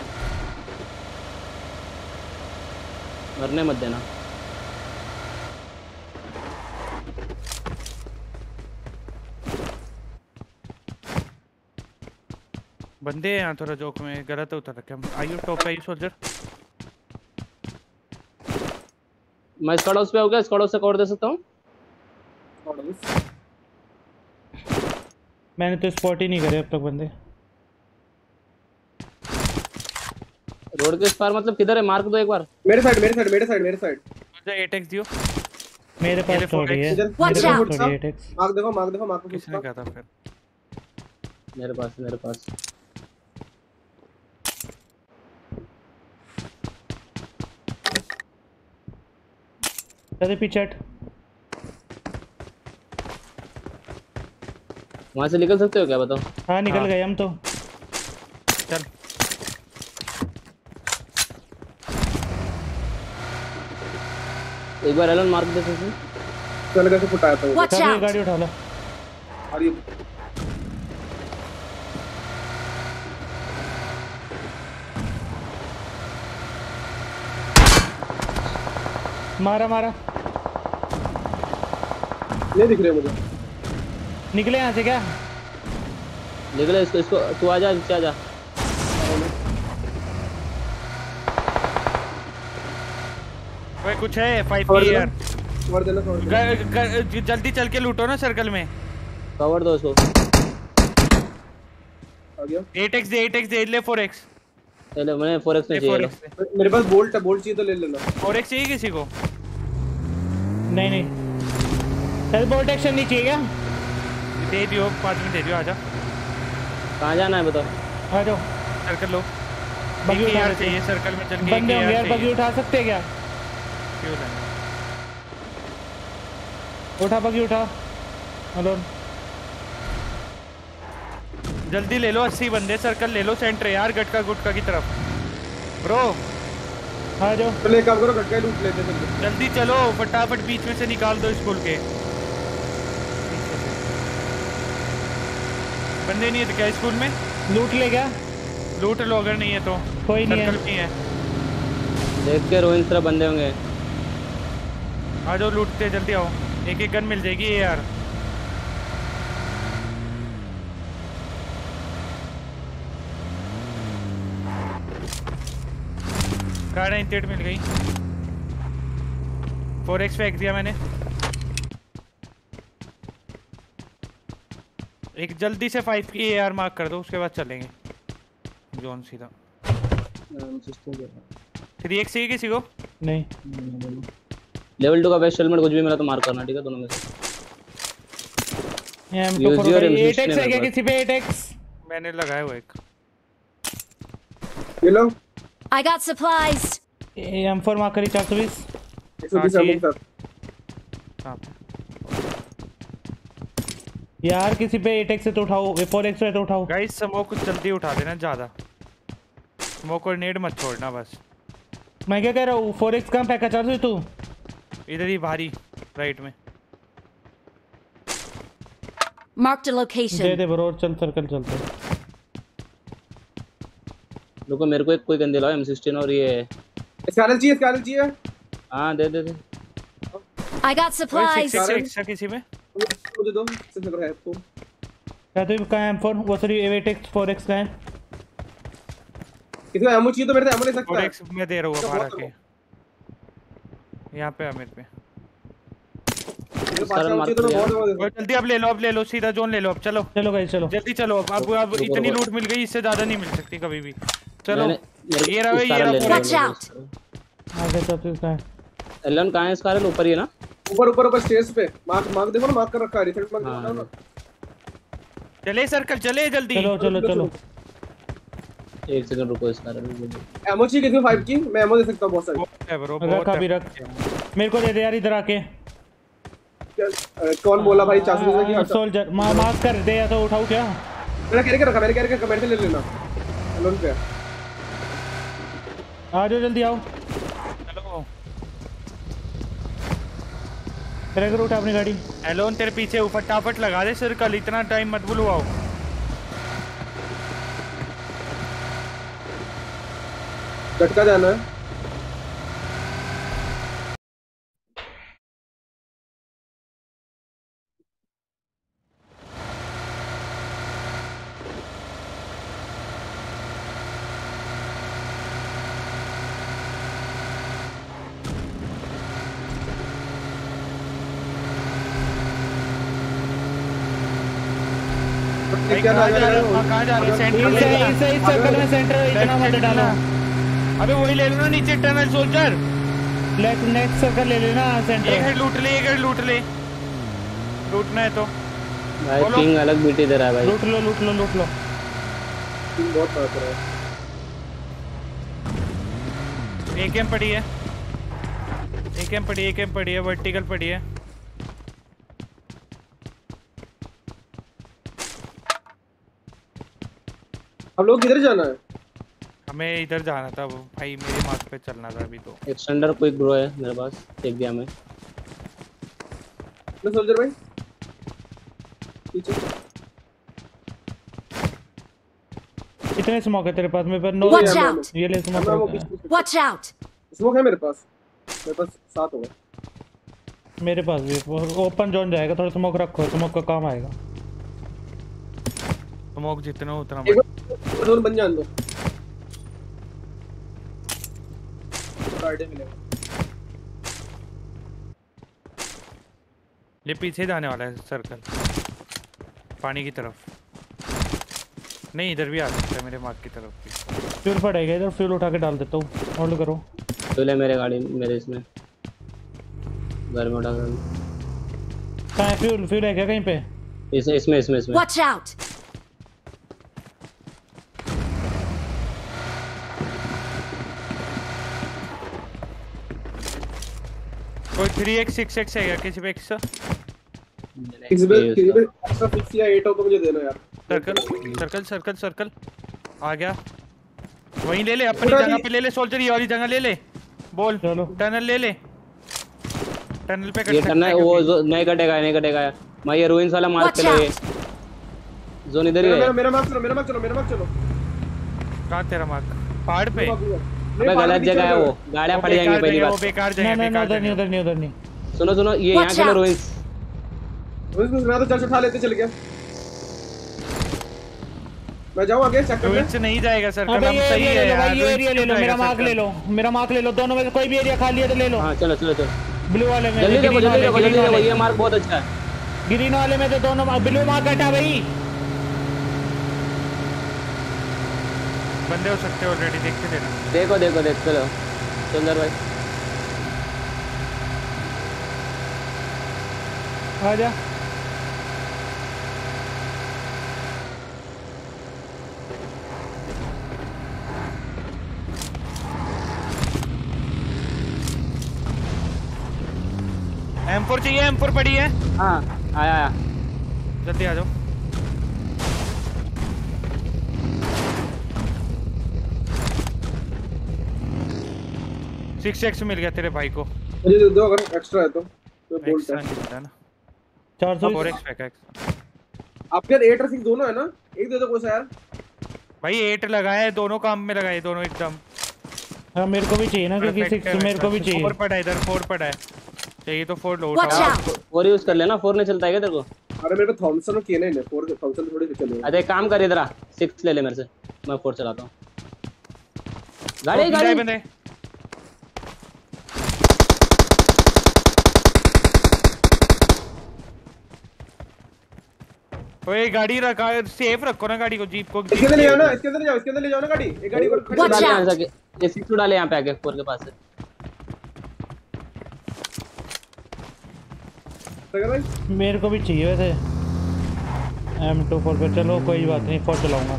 मरने मत देना। बंदे हैं यहाँ थोड़ा जोक में। गलत उतर रखे हम। आयु टॉप पे सोल्जर। मैं स्क्वाड हाउस पे हो गया। स्क्वाड हाउस से कवर दे सकता हूँ। मैंने तो स्पॉट ही नहीं करे अब तक बंदे। रोड के इस पार मतलब किधर है? मार्क दो एक बार। मेरे साइड मेरे साइड मेरे साइड मेरे साइड। मुझे एट एक्स दियो। मेरे पास थोड़ी है। मेरे Watch पास out! थोड़ी है एट एक्स। मार्क देखो मार्क देखो मार्क किसने कहा था फिर? मेरे पास मेरे पास चल पीछे हट। वहां से निकल सकते हो क्या बताओ? हाँ निकल गए हम तो। चल एक बार एलन मार्क दे सकते हैं। चल कैसे फुटाया था वो। Watch चल ये out! गाड़ी उठा लो। और ये मारा मारा। नहीं दिख रहे मुझे। निकले यहाँ से क्या? निकले इसको इसको तू आ जा नीचे आ जा। भाई कुछ है फाइव की यार। कवर देना कवर देना। जल्दी चल के लूटो ना सर्कल में। कवर दो इसको। आ गया। एट एक्स दे एट एक्स दे ले फोर एक्स। ले मैंने फोर एक्स में चाहिए। मेरे पास बोल्ट है, बोल्ट चाहिए तो ले लेना। फोर एक्स चाहिए किसी को? नहीं नहीं सर बोल्ट एक्शन नहीं चाहिए क्या? दे दियो पाँच में दे दियो। आजा। कहाँ जाना है बताओ? आ जाओ। सर्कल लो। बगी उठा यार चाहिए सर्कल में चल के। बंदे होंगे यार, बगी उठा सकते हैं क्या? क्यों नहीं? उठा बगी उठा। हेलो जल्दी ले लो अस्सी बंदे। सर्कल ले लो सेंटर यार गटका गुटका की तरफ। ब्रो आ जाओ। चलो एक काम करो गटका लूट लेते हैं। जल्दी चलो फटाफट बीच में से निकाल दो स्कूल के। बंदे नहीं है तो क्या स्कूल में? लूट ले क्या? लूट लो अगर नहीं है तो। कोई नहीं है। नहीं है। देख के रोहित तरह बंदे होंगे। आ जाओ लूटते जल्दी आओ। एक एक गन मिल जाएगी ये यार। गाड़ा इंटेट मिल गई। फोर एक्स फेंक दिया मैंने। एक जल्दी से फाइव की एआर मार्क कर दो उसके बाद चलेंगे जोन सीधा। थ्री एक्स चाहिए किसी को? नहीं। लेवल टू का बेस्ट हेलमेट कुछ भी मिला तो मार करना ठीक है दोनों में से। एट एक्स है क्या किसी पे? एट एक्स मैंने लगाया हुआ एक। ये लो। I got supplies. M four mark करी चार सौ बीस। एक सौ बीस एमओ सर। यार किसी पे एट एक्स से तो उठाओ, फोर एक्स से तो उठाओ। गाइस स्मोक जल्दी उठा देना ज्यादा। स्मोक और नेड मत छोड़ना बस। मैं क्या कह रहा हूँ फोर एक्स कहाँ पैका चार सौ तू? इधर ही भारी राइट में। Marked a location. दे दे ब्रो चल सर्कल चलते हैं। रुको मेरे को एक कोई गन दिलाओ एम सिक्सटीन और ये स्कैनर चाहिए स्कैनर चाहिए। हाँ दे दे दे। I got supplies. एक्स्ट्रा किसी में? मुझे दो सिक्स नंबर है आपको। क्या तू कहाँ एम फोर वो sorry eight x four x का है? किसी को एमओ चाहिए तो मेरे से एमओ ले सकता है। फोर एक्स मैं दे रहा हूँ बाहर आके। यहाँ पे है मेरे पे। जल्दी अब ले लो अब ले लो सीधा जोन ले लो अब। चलो चलो गाइस चलो जल्दी चलो अब अब अब इतनी लूट मिल गई इससे ज्यादा नहीं मिल सकती कभी भी। चलो ये रहा ये रहा। Watch out. आगे तो किसका है? एलन कहाँ है इसका? ऊपर ही है ना? ऊपर ऊपर ऊपर स्टेज पे मार्क मार्क देखो ना, मार्क कर रखा है रिसेंट मार्क देखो ना। चले सर्कल चले जल्दी। चलो चलो चलो एक सेकंड रुको इसका। एमओ चाहिए किसी को फाइव की? मैं एमओ दे सकता हूं बहुत सारी। है ब्रो रख अभी रख। मेरे को दे दे यार इधर आके। कौन बोला भाई चार सौ की? सोल्जर मार्क कर दे या तो उठाऊं क्या? मेरा कैरेक्टर रखा मेरे कैरेक्टर कमेंट से ले लेना। लोन पे आ जाओ जल्दी आओ। चलो कैरेक्टर उठा अपनी गाड़ी। एलोन तेरे पीछे फटाफट लगा दे सर्कल। इतना टाइम मत बुलवाओ। झटका जाना है। कहाँ जा रहे हो? कहाँ जा रहे हो? सेंटर इस इस सर्कल में सेंटर इतना मत डालो। अबे वही ले लो ना नीचे tunnel soldier. Left next circle ले लेना सेंटर। एक हेड लूट ले एक हेड लूट ले। लूटना है तो भाई किंग अलग बीटी दे रहा है भाई। लूट लो लूट लो लूट लो। किंग बहुत पास कर रहा है। एक एम पड़ी है। एक एम पड़ी एक एम पड़ी है वर्टिकल पड़ी है। हम लोग किधर जाना है? हमें इधर जाना था वो भाई मेरे मार्ग पे चलना था अभी तो। एक्सटेंडर क्विक ब्रो है मेरे पास फेंक दिया मैं। लो सोल्जर भाई पीछे। कितने स्मोक है तेरे पास? मेरे पास नो। Watch out. ये ले स्मोक। Watch out. स्मोक है मेरे पास। मेरे पास सात होगा। मेरे पास भी ओपन जोन जाएगा, थोड़ा स्मोक रखो, स्मोक का काम आएगा। स्मोक जितना उतना जोन बन जान दो, मिलेगा। ये पीछे जाने वाला है सर्कल, पानी की तरफ नहीं, इधर भी आ सकता है मेरे मार्क की तरफ भी। फ्यूल पड़ेगा इधर, फ्यूल उठा के डाल देता हूँ, होल्ड करो। फ्यूल है मेरे गाड़ी मेरे इसमें घर में उठा कर। कहाँ है फ्यूल? फ्यूल है क्या कहीं पे? इस इसमें इसमें इसमें Watch out! कोई थ्री एक्स सिक्स एक्स है क्या किसी पे? एक्स एक्स पे एक्स्ट्रा सिक्स या एट हो तो मुझे देना यार। सर्कल सर्कल सर्कल सर्कल आ गया, वहीं ले ले अपनी जगह पे ले ले सोल्जर, ये वाली जगह ले ले। बोल चलो टनल ले ले, टनल पे कट ये करना है वो नहीं कटेगा नहीं कटेगा। मैं ये रूइंस वाला मार्क पे लो, ये जोन इधर ही है। मेरा मेरा मार्क चलो मेरा मार्क चलो मेरा मार्क चलो। कहां तेरा मार्क? पहाड़ पे? अबे गलत जगह है वो, गाड़ियां फट जाएंगी पहली बात। वो बेकार जगह है, नहीं बेकार उधर नहीं जगह। उधर नहीं उधर नहीं। सुनो सुनो ये यहां के लो रूइंस। रूइंस मैं तो चल उठा लेते चल गया। मैं जाऊं आगे चेक करने? रूइंस नहीं जाएगा सर्कल, अबे हम ये सही एरिया है ले लो यार। भाई, ये एरिया ले लो, मेरा मार्क ले लो, मेरा मार्क ले लो, दोनों में से कोई भी एरिया खाली है तो ले लो। हां चलो चलो चलो ब्लू वाले में, जल्दी देखो ग्रीन जल्दी वाले, देखो ग्रीन जल्दी देखो, वाले, ये मार्क बहुत अच्छा है। ग्रीन वाले में तो दोनों, ब्लू मार्क हटा भाई। बंदे हो सकते हैं ऑलरेडी, देख के देना। देखो देखो देख चलो सुंदर भाई आ जा। एम फोर चाहिए? एम फोर पड़ी है। हां आया आया जल्दी आ जाओ। सिक्स एक्स मिल गया तेरे भाई को, मुझे दे दो अगर एक्स्ट्रा है तो। तो बोल एक्स्ट्रा नहीं मिला ना, चार सौ और एक्स पैक एक्स। आपके यार एट और सिक्स दोनों है ना? एक दे दो कोई सा यार भाई एट लगाया है, दोनों काम में लगाए दोनों एकदम। हाँ मेरे को भी चाहिए ना, क्योंकि सिक्स मेरे को भी चाहिए। फोर पड़ा है इधर, फोर पड़ा है, चाहिए तो फोर लो। Watch out! फोर यूज कर लेना, फोर नहीं चलता है क्या तेरे को? अरे मेरे को थॉमसन और केना है, फोर थॉमसन थोड़ी चलेगा। अरे एक काम कर इधर आ, सिक्स ले ले मेरे से, मैं फोर चलाता हूं। गाड़ी गाड़ी बंदे ओए गाड़ी रखा, सेफ रखो ना गाड़ी को, जीप को। इसके अंदर ले जाओ ना, इसके अंदर ले जाओ, इसके अंदर ले जाओ ना गाड़ी। एक गाड़ी को खड़ी Watch डाले out! यहां से, ये सिक्स डाले यहां पे आके फोर के पास से। सगर भाई मेरे को भी चाहिए वैसे एम टू फोर पे। चलो कोई बात नहीं, फोर चलाऊंगा।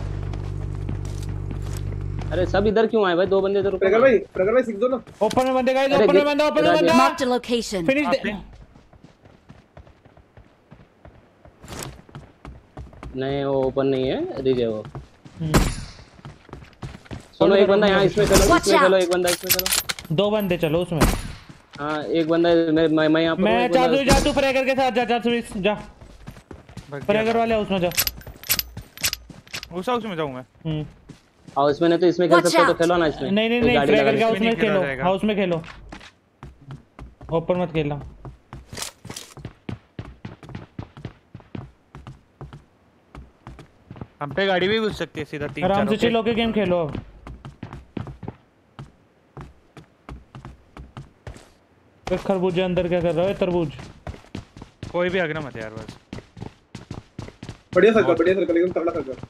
अरे सब इधर क्यों आए भाई? दो बंदे इधर। सगर भाई सगर भाई सिक्स दो ना। ओपन में बंदे गाइस, अरे ओपन में बंदा, ओपन में बंदा। Marked a location. फिनिश दे। नहीं वो ओपन नहीं है, रिज है वो। हम्म। चलो एक बंदा यहाँ इसमें चलो, Watch इसमें चलो, out! एक बंदा इसमें चलो। दो बंदे चलो उसमें। हाँ एक बंदा मैं मैं मैं यहाँ पर मैं हूँ, एक चार बंदा सौ जा, तू फ्रैगर के साथ जा, चार सौ जा, फ्रैगर वाले हाउस में जा। उस हाउस में जाऊं मैं? हम्म। और इसमें नहीं तो इसमें खेल Watch सकते हो तो out! खेलो ना इसमें। नहीं नहीं कोई नहीं, गाड़ी फ्रैगर लगा के हाउस इसमें में नहीं खेला खेलो, जाएगा। हाउस में खेलो, ओपन मत खेलना। हम पे गाड़ी भी घुस सकती है सीधा तीन आराम से चार। चिल के गेम खेलो अब। एक खरबूजे अंदर क्या कर रहा है? तरबूज। कोई भी आगे ना मत यार बस। बढ़िया सर्कल, बढ़िया सर्कल, एकदम तगड़ा सर्कल।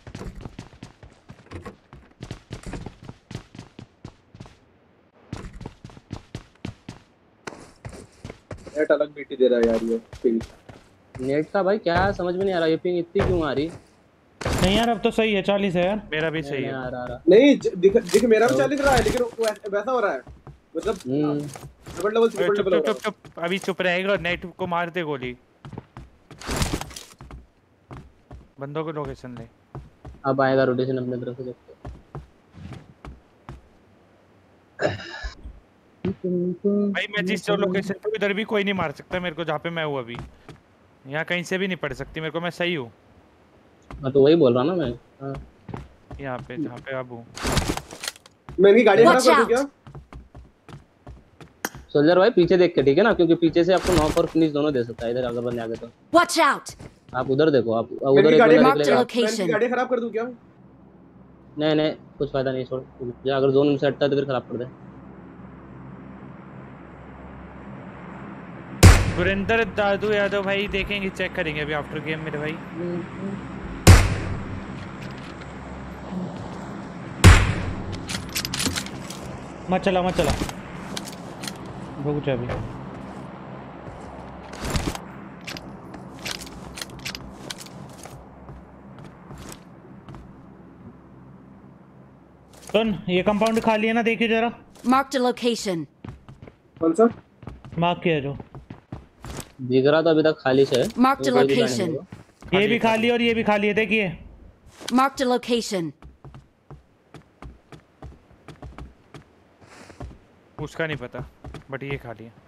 नेट अलग बीटी दे रहा है यार ये पिंग। नेट का भाई क्या समझ में नहीं आ रहा, ये पिंग इतनी क्यों आ रही? नहीं यार अब तो सही है, चालीस है यार। मेरा भी सही है। आ रहा नहीं दिख दिख मेरा भी चालीस रहा है, लेकिन वो वैसा हो रहा है मतलब डबल डबल ट्रिपल डबल। चुप चुप चुप, अभी चुप रहेगा, नेट को मार दे गोली। बंदों को लोकेशन ले। अब आएगा रोटेशन अपने तरफ से, देखते भाई मैं जिस जो लोकेशन पे इधर भी कोई नहीं मार सकता मेरे को, जहाँ पे मैं हूँ अभी। यहाँ कहीं से भी नहीं पड़ सकती मेरे को, मैं सही हूँ। मैं तो वही बोल रहा ना मैं। हाँ। यहाँ पे जहाँ पे अब हूँ मैं इनकी गाड़ी खराब कर दूं क्या? सोल्जर भाई पीछे देख के, ठीक है ना, क्योंकि पीछे से आपको नॉक और फिनिश दोनों दे सकता है इधर अगर बंदे आगे तो। Watch out! आप उधर देखो, आप उधर एक Marked a बंदा location. गाड़ी खराब कर दूं क्या? नहीं नहीं कुछ फायदा नहीं, छोड़ जा, अगर जोन से हटता है तो फिर खराब कर दे। सुरेंद्र दादू यादव भाई देखेंगे, चेक करेंगे अभी आफ्टर गेम मेरे भाई। मत चला मत चला, रुक जा अभी। सुन ये कंपाउंड खाली है ना, देखिए जरा। Marked a location. कौन सा? मार्क किया जो दिख रहा तो अभी तक खाली से है। Marked a location. ये भी खाली और ये भी खाली है, देखिए। Marked a location. उसका नहीं पता बट ये खाली है।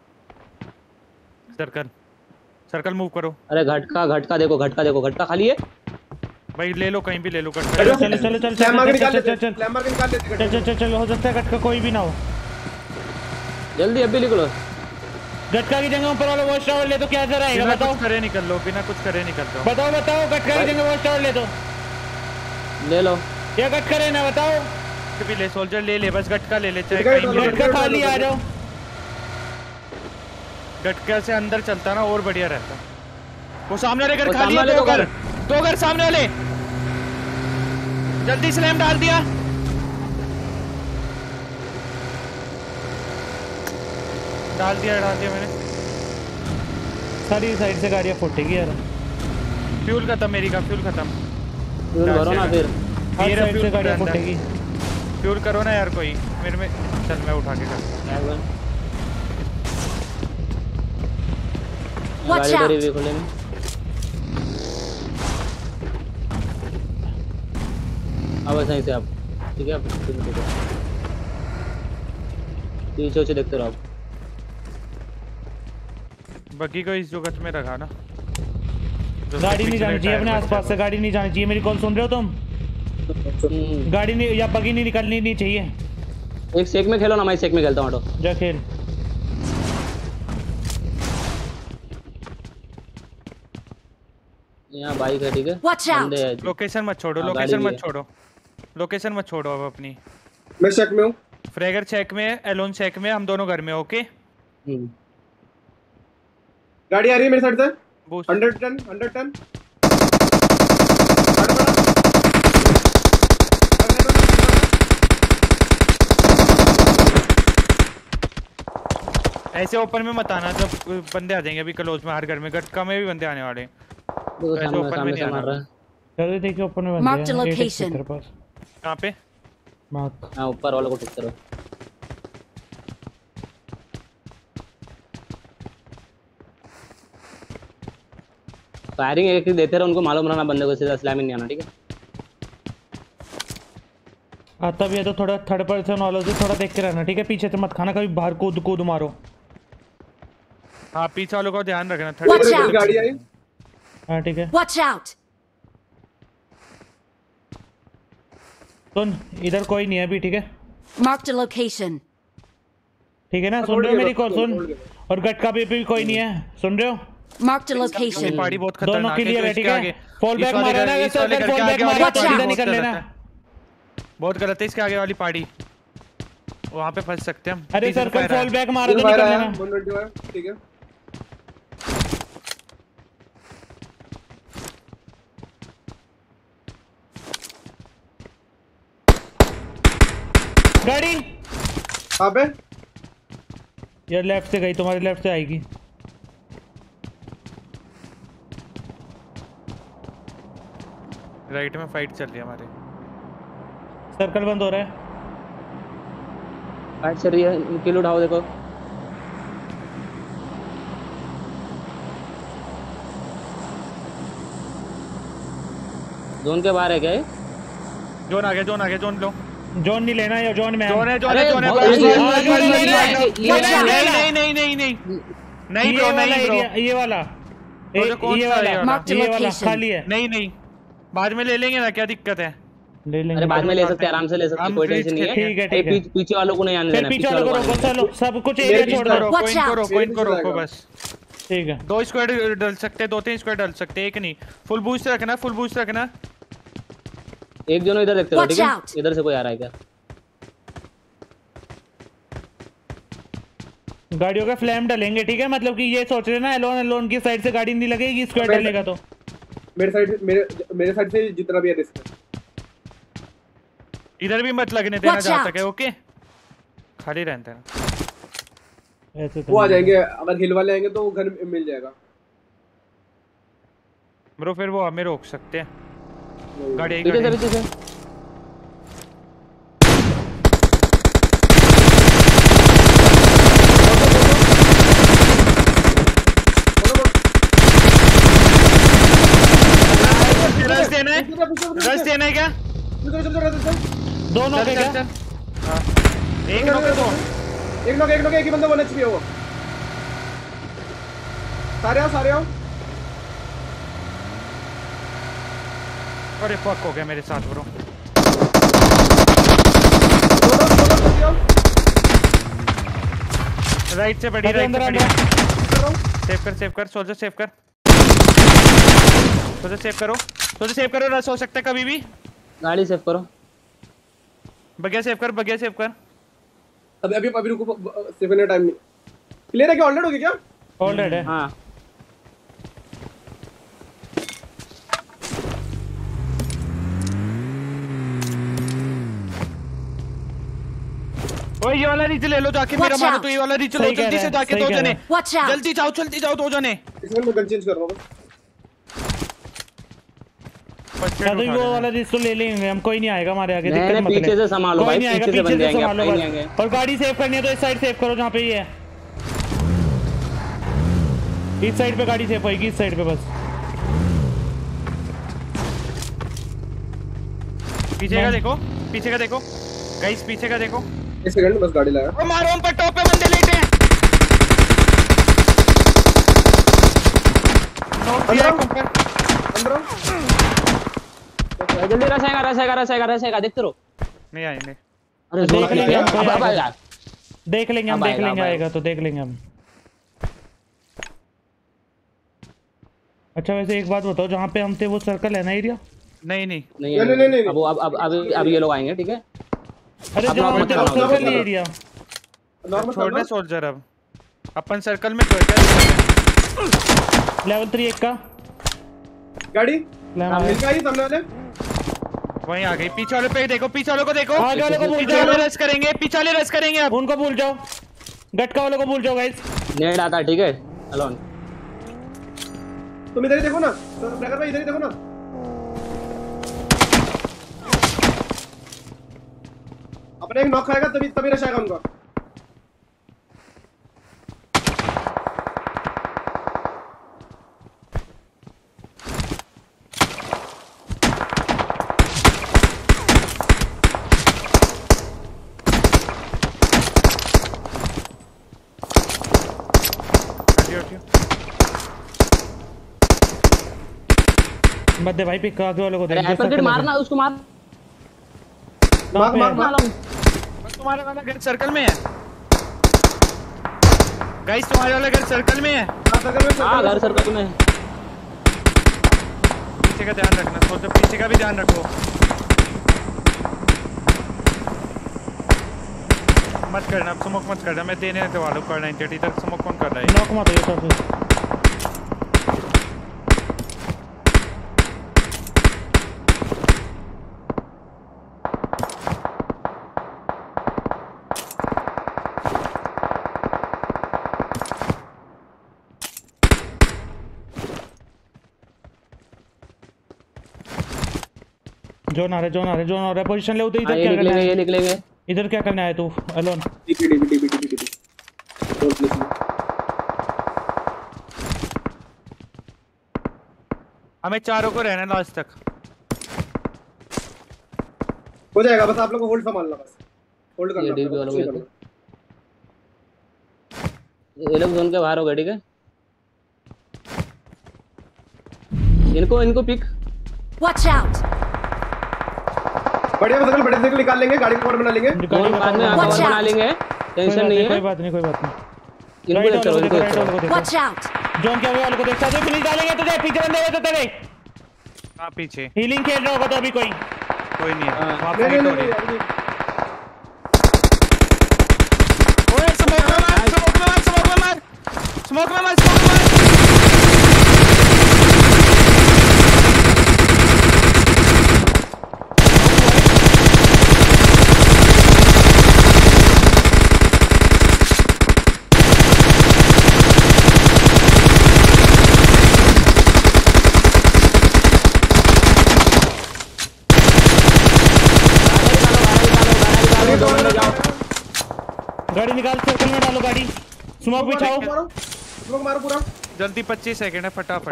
सर्कल सर्कल मूव करो। अरे घटका घटका देखो, घटका देखो, घटका खाली है भाई, ले लो कहीं भी ले लो। चलो चलो चलो चलो चल चल चल चल चल चल हो सकता है गटका कोई भी ना हो। जल्दी अभी निकलो। गटका की जगह ऊपर वाला वॉच टावर ले तो क्या जरा आएगा बताओ। कुछ करे निकल लो, बिना कुछ करे निकल जाओ। बताओ बताओ गटका की जगह वॉच टावर ले दो। ले लो या गटका लेना बताओ। भी ले सोल्जर ले ले, बस गटका ले ले, चाहे गटका खाली आ जाओ। गटका से अंदर चलता ना और बढ़िया रहता। वो सामने वाले घर खाली है, दो घर दो घर सामने वाले। जल्दी स्लैम डाल दिया। डाल दिया डाल दिया मैंने। सारी साइड से गाड़ियां फूटेगी यार। फ्यूल खत्म मेरी का, फ्यूल खत्म। फ्यूल भरो ना फिर। हर साइड से गाड़ियां फूटेगी। फ्यूल करो ना यार कोई मेरे में। चल मैं उठा के कर। Watch गाड़ी out! भी खोले में। अब सही से आप ठीक है, आप पीछे पीछे देखते रहो। बग्गी को इस जगह में रखा ना। गाड़ी नहीं जानी चाहिए अपने आसपास से, गाड़ी नहीं जानी चाहिए। मेरी कॉल सुन रहे हो तुम? गाड़ी नहीं या बग्गी नहीं निकलनी नहीं चाहिए। एक सेक में खेलो ना, मैं सेक में खेलता हूँ। ऑटो जा खेल। यहाँ बाइक है, ठीक है। Watch out! लोकेशन मत छोड़ो, लोकेशन मत छोड़ो, लोकेशन मत छोड़ो अब अपनी। मैं चेक में हूँ। फ्रैगर चेक में, एलोन चेक में, हम दोनों घर में। ओके गाड़ी आ रही है मेरे साइड से। हंड्रेड टन हंड्रेड टन ऐसे ओपन में मत आना, जब बंदे आ जाएंगे अभी क्लोज में। हर घर में गटका में भी बंदे आने वाले हैं। तो ऐसे ओपन में नहीं आना। चलो देखिए ओपन में बंदे हैं। लोकेशन कहां पे? मार्क। हां ऊपर वाले को टिक करो। फायरिंग एक ही देते रहो उनको, मालूम रहना बंदे को सीधा स्लैमिंग नहीं आना, ठीक है। आता भी है तो थोड़ा थर्ड पर्सन वालों से थोड़ा देख के रहना, ठीक है। पीछे से मत खाना, कभी बाहर कूद कूद मारो। हाँ पीछे वालों का ध्यान रखना। थर्ड गाड़ी आई। हाँ ठीक है। Watch out! सुन इधर कोई नहीं है अभी, ठीक है। Marked a location. ठीक है ना, सुन रहे हो मेरी कॉल? सुन। और गटका पे भी कोई नहीं है, सुन रहे हो? Marked a location. पार्टी बहुत खतरनाक है। दोनों क्लियर है, ठीक है। फॉल बैक मारा ना, वैसे अगर फॉल बैक मारा तो सीधा निकल लेना। बहुत गलत है इसके आगे वाली पार्टी, वहां पे फंस सकते हैं हम। अरे सर्कल फॉल बैक मारा तो निकल लेना, ठीक है। गाड़ी अबे यार लेफ्ट से गई, तुम्हारे लेफ्ट से आएगी। राइट में फाइट चल रही है हमारे। सर्कल बंद हो रहा है। फाइट चल रही है, किल उठाओ देखो। जोन के बाहर है क्या ये? जोन आ गया, जोन आ गया, जोन लो। जोन नहीं लेना या जोन में जोन है, जोन है, जोन है। नहीं नहीं नहीं नहीं नहीं ब्रो, नहीं ब्रो, ये वाला ये वाला ये वाला खाली है। नहीं नहीं बाद में ले लेंगे ना, क्या दिक्कत है? ले लेंगे। अरे बाद में ले सकते हैं, आराम से ले सकते हैं, कोई टेंशन नहीं है। ठीक है ठीक है। पीछे वालों को नहीं आने देना, पीछे वालों को रोको, चलो सब कुछ एरिया छोड़ दो। रोको इनको, रोको इनको, रोको बस। ठीक है, दो स्क्वाड डल सकते हैं, दो तीन स्क्वाड डल सकते हैं, एक नहीं। फुल बूस्ट रखना, फुल बूस्ट रखना। एक जनो इधर देखते हो, ठीक है? इधर से कोई आ रहा है क्या? गाड़ियों का फ्लैम डालेंगे, ठीक है? मतलब कि ये सोच रहे ना एलोन एलोन की साइड से गाड़ी नहीं लगेगी, स्क्वाड डालेगा तो मेरे साइड मेरे मेरे साइड से जितना भी है रिस्क इधर भी मत लगने देना जहां तक है। ओके, खाली रहते हैं ऐसे तो वो आ जाएंगे, अगर हिल वाले आएंगे तो वो घर मिल जाएगा ब्रो। फिर वो हमें रोक सकते हैं। गाड़ी पीछे से पीछे से रश देना है, रश देना है क्या? दोनों के क्या? हां, एक नॉक है, दो एक नॉक एक नॉक एक ही बंदा वन एचपी है वो। सारे आओ सारे आओ। अरे फक हो गया मेरे साथ ब्रो। राइट से बड़ी, राइट से बड़ी। सेव कर, सेव कर, सोल्जर सेव कर, सोल्जर सेव करो, सोल्जर सेव करो। रश हो सकता है कभी भी। गाड़ी सेव करो, बगिया सेव कर, बगिया सेव कर। अभी अभी अभी रुको, सेव करने टाइम नहीं। क्लियर है क्या? ऑलरेडी हो गया क्या? ऑलरेडी है। हां ओए ये वाला रीच ले लो जाके, मेरा मानो तो ये वाला रीच लो जल्दी से जाके। दो जने जल्दी जाओ, जल्दी जाओ, दो जने। इसमें मैं गन चेंज कर रहा हूं बस। तो वो वाला रीच तो ले लेंगे हम, कोई नहीं आएगा हमारे आगे। दिक्कत मत ले, पीछे से संभालो भाई, पीछे से बंदे आएंगे, आएंगे। और गाड़ी सेव करनी है तो इस साइड सेव करो जहां पे ये है। इस साइड पे गाड़ी सेव होएगी, इस साइड पे बस। पीछे का देखो, पीछे का देखो गाइस, पीछे का देखो। एक सेकंड बस, गाड़ी लाया। ओ मारो हम पर, टॉप पे बंदे लेटे हैं। नॉक किया है ऊपर अंदर। जल्दी रश आएगा, रश आएगा, रश आएगा, रश आएगा, देखते रहो। नहीं आएंगे। अरे देख लेंगे हम, अब आएगा, देख लेंगे हम, देख लेंगे आएगा तो देख लेंगे हम। अच्छा वैसे एक बात बताओ, जहाँ पे हम थे वो सर्कल है ना एरिया? नहीं नहीं नहीं नहीं नहीं, अब अब अब अब ये लोग आएंगे, ठीक है? अरे जहाँ हम थे वो सर्कल नहीं एरिया। छोड़ने सोल्जर, अब अपन सर्कल में क्या लेवल थ्री एक का गाड़ी मिल गई सामने वाले। वहीं आ गई। पीछे वाले पे देखो, पीछे वालों को देखो। आगे वालों को भूल पीछे जाओ, वाले रश करेंगे, पीछे वाले रश करेंगे। अब उनको भूल जाओ, गटका वालों को भूल जाओ गाइस। नेट आता है, ठीक है? अलोन तुम इधर ही देखो ना, तो ब्रैकर भाई इधर ही देखो ना। अपने एक नॉक खाएगा तभी तभी रश आएगा उनका। मत दे भाई, पिक आगे वालों को दे। एप्पल मारना उसको, मार मार मार मार। तुम्हारा वाला घर सर्कल में है गाइस, तुम्हारे वाला घर सर्कल में है। हां सर्कल में, हां घर सर्कल में। पीछे का ध्यान रखना, सोचो पीछे का भी ध्यान रखो। मत करना, स्मोक मत करना, मैं देने के वालों को नाइंटी एटी तक स्मोक कौन कर रहा है? नॉक मत हो तो। जोन आ रहा है, जोन आ रहा है, जोन आ रहा है। पोजीशन ले उधर। इधर क्या करना है? ये निकलेंगे। इधर क्या करना है तू alone? DP DP DP DP DP. हमें चारों को रहना लास्ट तक। हो जाएगा, बस आप लोग को होल्ड संभालना, बस होल्ड करना। ये डीपी वालों को ये लोग जोन के बाहर हो गए, ठीक है? इनको इनको पिक। Watch out! बढ़िया बस बड़े से निकाल लेंगे, गाड़ी को और बना लेंगे, जोन बाद में आकर बना लेंगे, टेंशन नहीं है। कोई बात नहीं कोई बात नहीं। इनको देख चलो, इनको देख चलो। Watch out! जोन क्या वाले को देख सकते हो, फिनिश डालेंगे तुझे, पीछे बंदे हैं तो तेरे। हां पीछे हीलिंग खेल रहा होगा तो अभी कोई कोई नहीं है। नहीं वापस नहीं हो नहीं रही। ओए स्मोक में मार, स्मोक में मार, स्मोक में मार, स्मोक में मार, स्मोक में मार। गाड़ी निकाल, सर्कल में डालो गाड़ी, स्मोक बिछाओ। स्मोक मारो पूरा जल्दी, पच्चीस सेकंड है, फटाफट।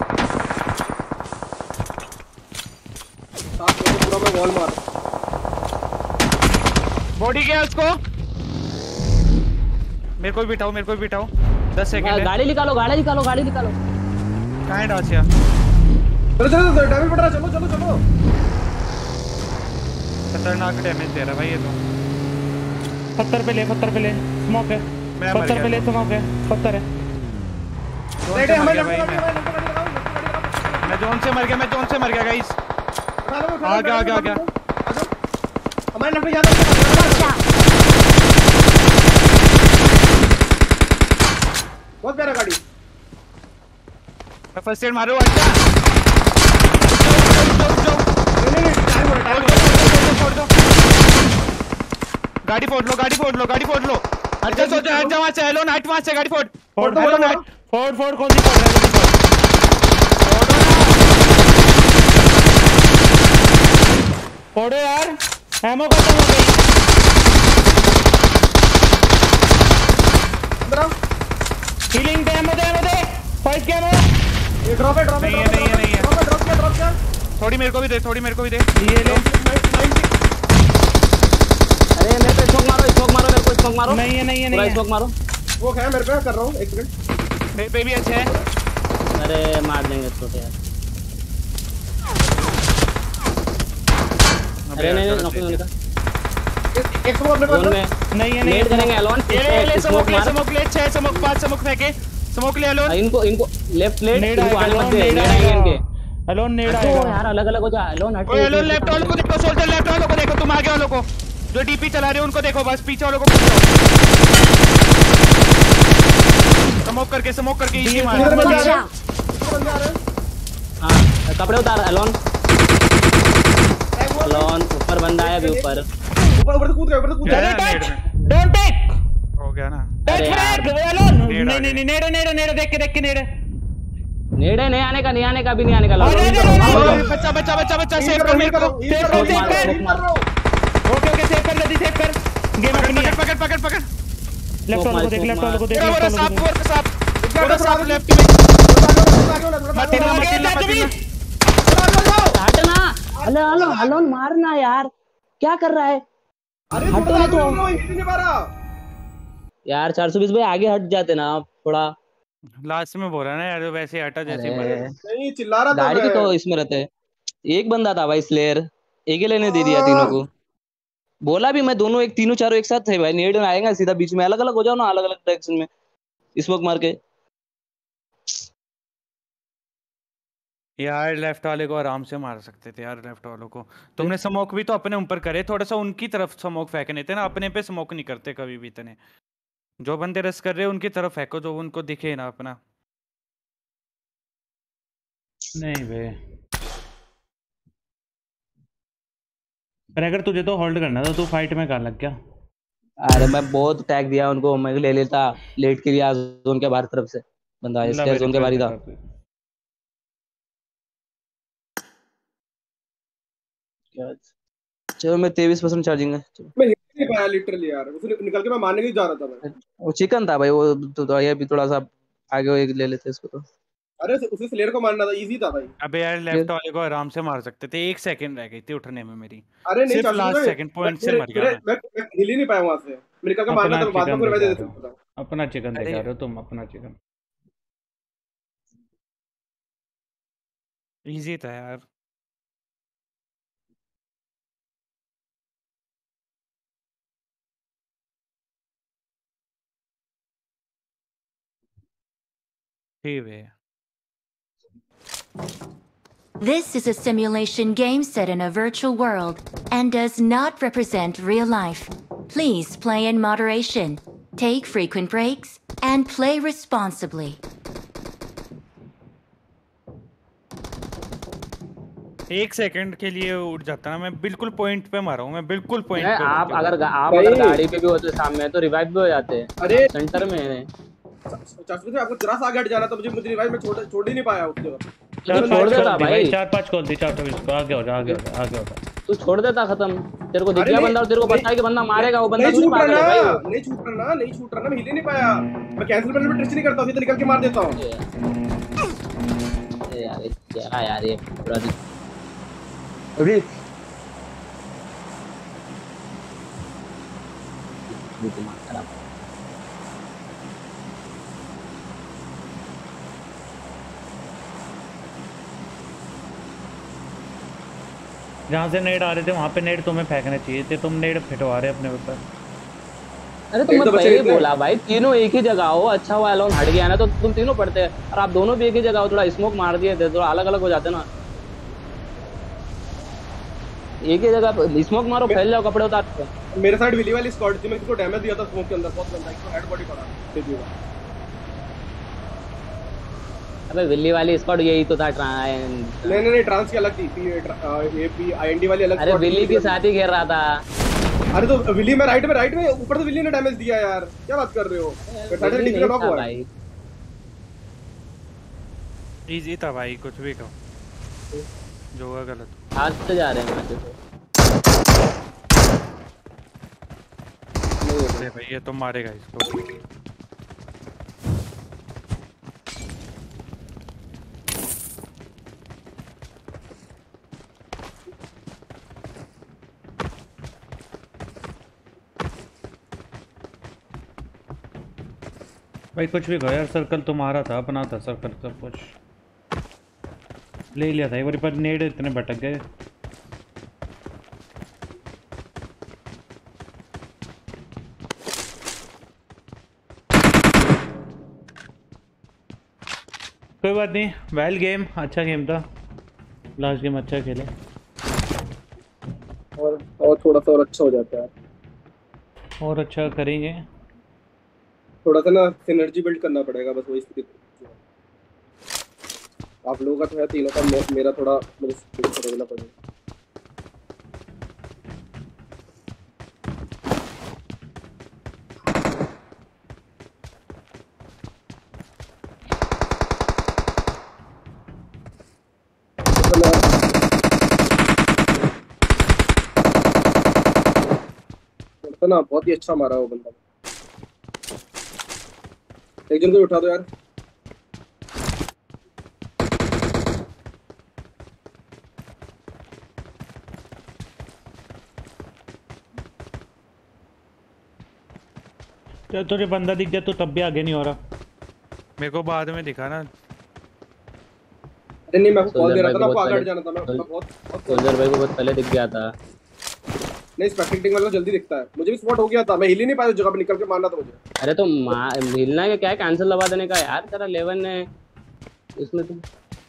साथ में पूरा मैं वॉल मार। बॉडी गया उसको, मेरे को भी बिठाओ, मेरे को भी बिठाओ। दस सेकंड है। गाड़ी निकालो, गाड़ी निकालो, गाड़ी निकालो। कहां है डासिया? चलो चलो डैमेज पड़ रहा है, चलो चलो चलो। खतरनाक डैमेज दे रहा भाई ये तो। पत्थर पे ले, पत्थर पे ले, स्मोक है, पत्थर पे ले, स्मोक है, पत्थर है। रेडी हमारे भाई मैं जोन से मर गया, मैं जोन से मर गया गाइस। आ गया आ गया आ गया। हमारे लेफ्ट पे ज्यादा बहुत प्यारा गाड़ी। मैं फर्स्ट एड मारू। अच्छा नहीं नहीं टाइम हो रहा है, फोड़ दो, गाड़ी फोड़ लो, गाड़ी फोड़ लो, गाड़ी फोड़ लो। अच्छा सोचो, हट जा वहां से, हेलो नाइट वहां से गाड़ी फोड़ फोड़ हेलो नाइट फोड़ फोड़, कौन सी फोड़ रहा है? फोड़ो यार, एमो खत्म हो गई। हीलिंग दे, एमो दे, एमो दे, फाइट क्या है? ये ड्रॉप है, ड्रॉप है, नहीं है, नहीं है, नहीं है। ड्रॉप ड्रॉप किया, ड्रॉप किया। थोड़ी मेरे को भी दे, थोड़ी मेरे को भी दे। ये ले। अरे मेरे पे स्मोक मारो, स्मोक मारो, मेरे को स्मोक मारो। नहीं है, नहीं है, नहीं है। स्मोक मारो। वो है मेरे पे, कर रहा हूं एक मिनट। मेरे पे भी अच्छा है। अरे मार देंगे छोटे यार। अरे नहीं नहीं, नॉकिंग होने का। एक स्मोक अपने जोन पास में नहीं है, नहीं नेट करेंगे अलोन। ये ले ले, स्मोक ले, स्मोक ले, छह स्मोक, पांच स्मोक फेंके, स्मोक ले अलोन। इनको इनको लेफ्ट लेट नेड इनको आने आएगा, मत दे, नेड नेड आएंगे इनके। आएगा, अलोन नेड हटो आएगा यार, अलग अलग हो जा। अलोन हटो। ओए अलोन लेफ्ट वालों को देखो, सोल्जर लेफ्ट वालों को देखो, तुम आगे वालों को जो डीपी चला रहे हो उनको देखो, बस पीछे वालों को पूछो। स्मोक करके, स्मोक करके इजी मार। इधर बंदे आ Watch रहे हैं, out! बंदे आ रहे हैं। हां कपड़े उतार अलोन। अलोन ऊपर बंदा है, अभी ऊपर ऊपर ऊपर से कूद गया, ऊपर से कूद गया गया। ना, नेड में डोंट टेक, हो गया ना। टच यार। Frag alone. नेड आ नहीं नहीं, नेड नेड नेड, देख के देख के नेड। नेड है, नहीं आने का, नहीं आने का, अभी नहीं आने का। अरे, अरे, अरे, अरे, ओए, बच्चा बच्चा बच्चा बच्चा, सेव कर मेरे को। सेव कर, सेव कर। ओके ओके, सेव कर, जल्दी सेव कर। गेम अपनी है। पकड़ पकड़ पकड़। लेफ्ट वालों को देख, लेफ्ट वालों को देख, पूरा लेफ्ट पूरा वालों साफ, को देख। पूरा साफ, पूरा साफ लेफ्ट में। मत हिलना, मत हिलना, मत हिलना। हटना। हेलो हेलो अलोन, मारना यार, क्या कर रहा है? अरे हटो ना तो। नहीं पा रहा यार चार सौ बीस भाई आगे हट जाते ना आप थोड़ा। लास्ट में बोला ना यार, वैसे हटा जैसे मरे। नहीं चिल्ला रहा था गाड़ी भी मैं। तो इसमें रहते, एक बंदा था भाई स्लेयर, एक ही लेने दे दिया तीनों को। बोला भी मैं, दोनों एक तीनों चारों एक साथ थे भाई, नेड में आएगा सीधा बीच में, अलग अलग हो जाओ ना, अलग अलग डायरेक्शन में स्मोक मार के। यार लेफ्ट वाले को आराम से मार सकते थे यार, लेफ्ट वालों को। तुमने स्मोक भी तो अपने ऊपर करे, थोड़ा सा उनकी तरफ स्मोक फेंकने थे ना, अपने पे स्मोक नहीं करते कभी भी इतने। जो बंदे रस कर रहे हैं उनकी तरफ फेंको, जो उनको दिखे ना अपना। नहीं बे, पर अगर तुझे तो होल्ड करना था, तू फाइट में कर लग गया। अरे मैं बहुत टैग दिया उनको, मैं ले लेता लेट के लिए जोन के बाहर तरफ से बंदा है, स्टेयर जोन के बाहर ही था। चलो मैं तेईस परसेंट चार्जिंग है। मैं हिल नहीं पाया लिटरली यार, उसने निकल के मैं मारने के जा रहा था मैं। वो चिकन था भाई, वो तो, तो ये भी थोड़ा सा आगे ले लेते इसको तो। अरे उसे स्लेयर को मारना था, इजी था भाई। अबे यार लेफ्ट वाले को आराम से मार सकते थे, एक सेकंड रह गई थी उठने में मेरी। अरे नहीं, सिर्फ लास्ट सेकंड पॉइंट से मर गया मैं। मैं हिल ही नहीं पाया वहां से, मैं निकल के मारना था, बाद में फिर मैं दे देता था। अपना चिकन दिखा रहे हो तुम, अपना चिकन। इजी था यार। ठीक है। This is a simulation game set in a virtual world and does not represent real life. Please play in moderation, take frequent breaks, and play responsibly. एक सेकंड के लिए उठ जाता ना, मैं बिल्कुल पॉइंट पे मारा हूँ, मैं बिल्कुल पॉइंट पे। आप अगर आप अगर गाड़ी पे भी होते सामने तो रिवाइव भी हो जाते हैं। अरे सेंटर में है। चाचू आपको जरा सा आगे हट जाना था, मुझे मुझे रिवाइव में छोड़ छोड़ ही नहीं पाया उस जगह। तो छोड़ देता भाई, चार पांच कॉल थी, चार चौबीस को आगे हो जा, आगे हो जा, आगे हो जा। तू छोड़ देता, खत्म। तेरे को दिख गया बंदा और तेरे को पता है कि बंदा मारेगा, वो बंदा नहीं छूट पागल है भाई। रहा, नहीं छूट रहा ना, नहीं छूट रहा ना, मैं हिल ही नहीं पाया। मैं कैंसिल करने में ट्रस्ट नहीं करता हूं, सीधा निकल के मार देता हूं। अरे यार क्या यार ये पूरा दिन अभी दिमाग खराब। जहाँ से नेट आ रहे थे वहाँ पे नेट तुम्हें फेंकने चाहिए थे, तुम नेट फिटवा रहे अपने ऊपर। अरे तुम तो पहले बोला भाई तीनों एक ही जगह हो, अच्छा हुआ एलोन हट गया ना, तो तुम तीनों पढ़ते और आप दोनों भी एक ही जगह हो, थोड़ा स्मोक मार दिए थे, थोड़ा अलग अलग हो जाते ना। एक ही जगह स्मोक मारो, फैल जाओ, कपड़े उतार के। मेरे साइड विली वाली स्क्वाड थी, मैं किसको डैमेज दिया था स्मोक के अंदर, बहुत गंदा, इसको हेड बॉडी पड़ा दे दिया। अबे विली वाली स्क्वाड यही तो था। नहीं नहीं नहीं ट्रांस की अलग थी, ये पी आईएनडी वाली अलग। अरे विली के साथ ही घेर रहा था। अरे तो विली में राइट में राइट में ऊपर से विली ने डैमेज दिया यार, क्या बात कर रहे हो? साइड डिग्री नॉक हुआ भाई। इजी था भाई, कुछ भी कहो, जो हुआ गलत। हाथ से जा रहे हैं मैच तो। अरे भाई ये तो मारेगा इसको। भाई कुछ भी कहो यार, सर्कल तुम्हारा था, अपना था सर्कल, सब कुछ ले लिया था एक बार, पर नेड इतने भटक गए। कोई बात नहीं, वेल गेम, अच्छा गेम था, लास्ट गेम अच्छा खेले। और और थोड़ा सा और अच्छा हो जाता है, और अच्छा करेंगे। थोड़ा सा ना सिनर्जी बिल्ड करना पड़ेगा, बस वही स्थिति। आप लोगों का तो है तीनों का, मेरा थोड़ा मुझे समझना पड़ेगा। तो ना बहुत ही अच्छा मारा वो बंदा। एक जन को उठा दो यार। तो तुझे बंदा दिख गया तो तब भी आगे नहीं हो रहा? मेरे को बाद में दिखा ना। अरे नहीं मैं कॉल दे रहा था ना, आपको आगे हट जाना था। मैं बहुत सोल्जर भाई को बहुत पहले दिख गया था। नहीं स्पेक्टेटिंग वाला जल्दी दिखता है, मुझे भी स्पॉट हो गया था, मैं हिल ही नहीं पाया उस जगह पे, निकल के मारना था मुझे। अरे तो हिलना है क्या है, कैंसिल दबा देने का यार, तेरा इलेवन है इसमें तुम।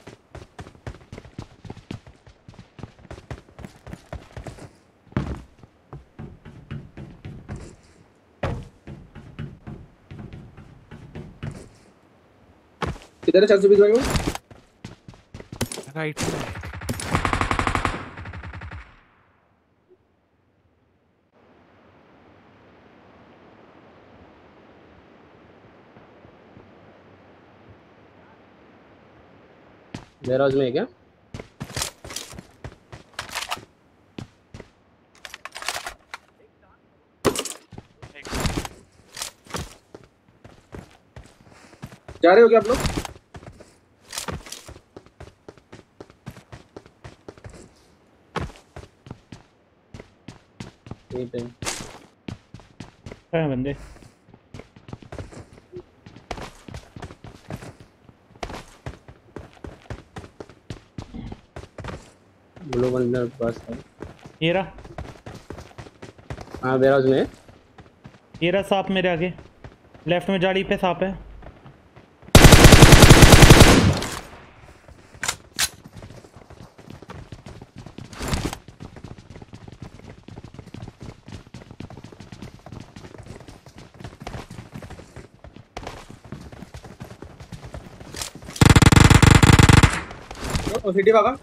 किधर है चार सौ बीस भाई? वो राइट में वेयरहाउस में है क्या? जा रहे हो क्या आप लोग? यहीं पे है बंदे। ब्लू बंदर पास है। ये रहा। हाँ वेयरहाउस में। ये रहा सांप मेरे आगे, लेफ्ट में जाली पे सांप है। ओ सिटी भागा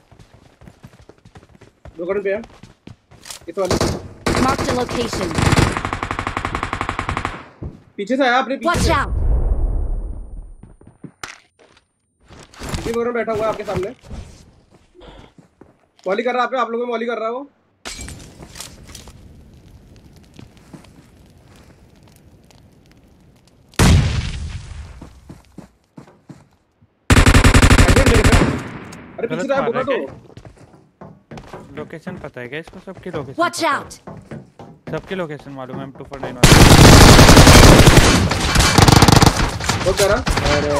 दो करण पे है इस वाले Mark the location. पीछे से आया अपने पीछे Watch से out. सिटी करण बैठा हुआ है आपके सामने मॉली कर रहा है आप लोगों में मॉली कर रहा है वो अरे पीछे रहा बोला तो लोकेशन पता है क्या इसको? सबकी लोकेशन Watch out. सबकी लोकेशन मालूम है। एम टू फोर नाइन वो करा अरे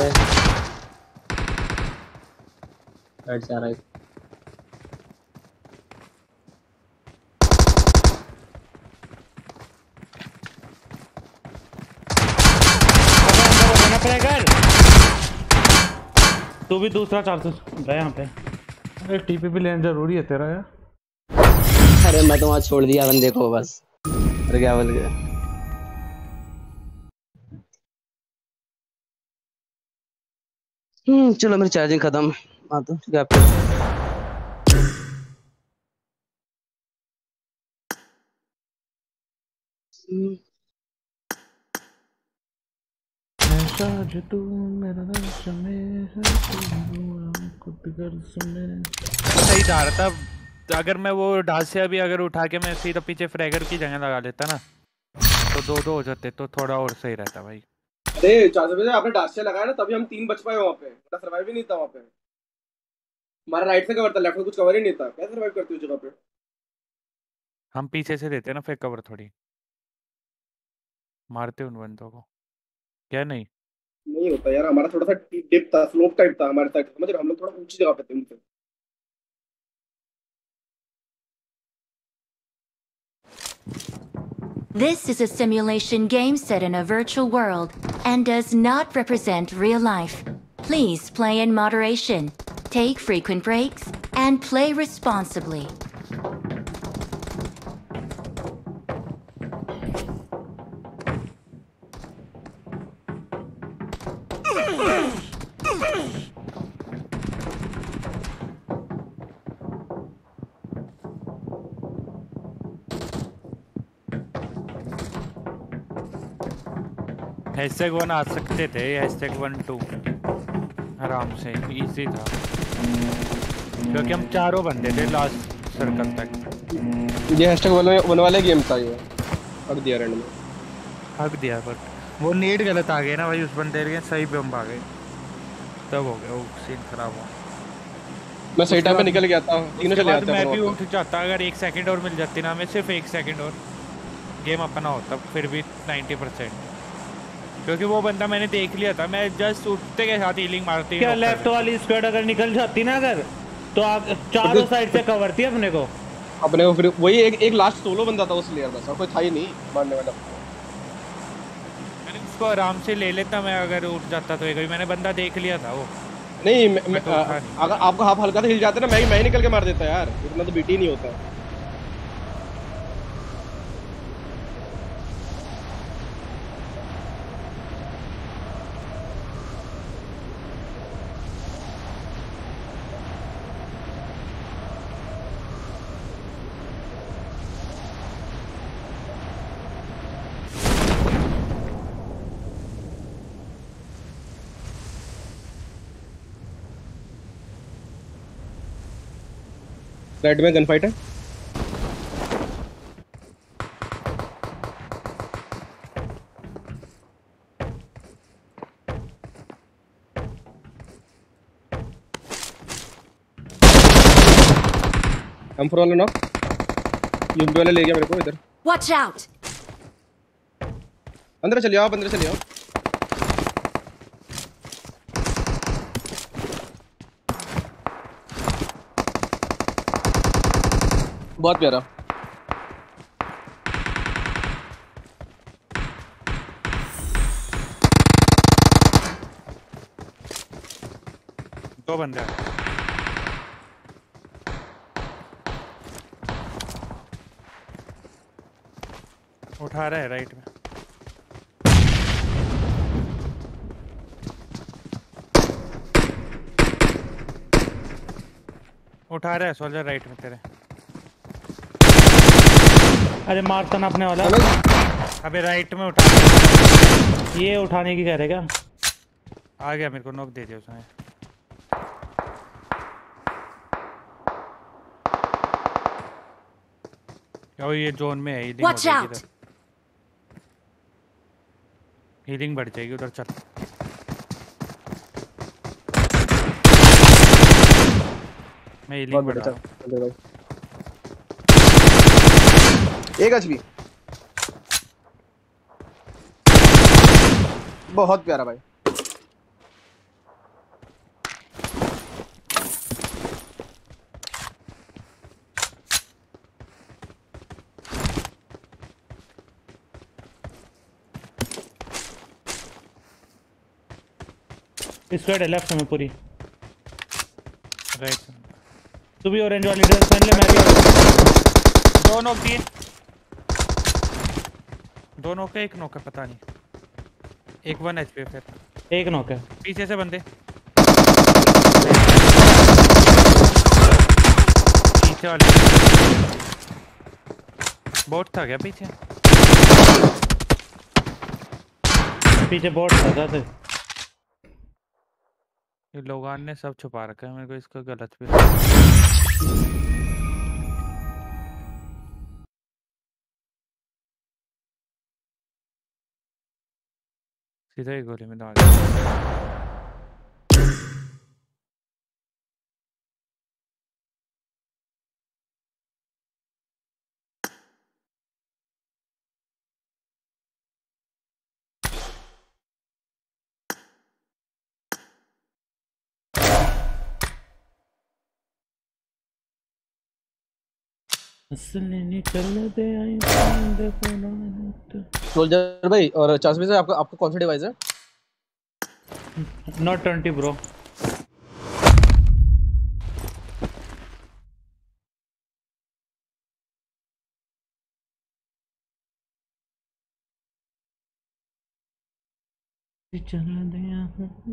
राइट से आ रहा है तू भी दूसरा चार सौ गया यहाँ पे। अरे टीपी भी लेना जरूरी है तेरा यार। अरे मैं तो वहाँ छोड़ दिया बंदे को बस। अरे क्या बोल गया हम्म चलो मेरी चार्जिंग खत्म। हाँ तो क्या पे तू मेरा सही जा रहा था। अगर मैं वो डासिया भी अगर उठा के मैं सीधा पीछे फ्रैगर की जगह लगा लेता ना तो दो दो हो जाते तो थोड़ा और सही रहता भाई। अरे चार सौ बजे आपने डासिया लगाया ना तभी हम तीन बच पाए वहाँ पे। मेरा सर्वाइव ही नहीं था वहाँ पे। हमारा राइट से कवर था लेफ्ट में कुछ कवर ही नहीं था। कैसे सर्वाइव करते हो जगह पे? हम पीछे से देते ना फिर कवर थोड़ी मारते उन बंदों को क्या नहीं नहीं होता यार। हमारा थोड़ा सा डिप था स्लोप टाइप था हमारे साइड समझ रहे हम लोग थोड़ा ऊंची जगह पे थे उनसे। This is a simulation game set in a virtual world and does not represent real life. Please play in moderation, take frequent breaks, and play responsibly. Hashtag one आ सकते थे। हैशटैग वन टू आराम से easy था क्योंकि हम चारों बंदे थे लास्ट सर्कल तक। ये हैशटैग वन वन वाले गेम था ये हक दिया रैंडम में हक दिया बट वो नेट गलत आ गया ना भाई उस बंदे के सही पे हम आ गए तब हो गया वो सीन खराब हुआ। मैं सही टाइम पे निकल गया था तीनों चले जाते मैं भी उठ जाता अगर एक सेकंड और मिल जाती ना हमें सिर्फ एक सेकंड और गेम अपना होता फिर भी नाइन्टी परसेंट क्योंकि वो बंदा मैंने देख लिया था। मैं जस्ट उठते के साथ हीलिंग मारती क्या लेफ्ट वाली स्क्वाड अगर निकल जाती ना अगर तो आप चारों साइड से कवर थी अपने को अपने को फिर वही एक एक लास्ट सोलो बंदा था उस लेयर बस और कोई था ही नहीं मारने वाला। मैंने उसको आराम से ले लेता मैं अगर उठ जाता तो एक मैंने बंदा देख लिया था वो नहीं मैं, मैं, तो आ, अगर आपको हाफ हल्का से हिल जाते ना मैं मैं निकल के मार देता यार इतना तो बीटी नहीं होता। राइट में गन फाइट है। हम फोर वाले नॉक यूपी वाले ले गया मेरे को इधर। Watch out! अंदर चले आओ अंदर चले आओ। बहुत प्यारा दो बंदे उठा रहा है राइट में। उठा रहा है सोल्जर राइट में तेरे। अरे मारता ना अपने वाला। अबे राइट में उठा, ये उठाने की कह रहे क्या? आ गया, मेरे को नॉक दे दिया उसने। क्या ये जोन में है? हीलिंग हो जाएगी, हीलिंग बढ़ जाएगी उधर। चल मैं हीलिंग बढ़ रहा हूं। एक एचपी, बहुत प्यारा भाई। स्क्वाड है लेफ्ट में पूरी। राइट तू भी ऑरेंज वाली ड्रेस पहन ले, मैं भी। दो नॉक दिए, दो नॉक है, एक नॉक है पता नहीं। एक वन एचपी फिर एक नॉक है। पीछे से बंदे, पीछे वाले बोट था क्या पीछे? पीछे बोट था ज्यादा। ये लोगान ने सब छुपा रखा है, मेरे को इसका गलत भी। सीधा ही गोली में डाल दिया। सोल्जर भाई और चासमी से आपका आपका कौन सा डिवाइस है? Not twenty bro. चला दिया।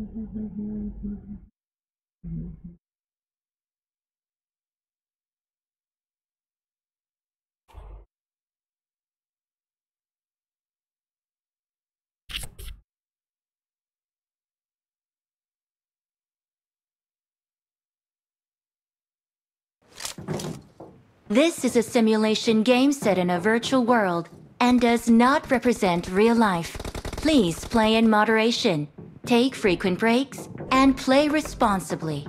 This is a simulation game set in a virtual world and does not represent real life. Please play in moderation, take frequent breaks, and play responsibly.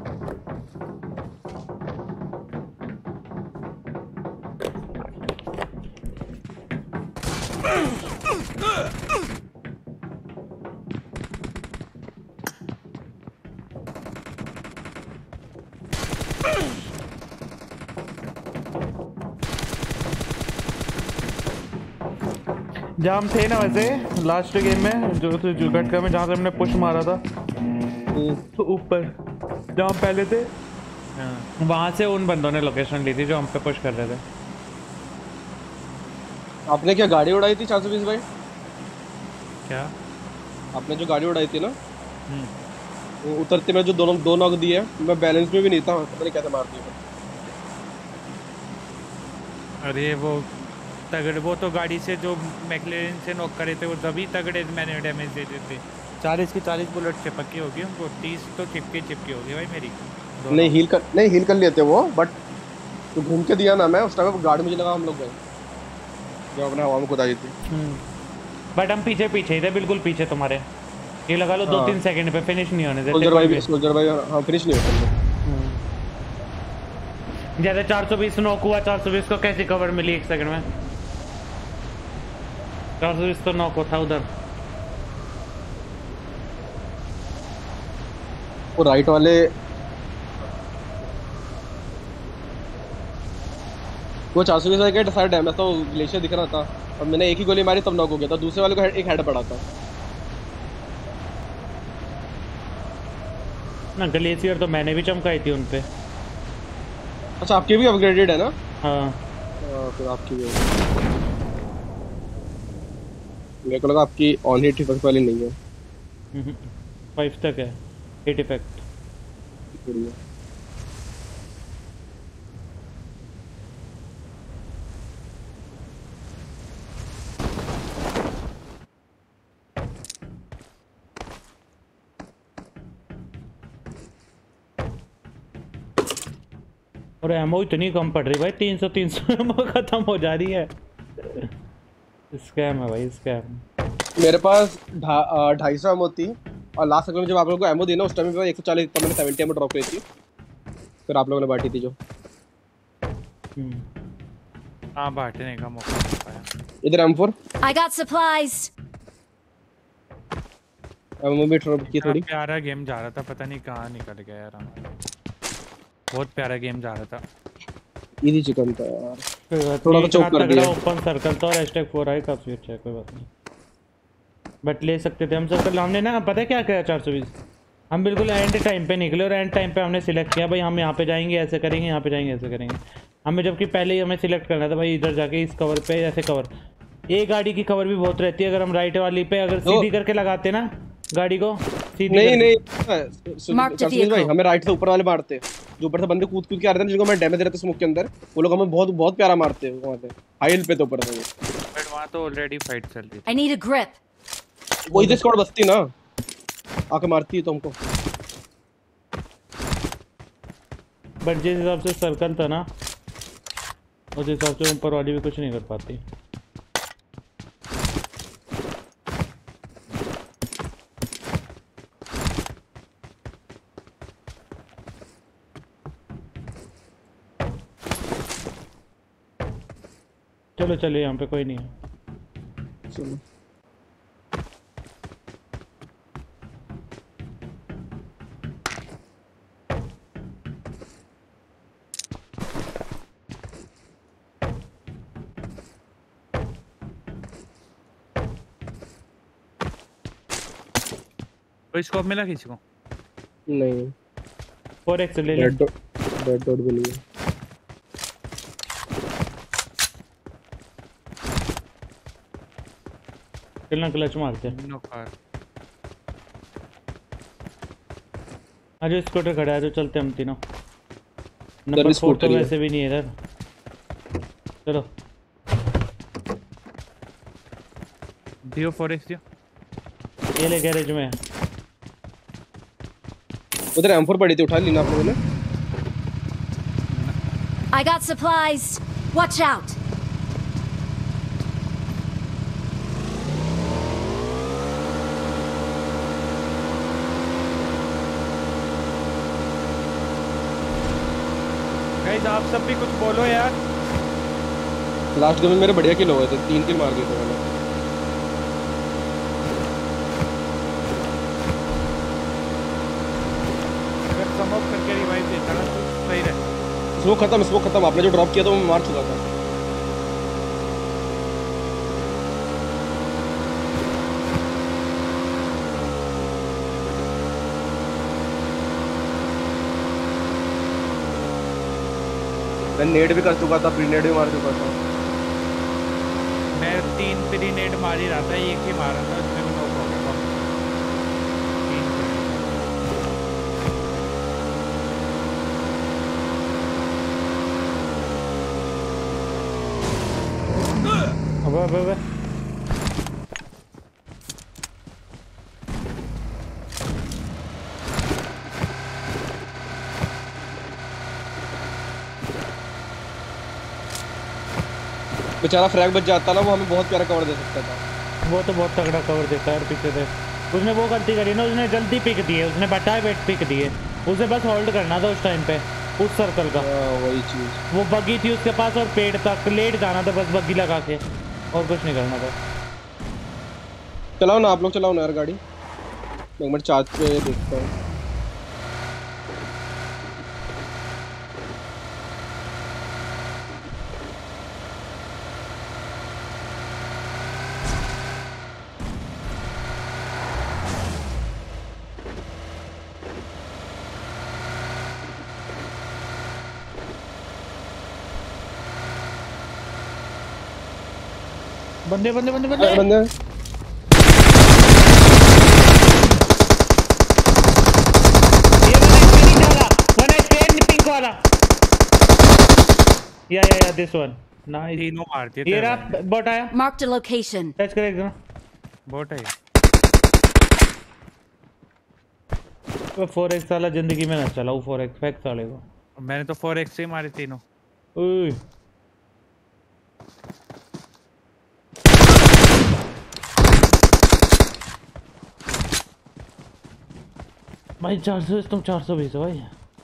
जाम थे ना वैसे लास्ट गेम में, जो जो घटका में जहाँ से हमने पुश मारा था तो ऊपर जहाँ पहले थे वहाँ से उन बंदों ने लोकेशन ली थी जो हम पे पुश कर रहे थे। आपने क्या गाड़ी उड़ाई थी चार सौ बीस भाई? क्या आपने जो गाड़ी उड़ाई थी ना, वो उतरते में जो दोनों दो नॉक दिए, मैं बैलेंस में भी नहीं था, पता नहीं कैसे मार दिया। अरे वो तगड़े, वो तो गाड़ी से जो मैक्लेरन से नॉक करे थे वो तभी तगड़े मैंने डैमेज दे देते। चालीस की चालीस बुलेट चिपकी होगी उनको, तीस तो चिपकी चिपकी होगी भाई मेरी। नहीं हील कर नहीं हील कर लेते वो, बट तो घूम के दिया ना मैं उस टाइम गाड़ी मुझे लगा हम लोग गए जो अपने हवा में कुदाई थी। बट हम पीछे पीछे ही थे, बिल्कुल पीछे तुम्हारे। ये लगा लो दो तीन सेकंड पे फिनिश नहीं होने देते। सोल्जर भाई सोल्जर भाई हां फिनिश नहीं होता। जैसे चार सौ बीस नॉक हुआ, चार सौ बीस को कैसे कवर मिली एक सेकंड में? चार सौ बीस तो नॉक था उधर। वो राइट वाले वो चार सौ बीस का सारा डैमेज था, वो ग्लेशियर दिख रहा था और मैंने एक ही गोली मारी तब नॉक हो गया था, दूसरे वाले को एक हेड पड़ा था ना। ग्लेशियर तो मैंने भी चमकाई थी उन पे। अच्छा आपकी भी अपग्रेडेड है ना? हाँ फिर आपकी भी मेरे को लगा आपकी ऑन हिट इफेक्ट वाली नहीं है। फाइव तक है हिट इफेक्ट। और एमओ इतनी कम पड़ रही भाई, तीन सौ तीन सौ एमओ खत्म हो जा रही है। स्कैम है भाई, स्कैम। मेरे पास ढाई सौ एमओ थी और लास्ट में जब आप लोगों को एमओ देना उस टाइम पे एक सौ चालीस तब मैंने सत्तर एमओ ड्रॉप करी थी, फिर आप लोगों ने बांटी थी जो। हाँ बांटने का मौका नहीं पाया। इधर M four I got supplies. Ammo भी ड्रॉप की थोड़ी। प्यारा गेम जा रहा था, पता नहीं कहाँ निकल गया यार हमारा। बहुत प्यारा गेम जा रहा था। इजी चिकन था यार, थोड़ा तो चौक कर दिया। ओपन सर्कल था और हैशटैग फोर आई काफी अच्छा है, कोई बात नहीं। बट ले सकते थे हम सर्कल। हमने ना पता है क्या किया चार सौ बीस, हम बिल्कुल एंड टाइम पे निकले और एंड टाइम पे हमने सिलेक्ट किया भाई हम यहाँ पे जाएंगे ऐसे करेंगे, यहाँ पे जाएंगे ऐसे करेंगे। हमें जबकि पहले ही हमें सिलेक्ट करना था भाई इधर जाके इस कवर पे ऐसे कवर। एक गाड़ी की कवर भी बहुत रहती है, अगर हम राइट वाली पे अगर सीधी करके लगाते ना गाड़ी को सीधी। नहीं नहीं भाई हमें राइट से ऊपर वाले मारते, जो ऊपर से बंदे कूद कूद के आ रहे थे जिनको मैं डैमेज दे रहा था स्मोक के अंदर, वो लोग हमें बहुत बहुत प्यारा मारते हैं वहां पे हाई हिल पे। तो ऊपर से बट वहां तो ऑलरेडी फाइट चल रही थी। I need a grip. वही तो स्क्वाड बसती ना आके मारती है तुमको। बट जिस हिसाब से सर्कल था ना उस हिसाब से ऊपर वाली भी कुछ नहीं कर पाती। चलो चलिए, यहाँ पे कोई नहीं है। चलो कोई स्कोप मिला किसी को? नहीं। फोर एक्स ले ले। रेड डॉट रेड डॉट भी लिया। चलना क्लच मारते हैं। No car. आज स्कूटर खड़ा है तो चलते हम तीनों। नंबर फोर तो वैसे भी नहीं है इधर। चलो दियो फोर एक्स दियो। ये ले गैरेज में। उधर एम फोर पड़ी थी, उठा ली ना आप लोगों ने? I got supplies. Watch out. Guys आप सब भी कुछ बोलो यार। लास्ट गेम में मेरे बढ़िया किल हुए थे, तीन किल मार दिए थे मैंने। अगर स्मोक करके रिवाइव देता ना तो सही रहता। स्मोक खत्म, स्मोक खत्म। आपने जो ड्रॉप किया था वो मैं मार चुका था। मैं नेड भी कर चुका था, प्री नेड भी मार चुका था। मैं तीन प्री नेड मार ही रहा था, एक ही मारा था उसमें मैं नॉक हो गया। अबे अबे अबे बेचारा फ्रैग बच जाता ना, वो हमें बहुत प्यारा कवर दे सकता था। वो तो बहुत तगड़ा कवर देता है पीछे से। उसने वो गलती करी ना, उसने जल्दी पिक दिए, उसने बटाए वेट पिक दिए। उसे बस होल्ड करना था उस टाइम पे उस सर्कल का। वही चीज वो बग्गी थी उसके पास और पेड़ तक लेट जाना था बस बग्गी लगा के, और कुछ नहीं करना था। चलाओ ना आप लोग, चलाओ ना यार गाड़ी। एक मिनट चार्ज पे देखता हूँ। बंदे बंदे बंदे बंदे बंदे या या या दिस वन नाइस। तीनों मारते थे। ये रहा बॉट आया। Marked a location. टच कर एकदम। बॉट है। वो फोर एक्स वाला जिंदगी में ना चलाओ, फोर एक्स फैक्स वाले को। मैंने तो फोर एक्स से मारे तीनों। ओए भाई चार सौ तुम चार सौ भेजो भाई।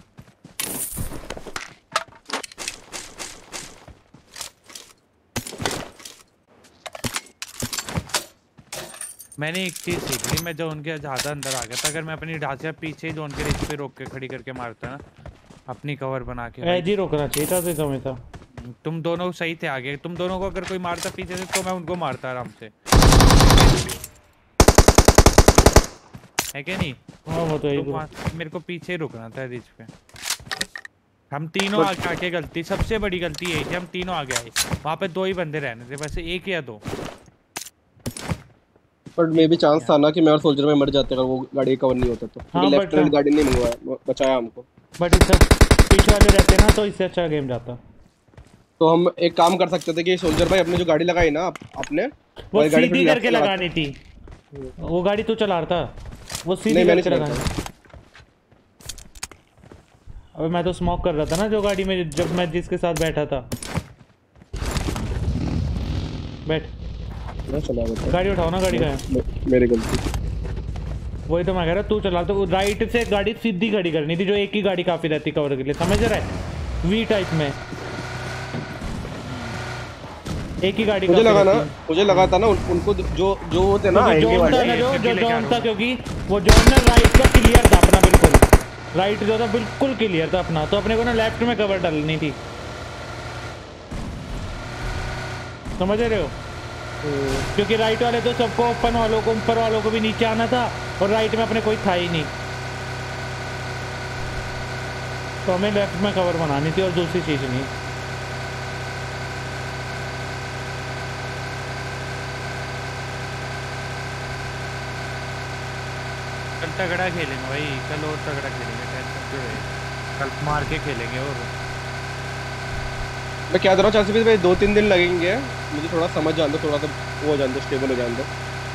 मैंने एक चीज सीख ली, मैं जो उनके ज्यादा अंदर आ गया था, अगर मैं अपनी ढांचे पीछे ही जो उनके रिच पे रोक के खड़ी करके मारता ना, अपनी कवर बना के। ऐज ही रोकना चाहिए था तो हमें था। तुम दोनों सही थे आगे, तुम दोनों को अगर कोई मारता पीछे से तो मैं उनको मारता आराम से, है क्या नहीं? हाँ वो तो यही तो मेरे को पीछे ही रुकना था रिच पे। हम तीनों आगे आके गलती, सबसे बड़ी गलती यही थी, हम तीनों आगे आए, वहाँ पे दो ही बंदे रहने थे, वैसे एक या दो। पर मे भी चांस था ना कि मैं और सोल्जर में मर जाते अगर वो गाड़ी कवर नहीं होता तो। हाँ, लेफ्ट वाली गाड़ी नहीं मंगवाया, बचाया हमको। बट इससे पीछे वाले रहते ना तो इससे अच्छा गेम जाता। तो हम एक काम कर सकते थे कि सोल्जर भाई अपने जो गाड़ी लगाई ना अपने वो सीधी करके लगानी थी। वो गाड़ी तू चला रहा था, वो सीधी करके लगानी। अबे मैं तो स्मोक कर रहा था ना जो गाड़ी में, जब मैं जिसके साथ बैठा था। बैठ चला गाड़ी उठाओ ना, गाड़ी का है मेरी गलती। वही तो मैं कह रहा, तू चला तो राइट से गाड़ी सीधी खड़ी करनी थी, जो एक ही गाड़ी काफी रहती कवर के लिए, समझ रहा है? वी टाइप में एक ही गाड़ी। मुझे लगा ना मुझे लगा था ना उन, उनको जो जो होते ना आएंगे वाले ना, जो जो जोन था, क्योंकि वो जोन ना राइट का क्लियर था अपना, बिल्कुल राइट जो था बिल्कुल क्लियर था अपना, तो अपने को ना लेफ्ट में कवर डालनी थी, समझ रहे हो? क्योंकि राइट वाले तो सबको, ओपन वालों को, ऊपर वालों को भी नीचे आना था, और राइट में अपने कोई था ही नहीं, तो हमें लेफ्ट में कवर बनानी थी और दूसरी चीज नहीं। कल तगड़ा खेलेंगे भाई, कल और तगड़ा खेलेंगे, टेंशन क्यों है? कल मार के खेलेंगे। और मैं क्या कर रहा हूँ चांसी भाई, दो तीन दिन लगेंगे मुझे थोड़ा समझ जान दो, थोड़ा सा वो हो जान दो, स्टेबल हो जान दो।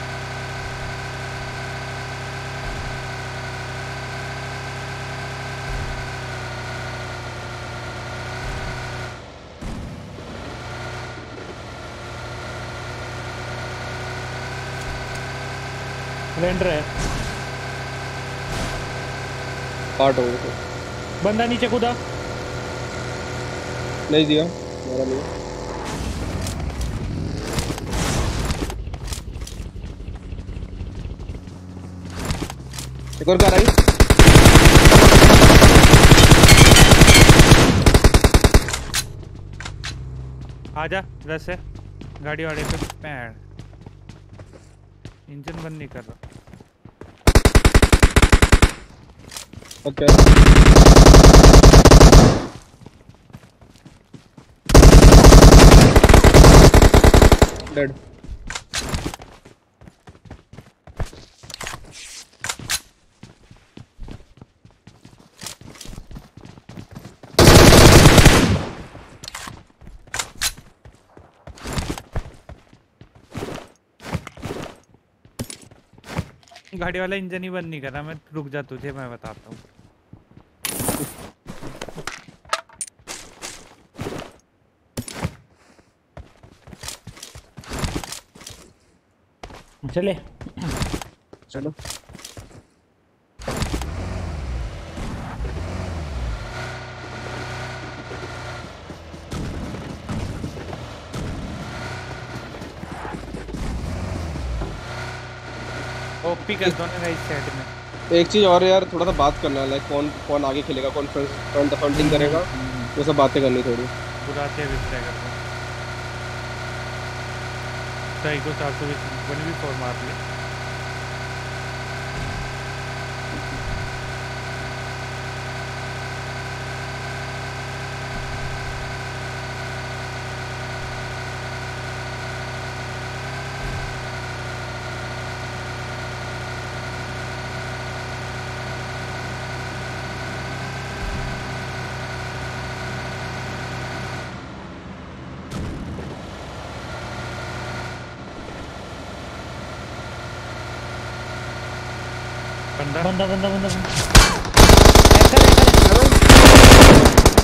रेंडर है, पार्ट हो बंदा नीचे कूदा, नहीं दिया मेरा नहीं। एक और कार आई, आजा रस है गाड़ी वाले पे पैर, इंजन बंद नहीं कर रहा। Okay dead. गाड़ी वाला इंजन ही बंद नहीं कर रहा, मैं रुक जा तुझे मैं बताता हूँ। चले चलो ओपी कर दो ना इस साइड में। एक चीज और यार, थोड़ा सा बात करना है, लाइक कौन कौन आगे खेलेगा, कौन फ्रंट फ्रंटिंग करेगा, वो सब बातें करनी थोड़ी। बुराते विस्तार कर दो, सही को चार सौ बीस बनी भी फोर मार लिया। बंदा बंदा बंदा बंदा बंदा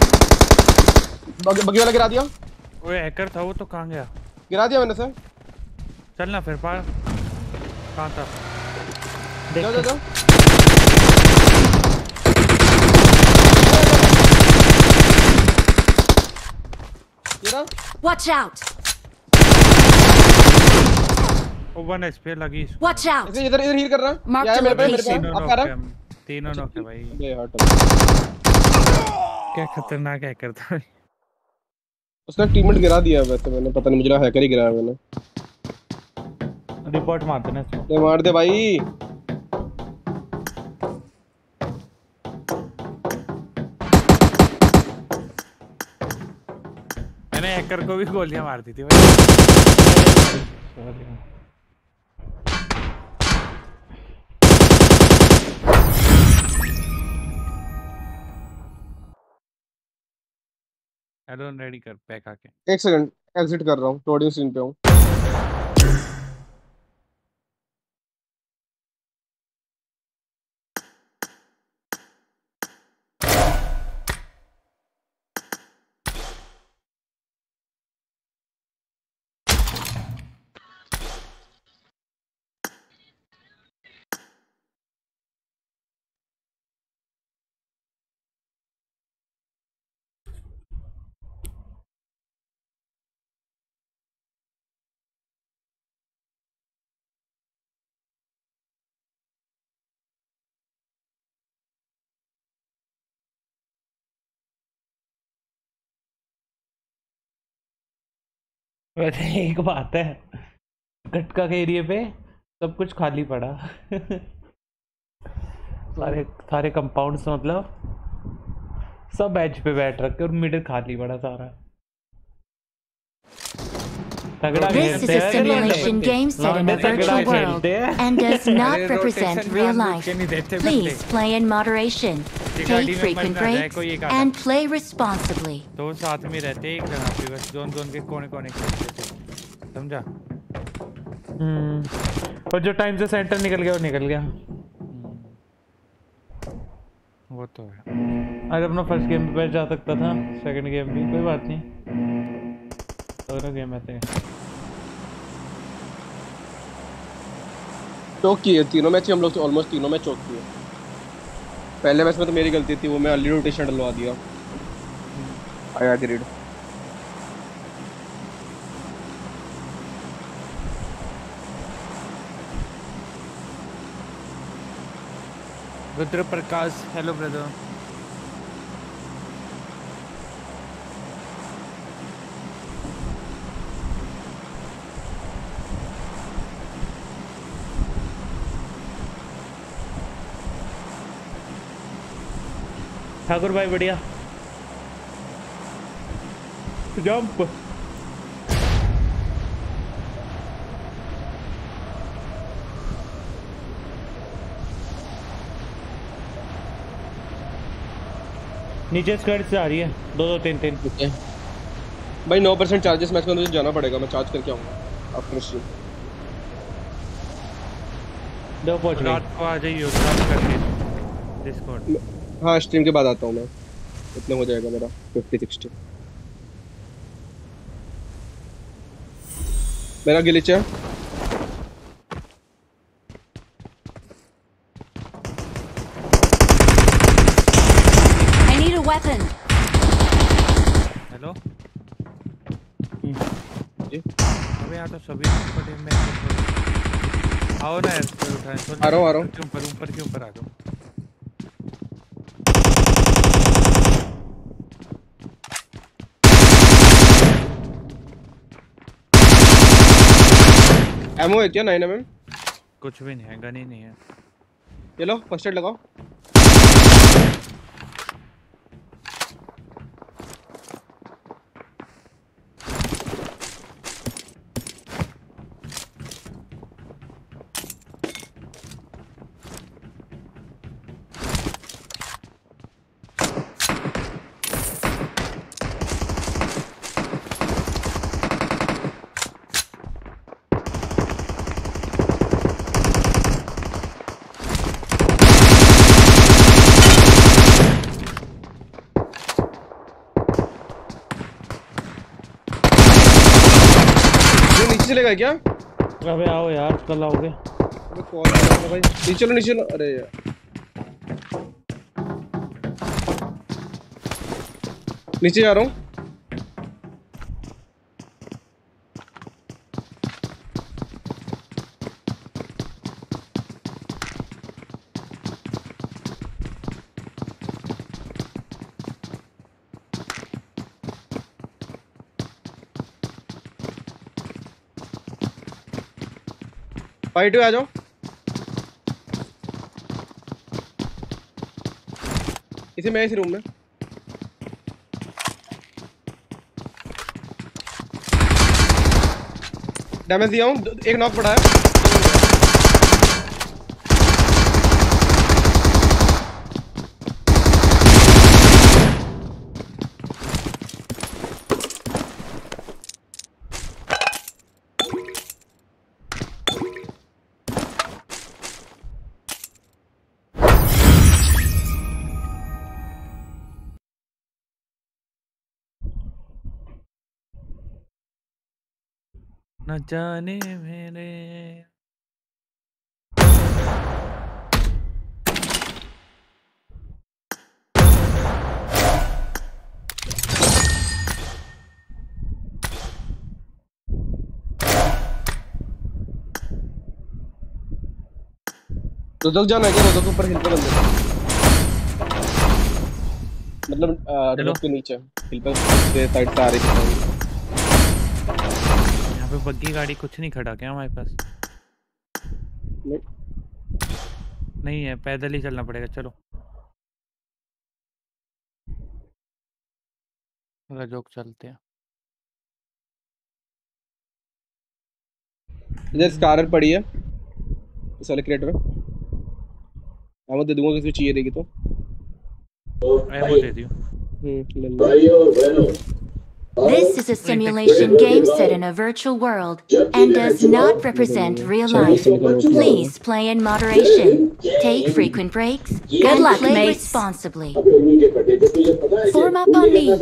बगी वाला गिरा दिया। ओए हैकर था वो तो कहां गया? गिरा दिया मैंने सर। चलना फिर पार कहां था? जाओ जाओ जाओ। गिरा। Watch out! Oh one HP लगी। Watch out! इधर इधर इधर हील कर रहा है। Mark या the मेरे पे मेरे location. पे आप कर रहा। तीनों नॉक है भाई। ये हट। क्या खतरनाक हैकर था। उसका टीममेट गिरा दिया वैसे मैंने, पता नहीं मुझे लगा हैकर ही गिराया मैंने। रिपोर्ट मार देना इसको। दे मार दे भाई। मैंने हैकर को भी गोलियां मार दी थी भाई। हेलो रेडी कर पैक आके। एक सेकंड एग्जिट कर रहा हूँ, लोडिंग स्क्रीन पे हूँ। वैसे एक बात है, गटका के एरिया पे सब कुछ खाली पड़ा। सारे सारे कंपाउंड्स मतलब सब एज पे बैठ रखे और मिडिल खाली पड़ा सारा। This is a simulation game set in a virtual world and does not represent real life. Please play in moderation, take frequent breaks, and play responsibly. दो साथ में रहते एक जगह पे बस जोन जोन के कोने कोने खेलते थे, समझा? हम्म। और जो टाइम से सेंटर निकल गया वो निकल गया। वो तो है। अगर अपना फर्स्ट गेम पे जा सकता था, सेकंड गेम भी कोई बात नहीं। दोनों गेम में थे। चौक किए तीनों मैच हम लोग ऑलमोस्ट तीनों मैच चौक किए। पहले मैच में तो मेरी गलती थी, वो मैं अर्ली रोटेशन डलवा दिया। आया grade. Rudra Prakash hello brother. Thakur भाई बढ़िया। जंप। नीचे स्क्वाड से आ रही है दो दो तीन तीन। ओके भाई नौ परसेंट चार्जेस मैच में मुझे जाना पड़ेगा, मैं चार्ज करके आऊंगा आफ्टर स्ट्रीम। दो पहुंच गए। रात को आ जाइए चार्ज करके डिस्कॉर्ड। हाँ स्ट्रीम के बाद आता हूँ मैं, इतना हो जाएगा मेरा फिफ्टी सिक्सटी। मेरा ग्लिच है। I need a weapon. Hello अबे यहाँ तो सभी बड़े में आओ ना यार, उठाएं। आ रहा हूँ आ रहा हूँ। ऊपर ऊपर के ऊपर आ जाओ। एमओ है क्या नाइन एम एम? कुछ भी नहीं है, गन ही नहीं है। ये लो फर्स्ट एड लगाओ। नीचे चलेगा क्या? अबे आओ यार, कल आओगे? अबे कॉल कर रहा भाई, नीचे चलो नीचे चलो। अरे यार नीचे जा रहा हूँ। फाइट आ जाओ। इसे मैं इस रूम में डैमेज दिया हूँ, एक नॉक पड़ा है। न जाने मेरे रोजक जाना है क्या? रोजक ऊपर हिल पे बंदे, मतलब रोजक के नीचे हिल पे से साइड से आ रही थी। यहाँ पे बग्गी गाड़ी कुछ नहीं खड़ा क्या हमारे पास? नहीं, नहीं है, पैदल ही चलना पड़ेगा। चलो रजोक चलते हैं। इधर स्कारर पड़ी है इस वाले क्रेट में। मैं दे दूंगा किसी को चाहिए रहेगी तो। एमो दे दियो। हम्म ले लो। This is a simulation game set in a virtual world and does not represent real life. Please play in moderation, take frequent breaks, and luck, play mates. responsibly. Form up on me.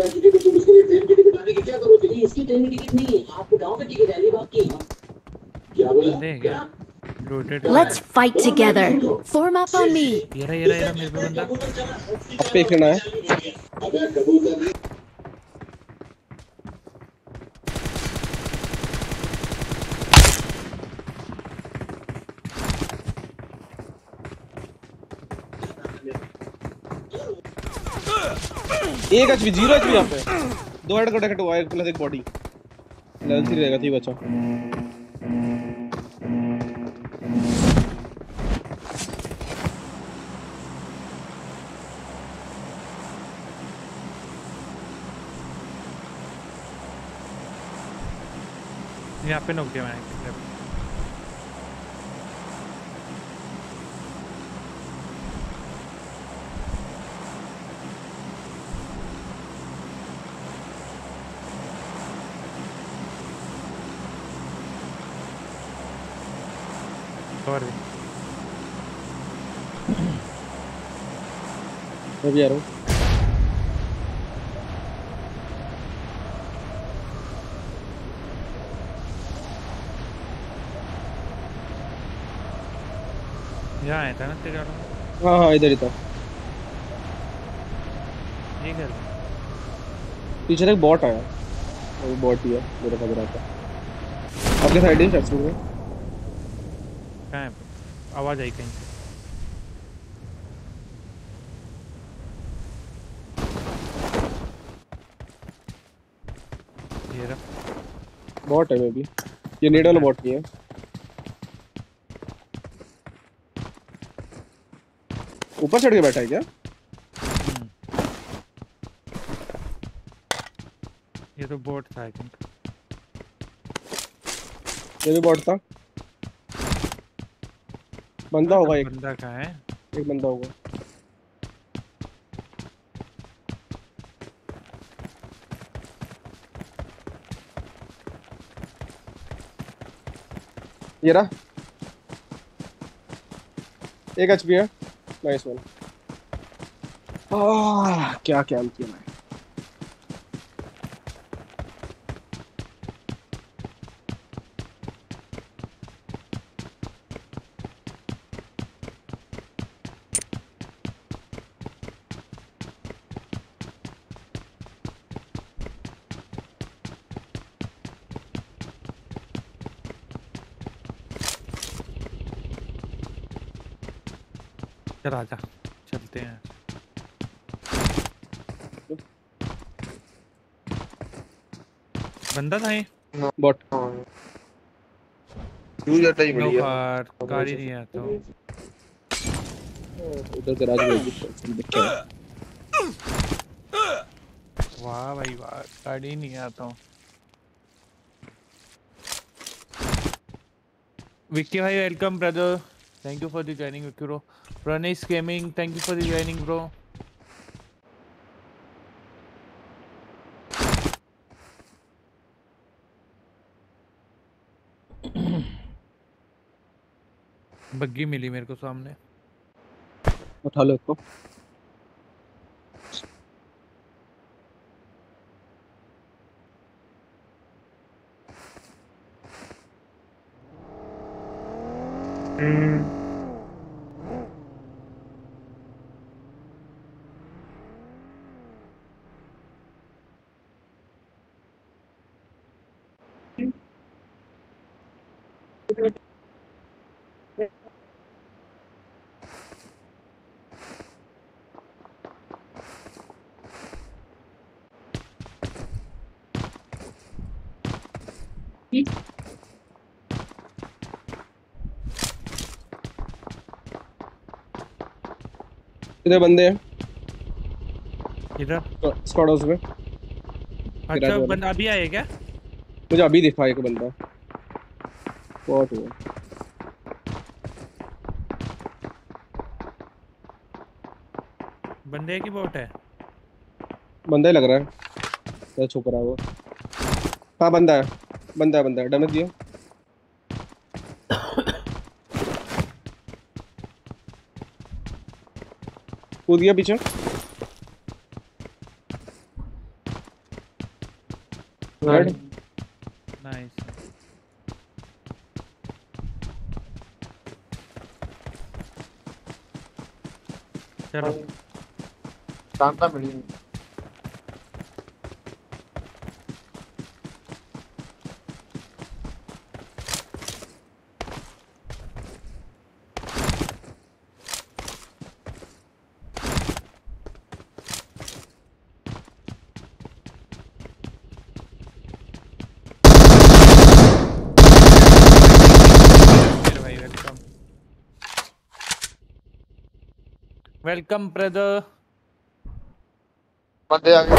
Let's fight together. Form up on me. ये रहा ये रहा ये रहा मेरे पे बंदा। अब पे खेलना है। एक एचपी, जीरो एचपी यहाँ पे। दो हेड को डेकेट हुआ है, प्लस एक बॉडी। लेवल थ्री रहेगा, ठीक बचा। यहाँ पे नोक दिया मैंने। और मैं भी आ रहा हूँ। यहाँ आया था ना तेरे? हाँ हाँ इधर ही था। ये कर पीछे एक बॉट आया, वो बॉट ही है मेरे खबर आता। आपके साइड ही चर्च में कहाँ है? आवाज आई कहीं से। ये रहा बॉट है, मे बी ये नेड वाला बॉट नहीं है। ऊपर चढ़ के बैठा है क्या? ये तो बॉट था आई थिंक। ये भी बॉट था। बंदा होगा एक। बंदा कहाँ है? एक बंदा होगा। ये रहा, एक एचपी है। Nice one. आह क्या कैम किया मैं। चल आजा चलते हैं। बंदा था ये बॉट यूजर टाइम मिली है कार कार ही नहीं है तो उधर गैराज में देखा। वाह भाई वाह गाड़ी ही नहीं आता हूँ। विक्की भाई welcome brother, thank you for the joining Vicky bro. रनिस gaming thank you for the joining bro. Buggy मिली मेरे को सामने, उठा लो इसको। कितने बंदे हैं इधर स्क्वाड हाउस में? अच्छा बंदा अभी आया क्या? मुझे अभी दिखा एक बंदा बहुत हुआ। बंदे की बोट है? बंदा ही लग रहा है, क्या छुप रहा है वो। हाँ बंदा है बंदा है बंदा है डैमेज दिया। कूद गया पीछे। नाइस चलो शांता मिली। Welcome brother. बंदे आ गए।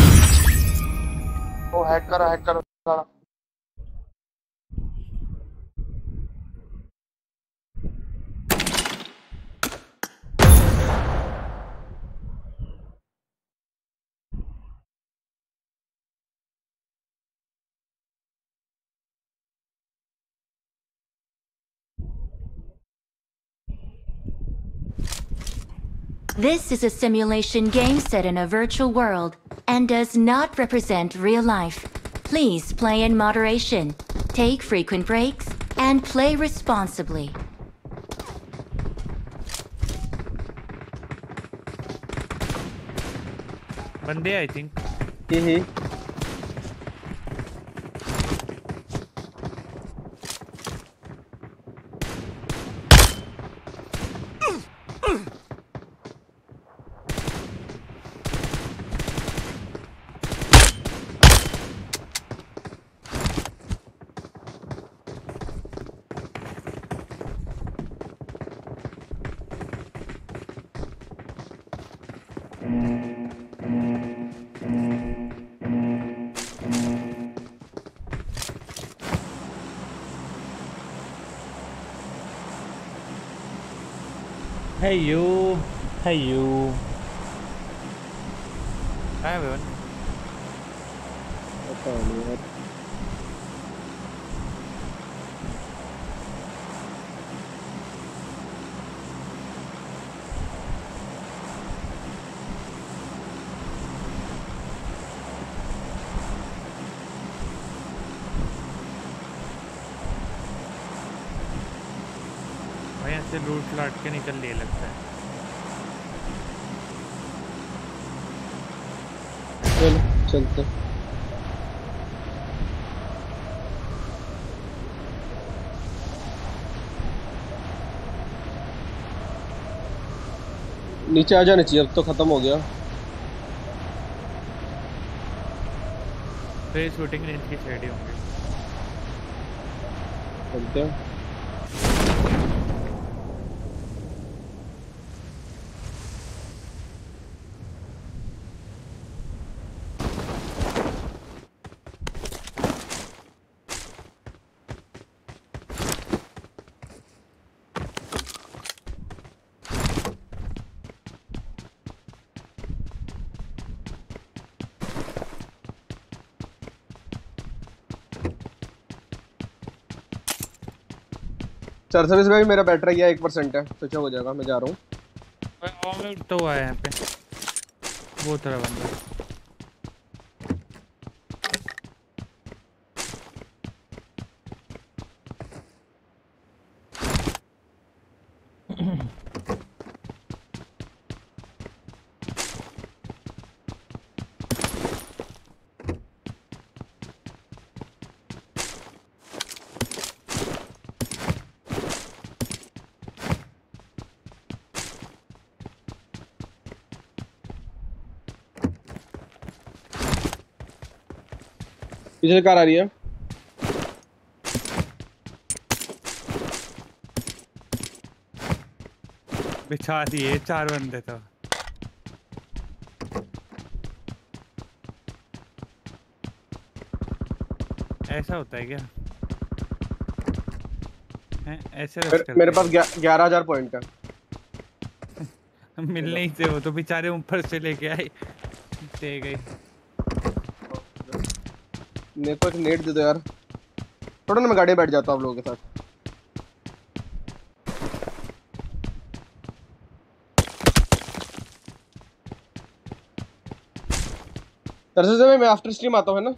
वो हैकर हैकर सारा। This is a simulation game set in a virtual world and does not represent real life. Please play in moderation, take frequent breaks, and play responsibly. बंदे I think. Hmm Hey you, hey you. Hi everyone. पता नहीं यार। भाई ऐसे लूट लाट के निकल ले लगता है। चल चलते। नीचे आ जाने चाहिए, अब तो खत्म हो गया। तो शूटिंग रेंज की साइड ही होंगे। चलते हैं। सर सर्विस में भी मेरा बैटरी गया एक परसेंट है, स्विच हो जाएगा। मैं जा रहा हूँ। तो हुआ है यहाँ पे वो तरह बंदा। पीछे कार आ रही है। बिछा दिए चार बंदे तो। ऐसा होता है क्या? है ऐसे मेरे, मेरे पास ग्यारह हजार पॉइंट है। मिलने ही थे वो तो बेचारे ऊपर से लेके आए दे गए। मेरे को एक नेट दे दो यार। थोड़ा ना मैं गाड़ी में बैठ जाता हूँ आप लोगों के साथ। तरसे से मैं आफ्टर स्ट्रीम आता हूँ है ना।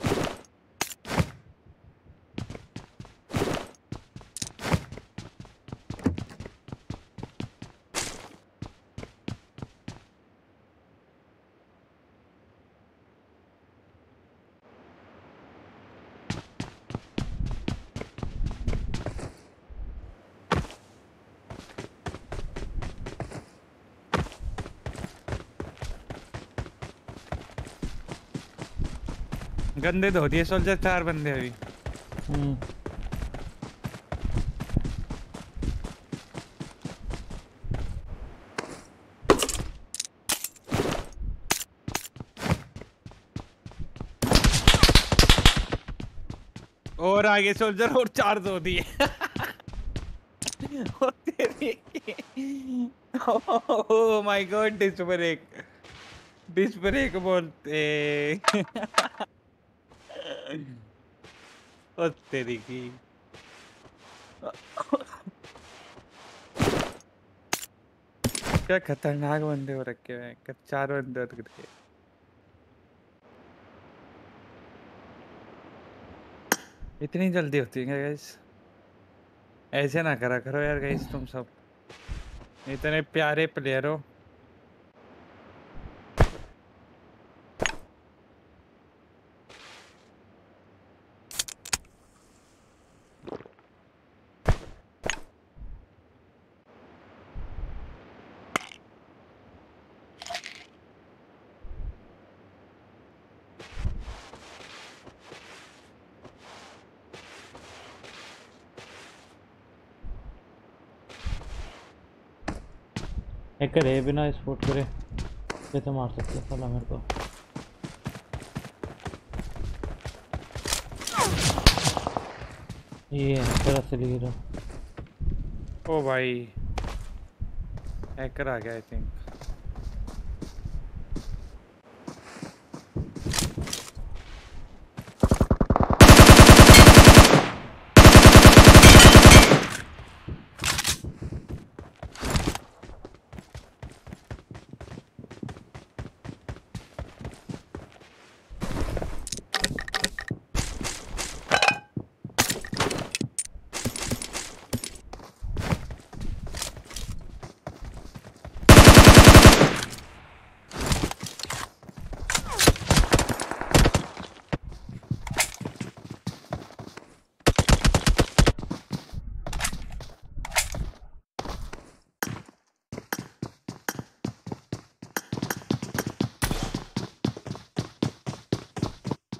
गंदे धो दिए सोल्जर चार बंदे अभी। और आगे सोल्जर और चार धो दिए। Oh my god this break this break बोलते। ओ तेरी की क्या खतरनाक बंदे हो रखे हैं। चार बंदे हो रखे। इतनी जल्दी होती है गाइस? ऐसे ना करा करो यार गाइस, तुम सब इतने प्यारे प्लेयर हो। एक करे बिना स्पोर्ट करे ये तो मार सकते हैं साला मेरे को। ये तेरा से लीरो। ओ भाई हैकर आ गया आई थिंक।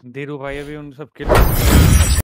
धीरू भाई अभी उन सबके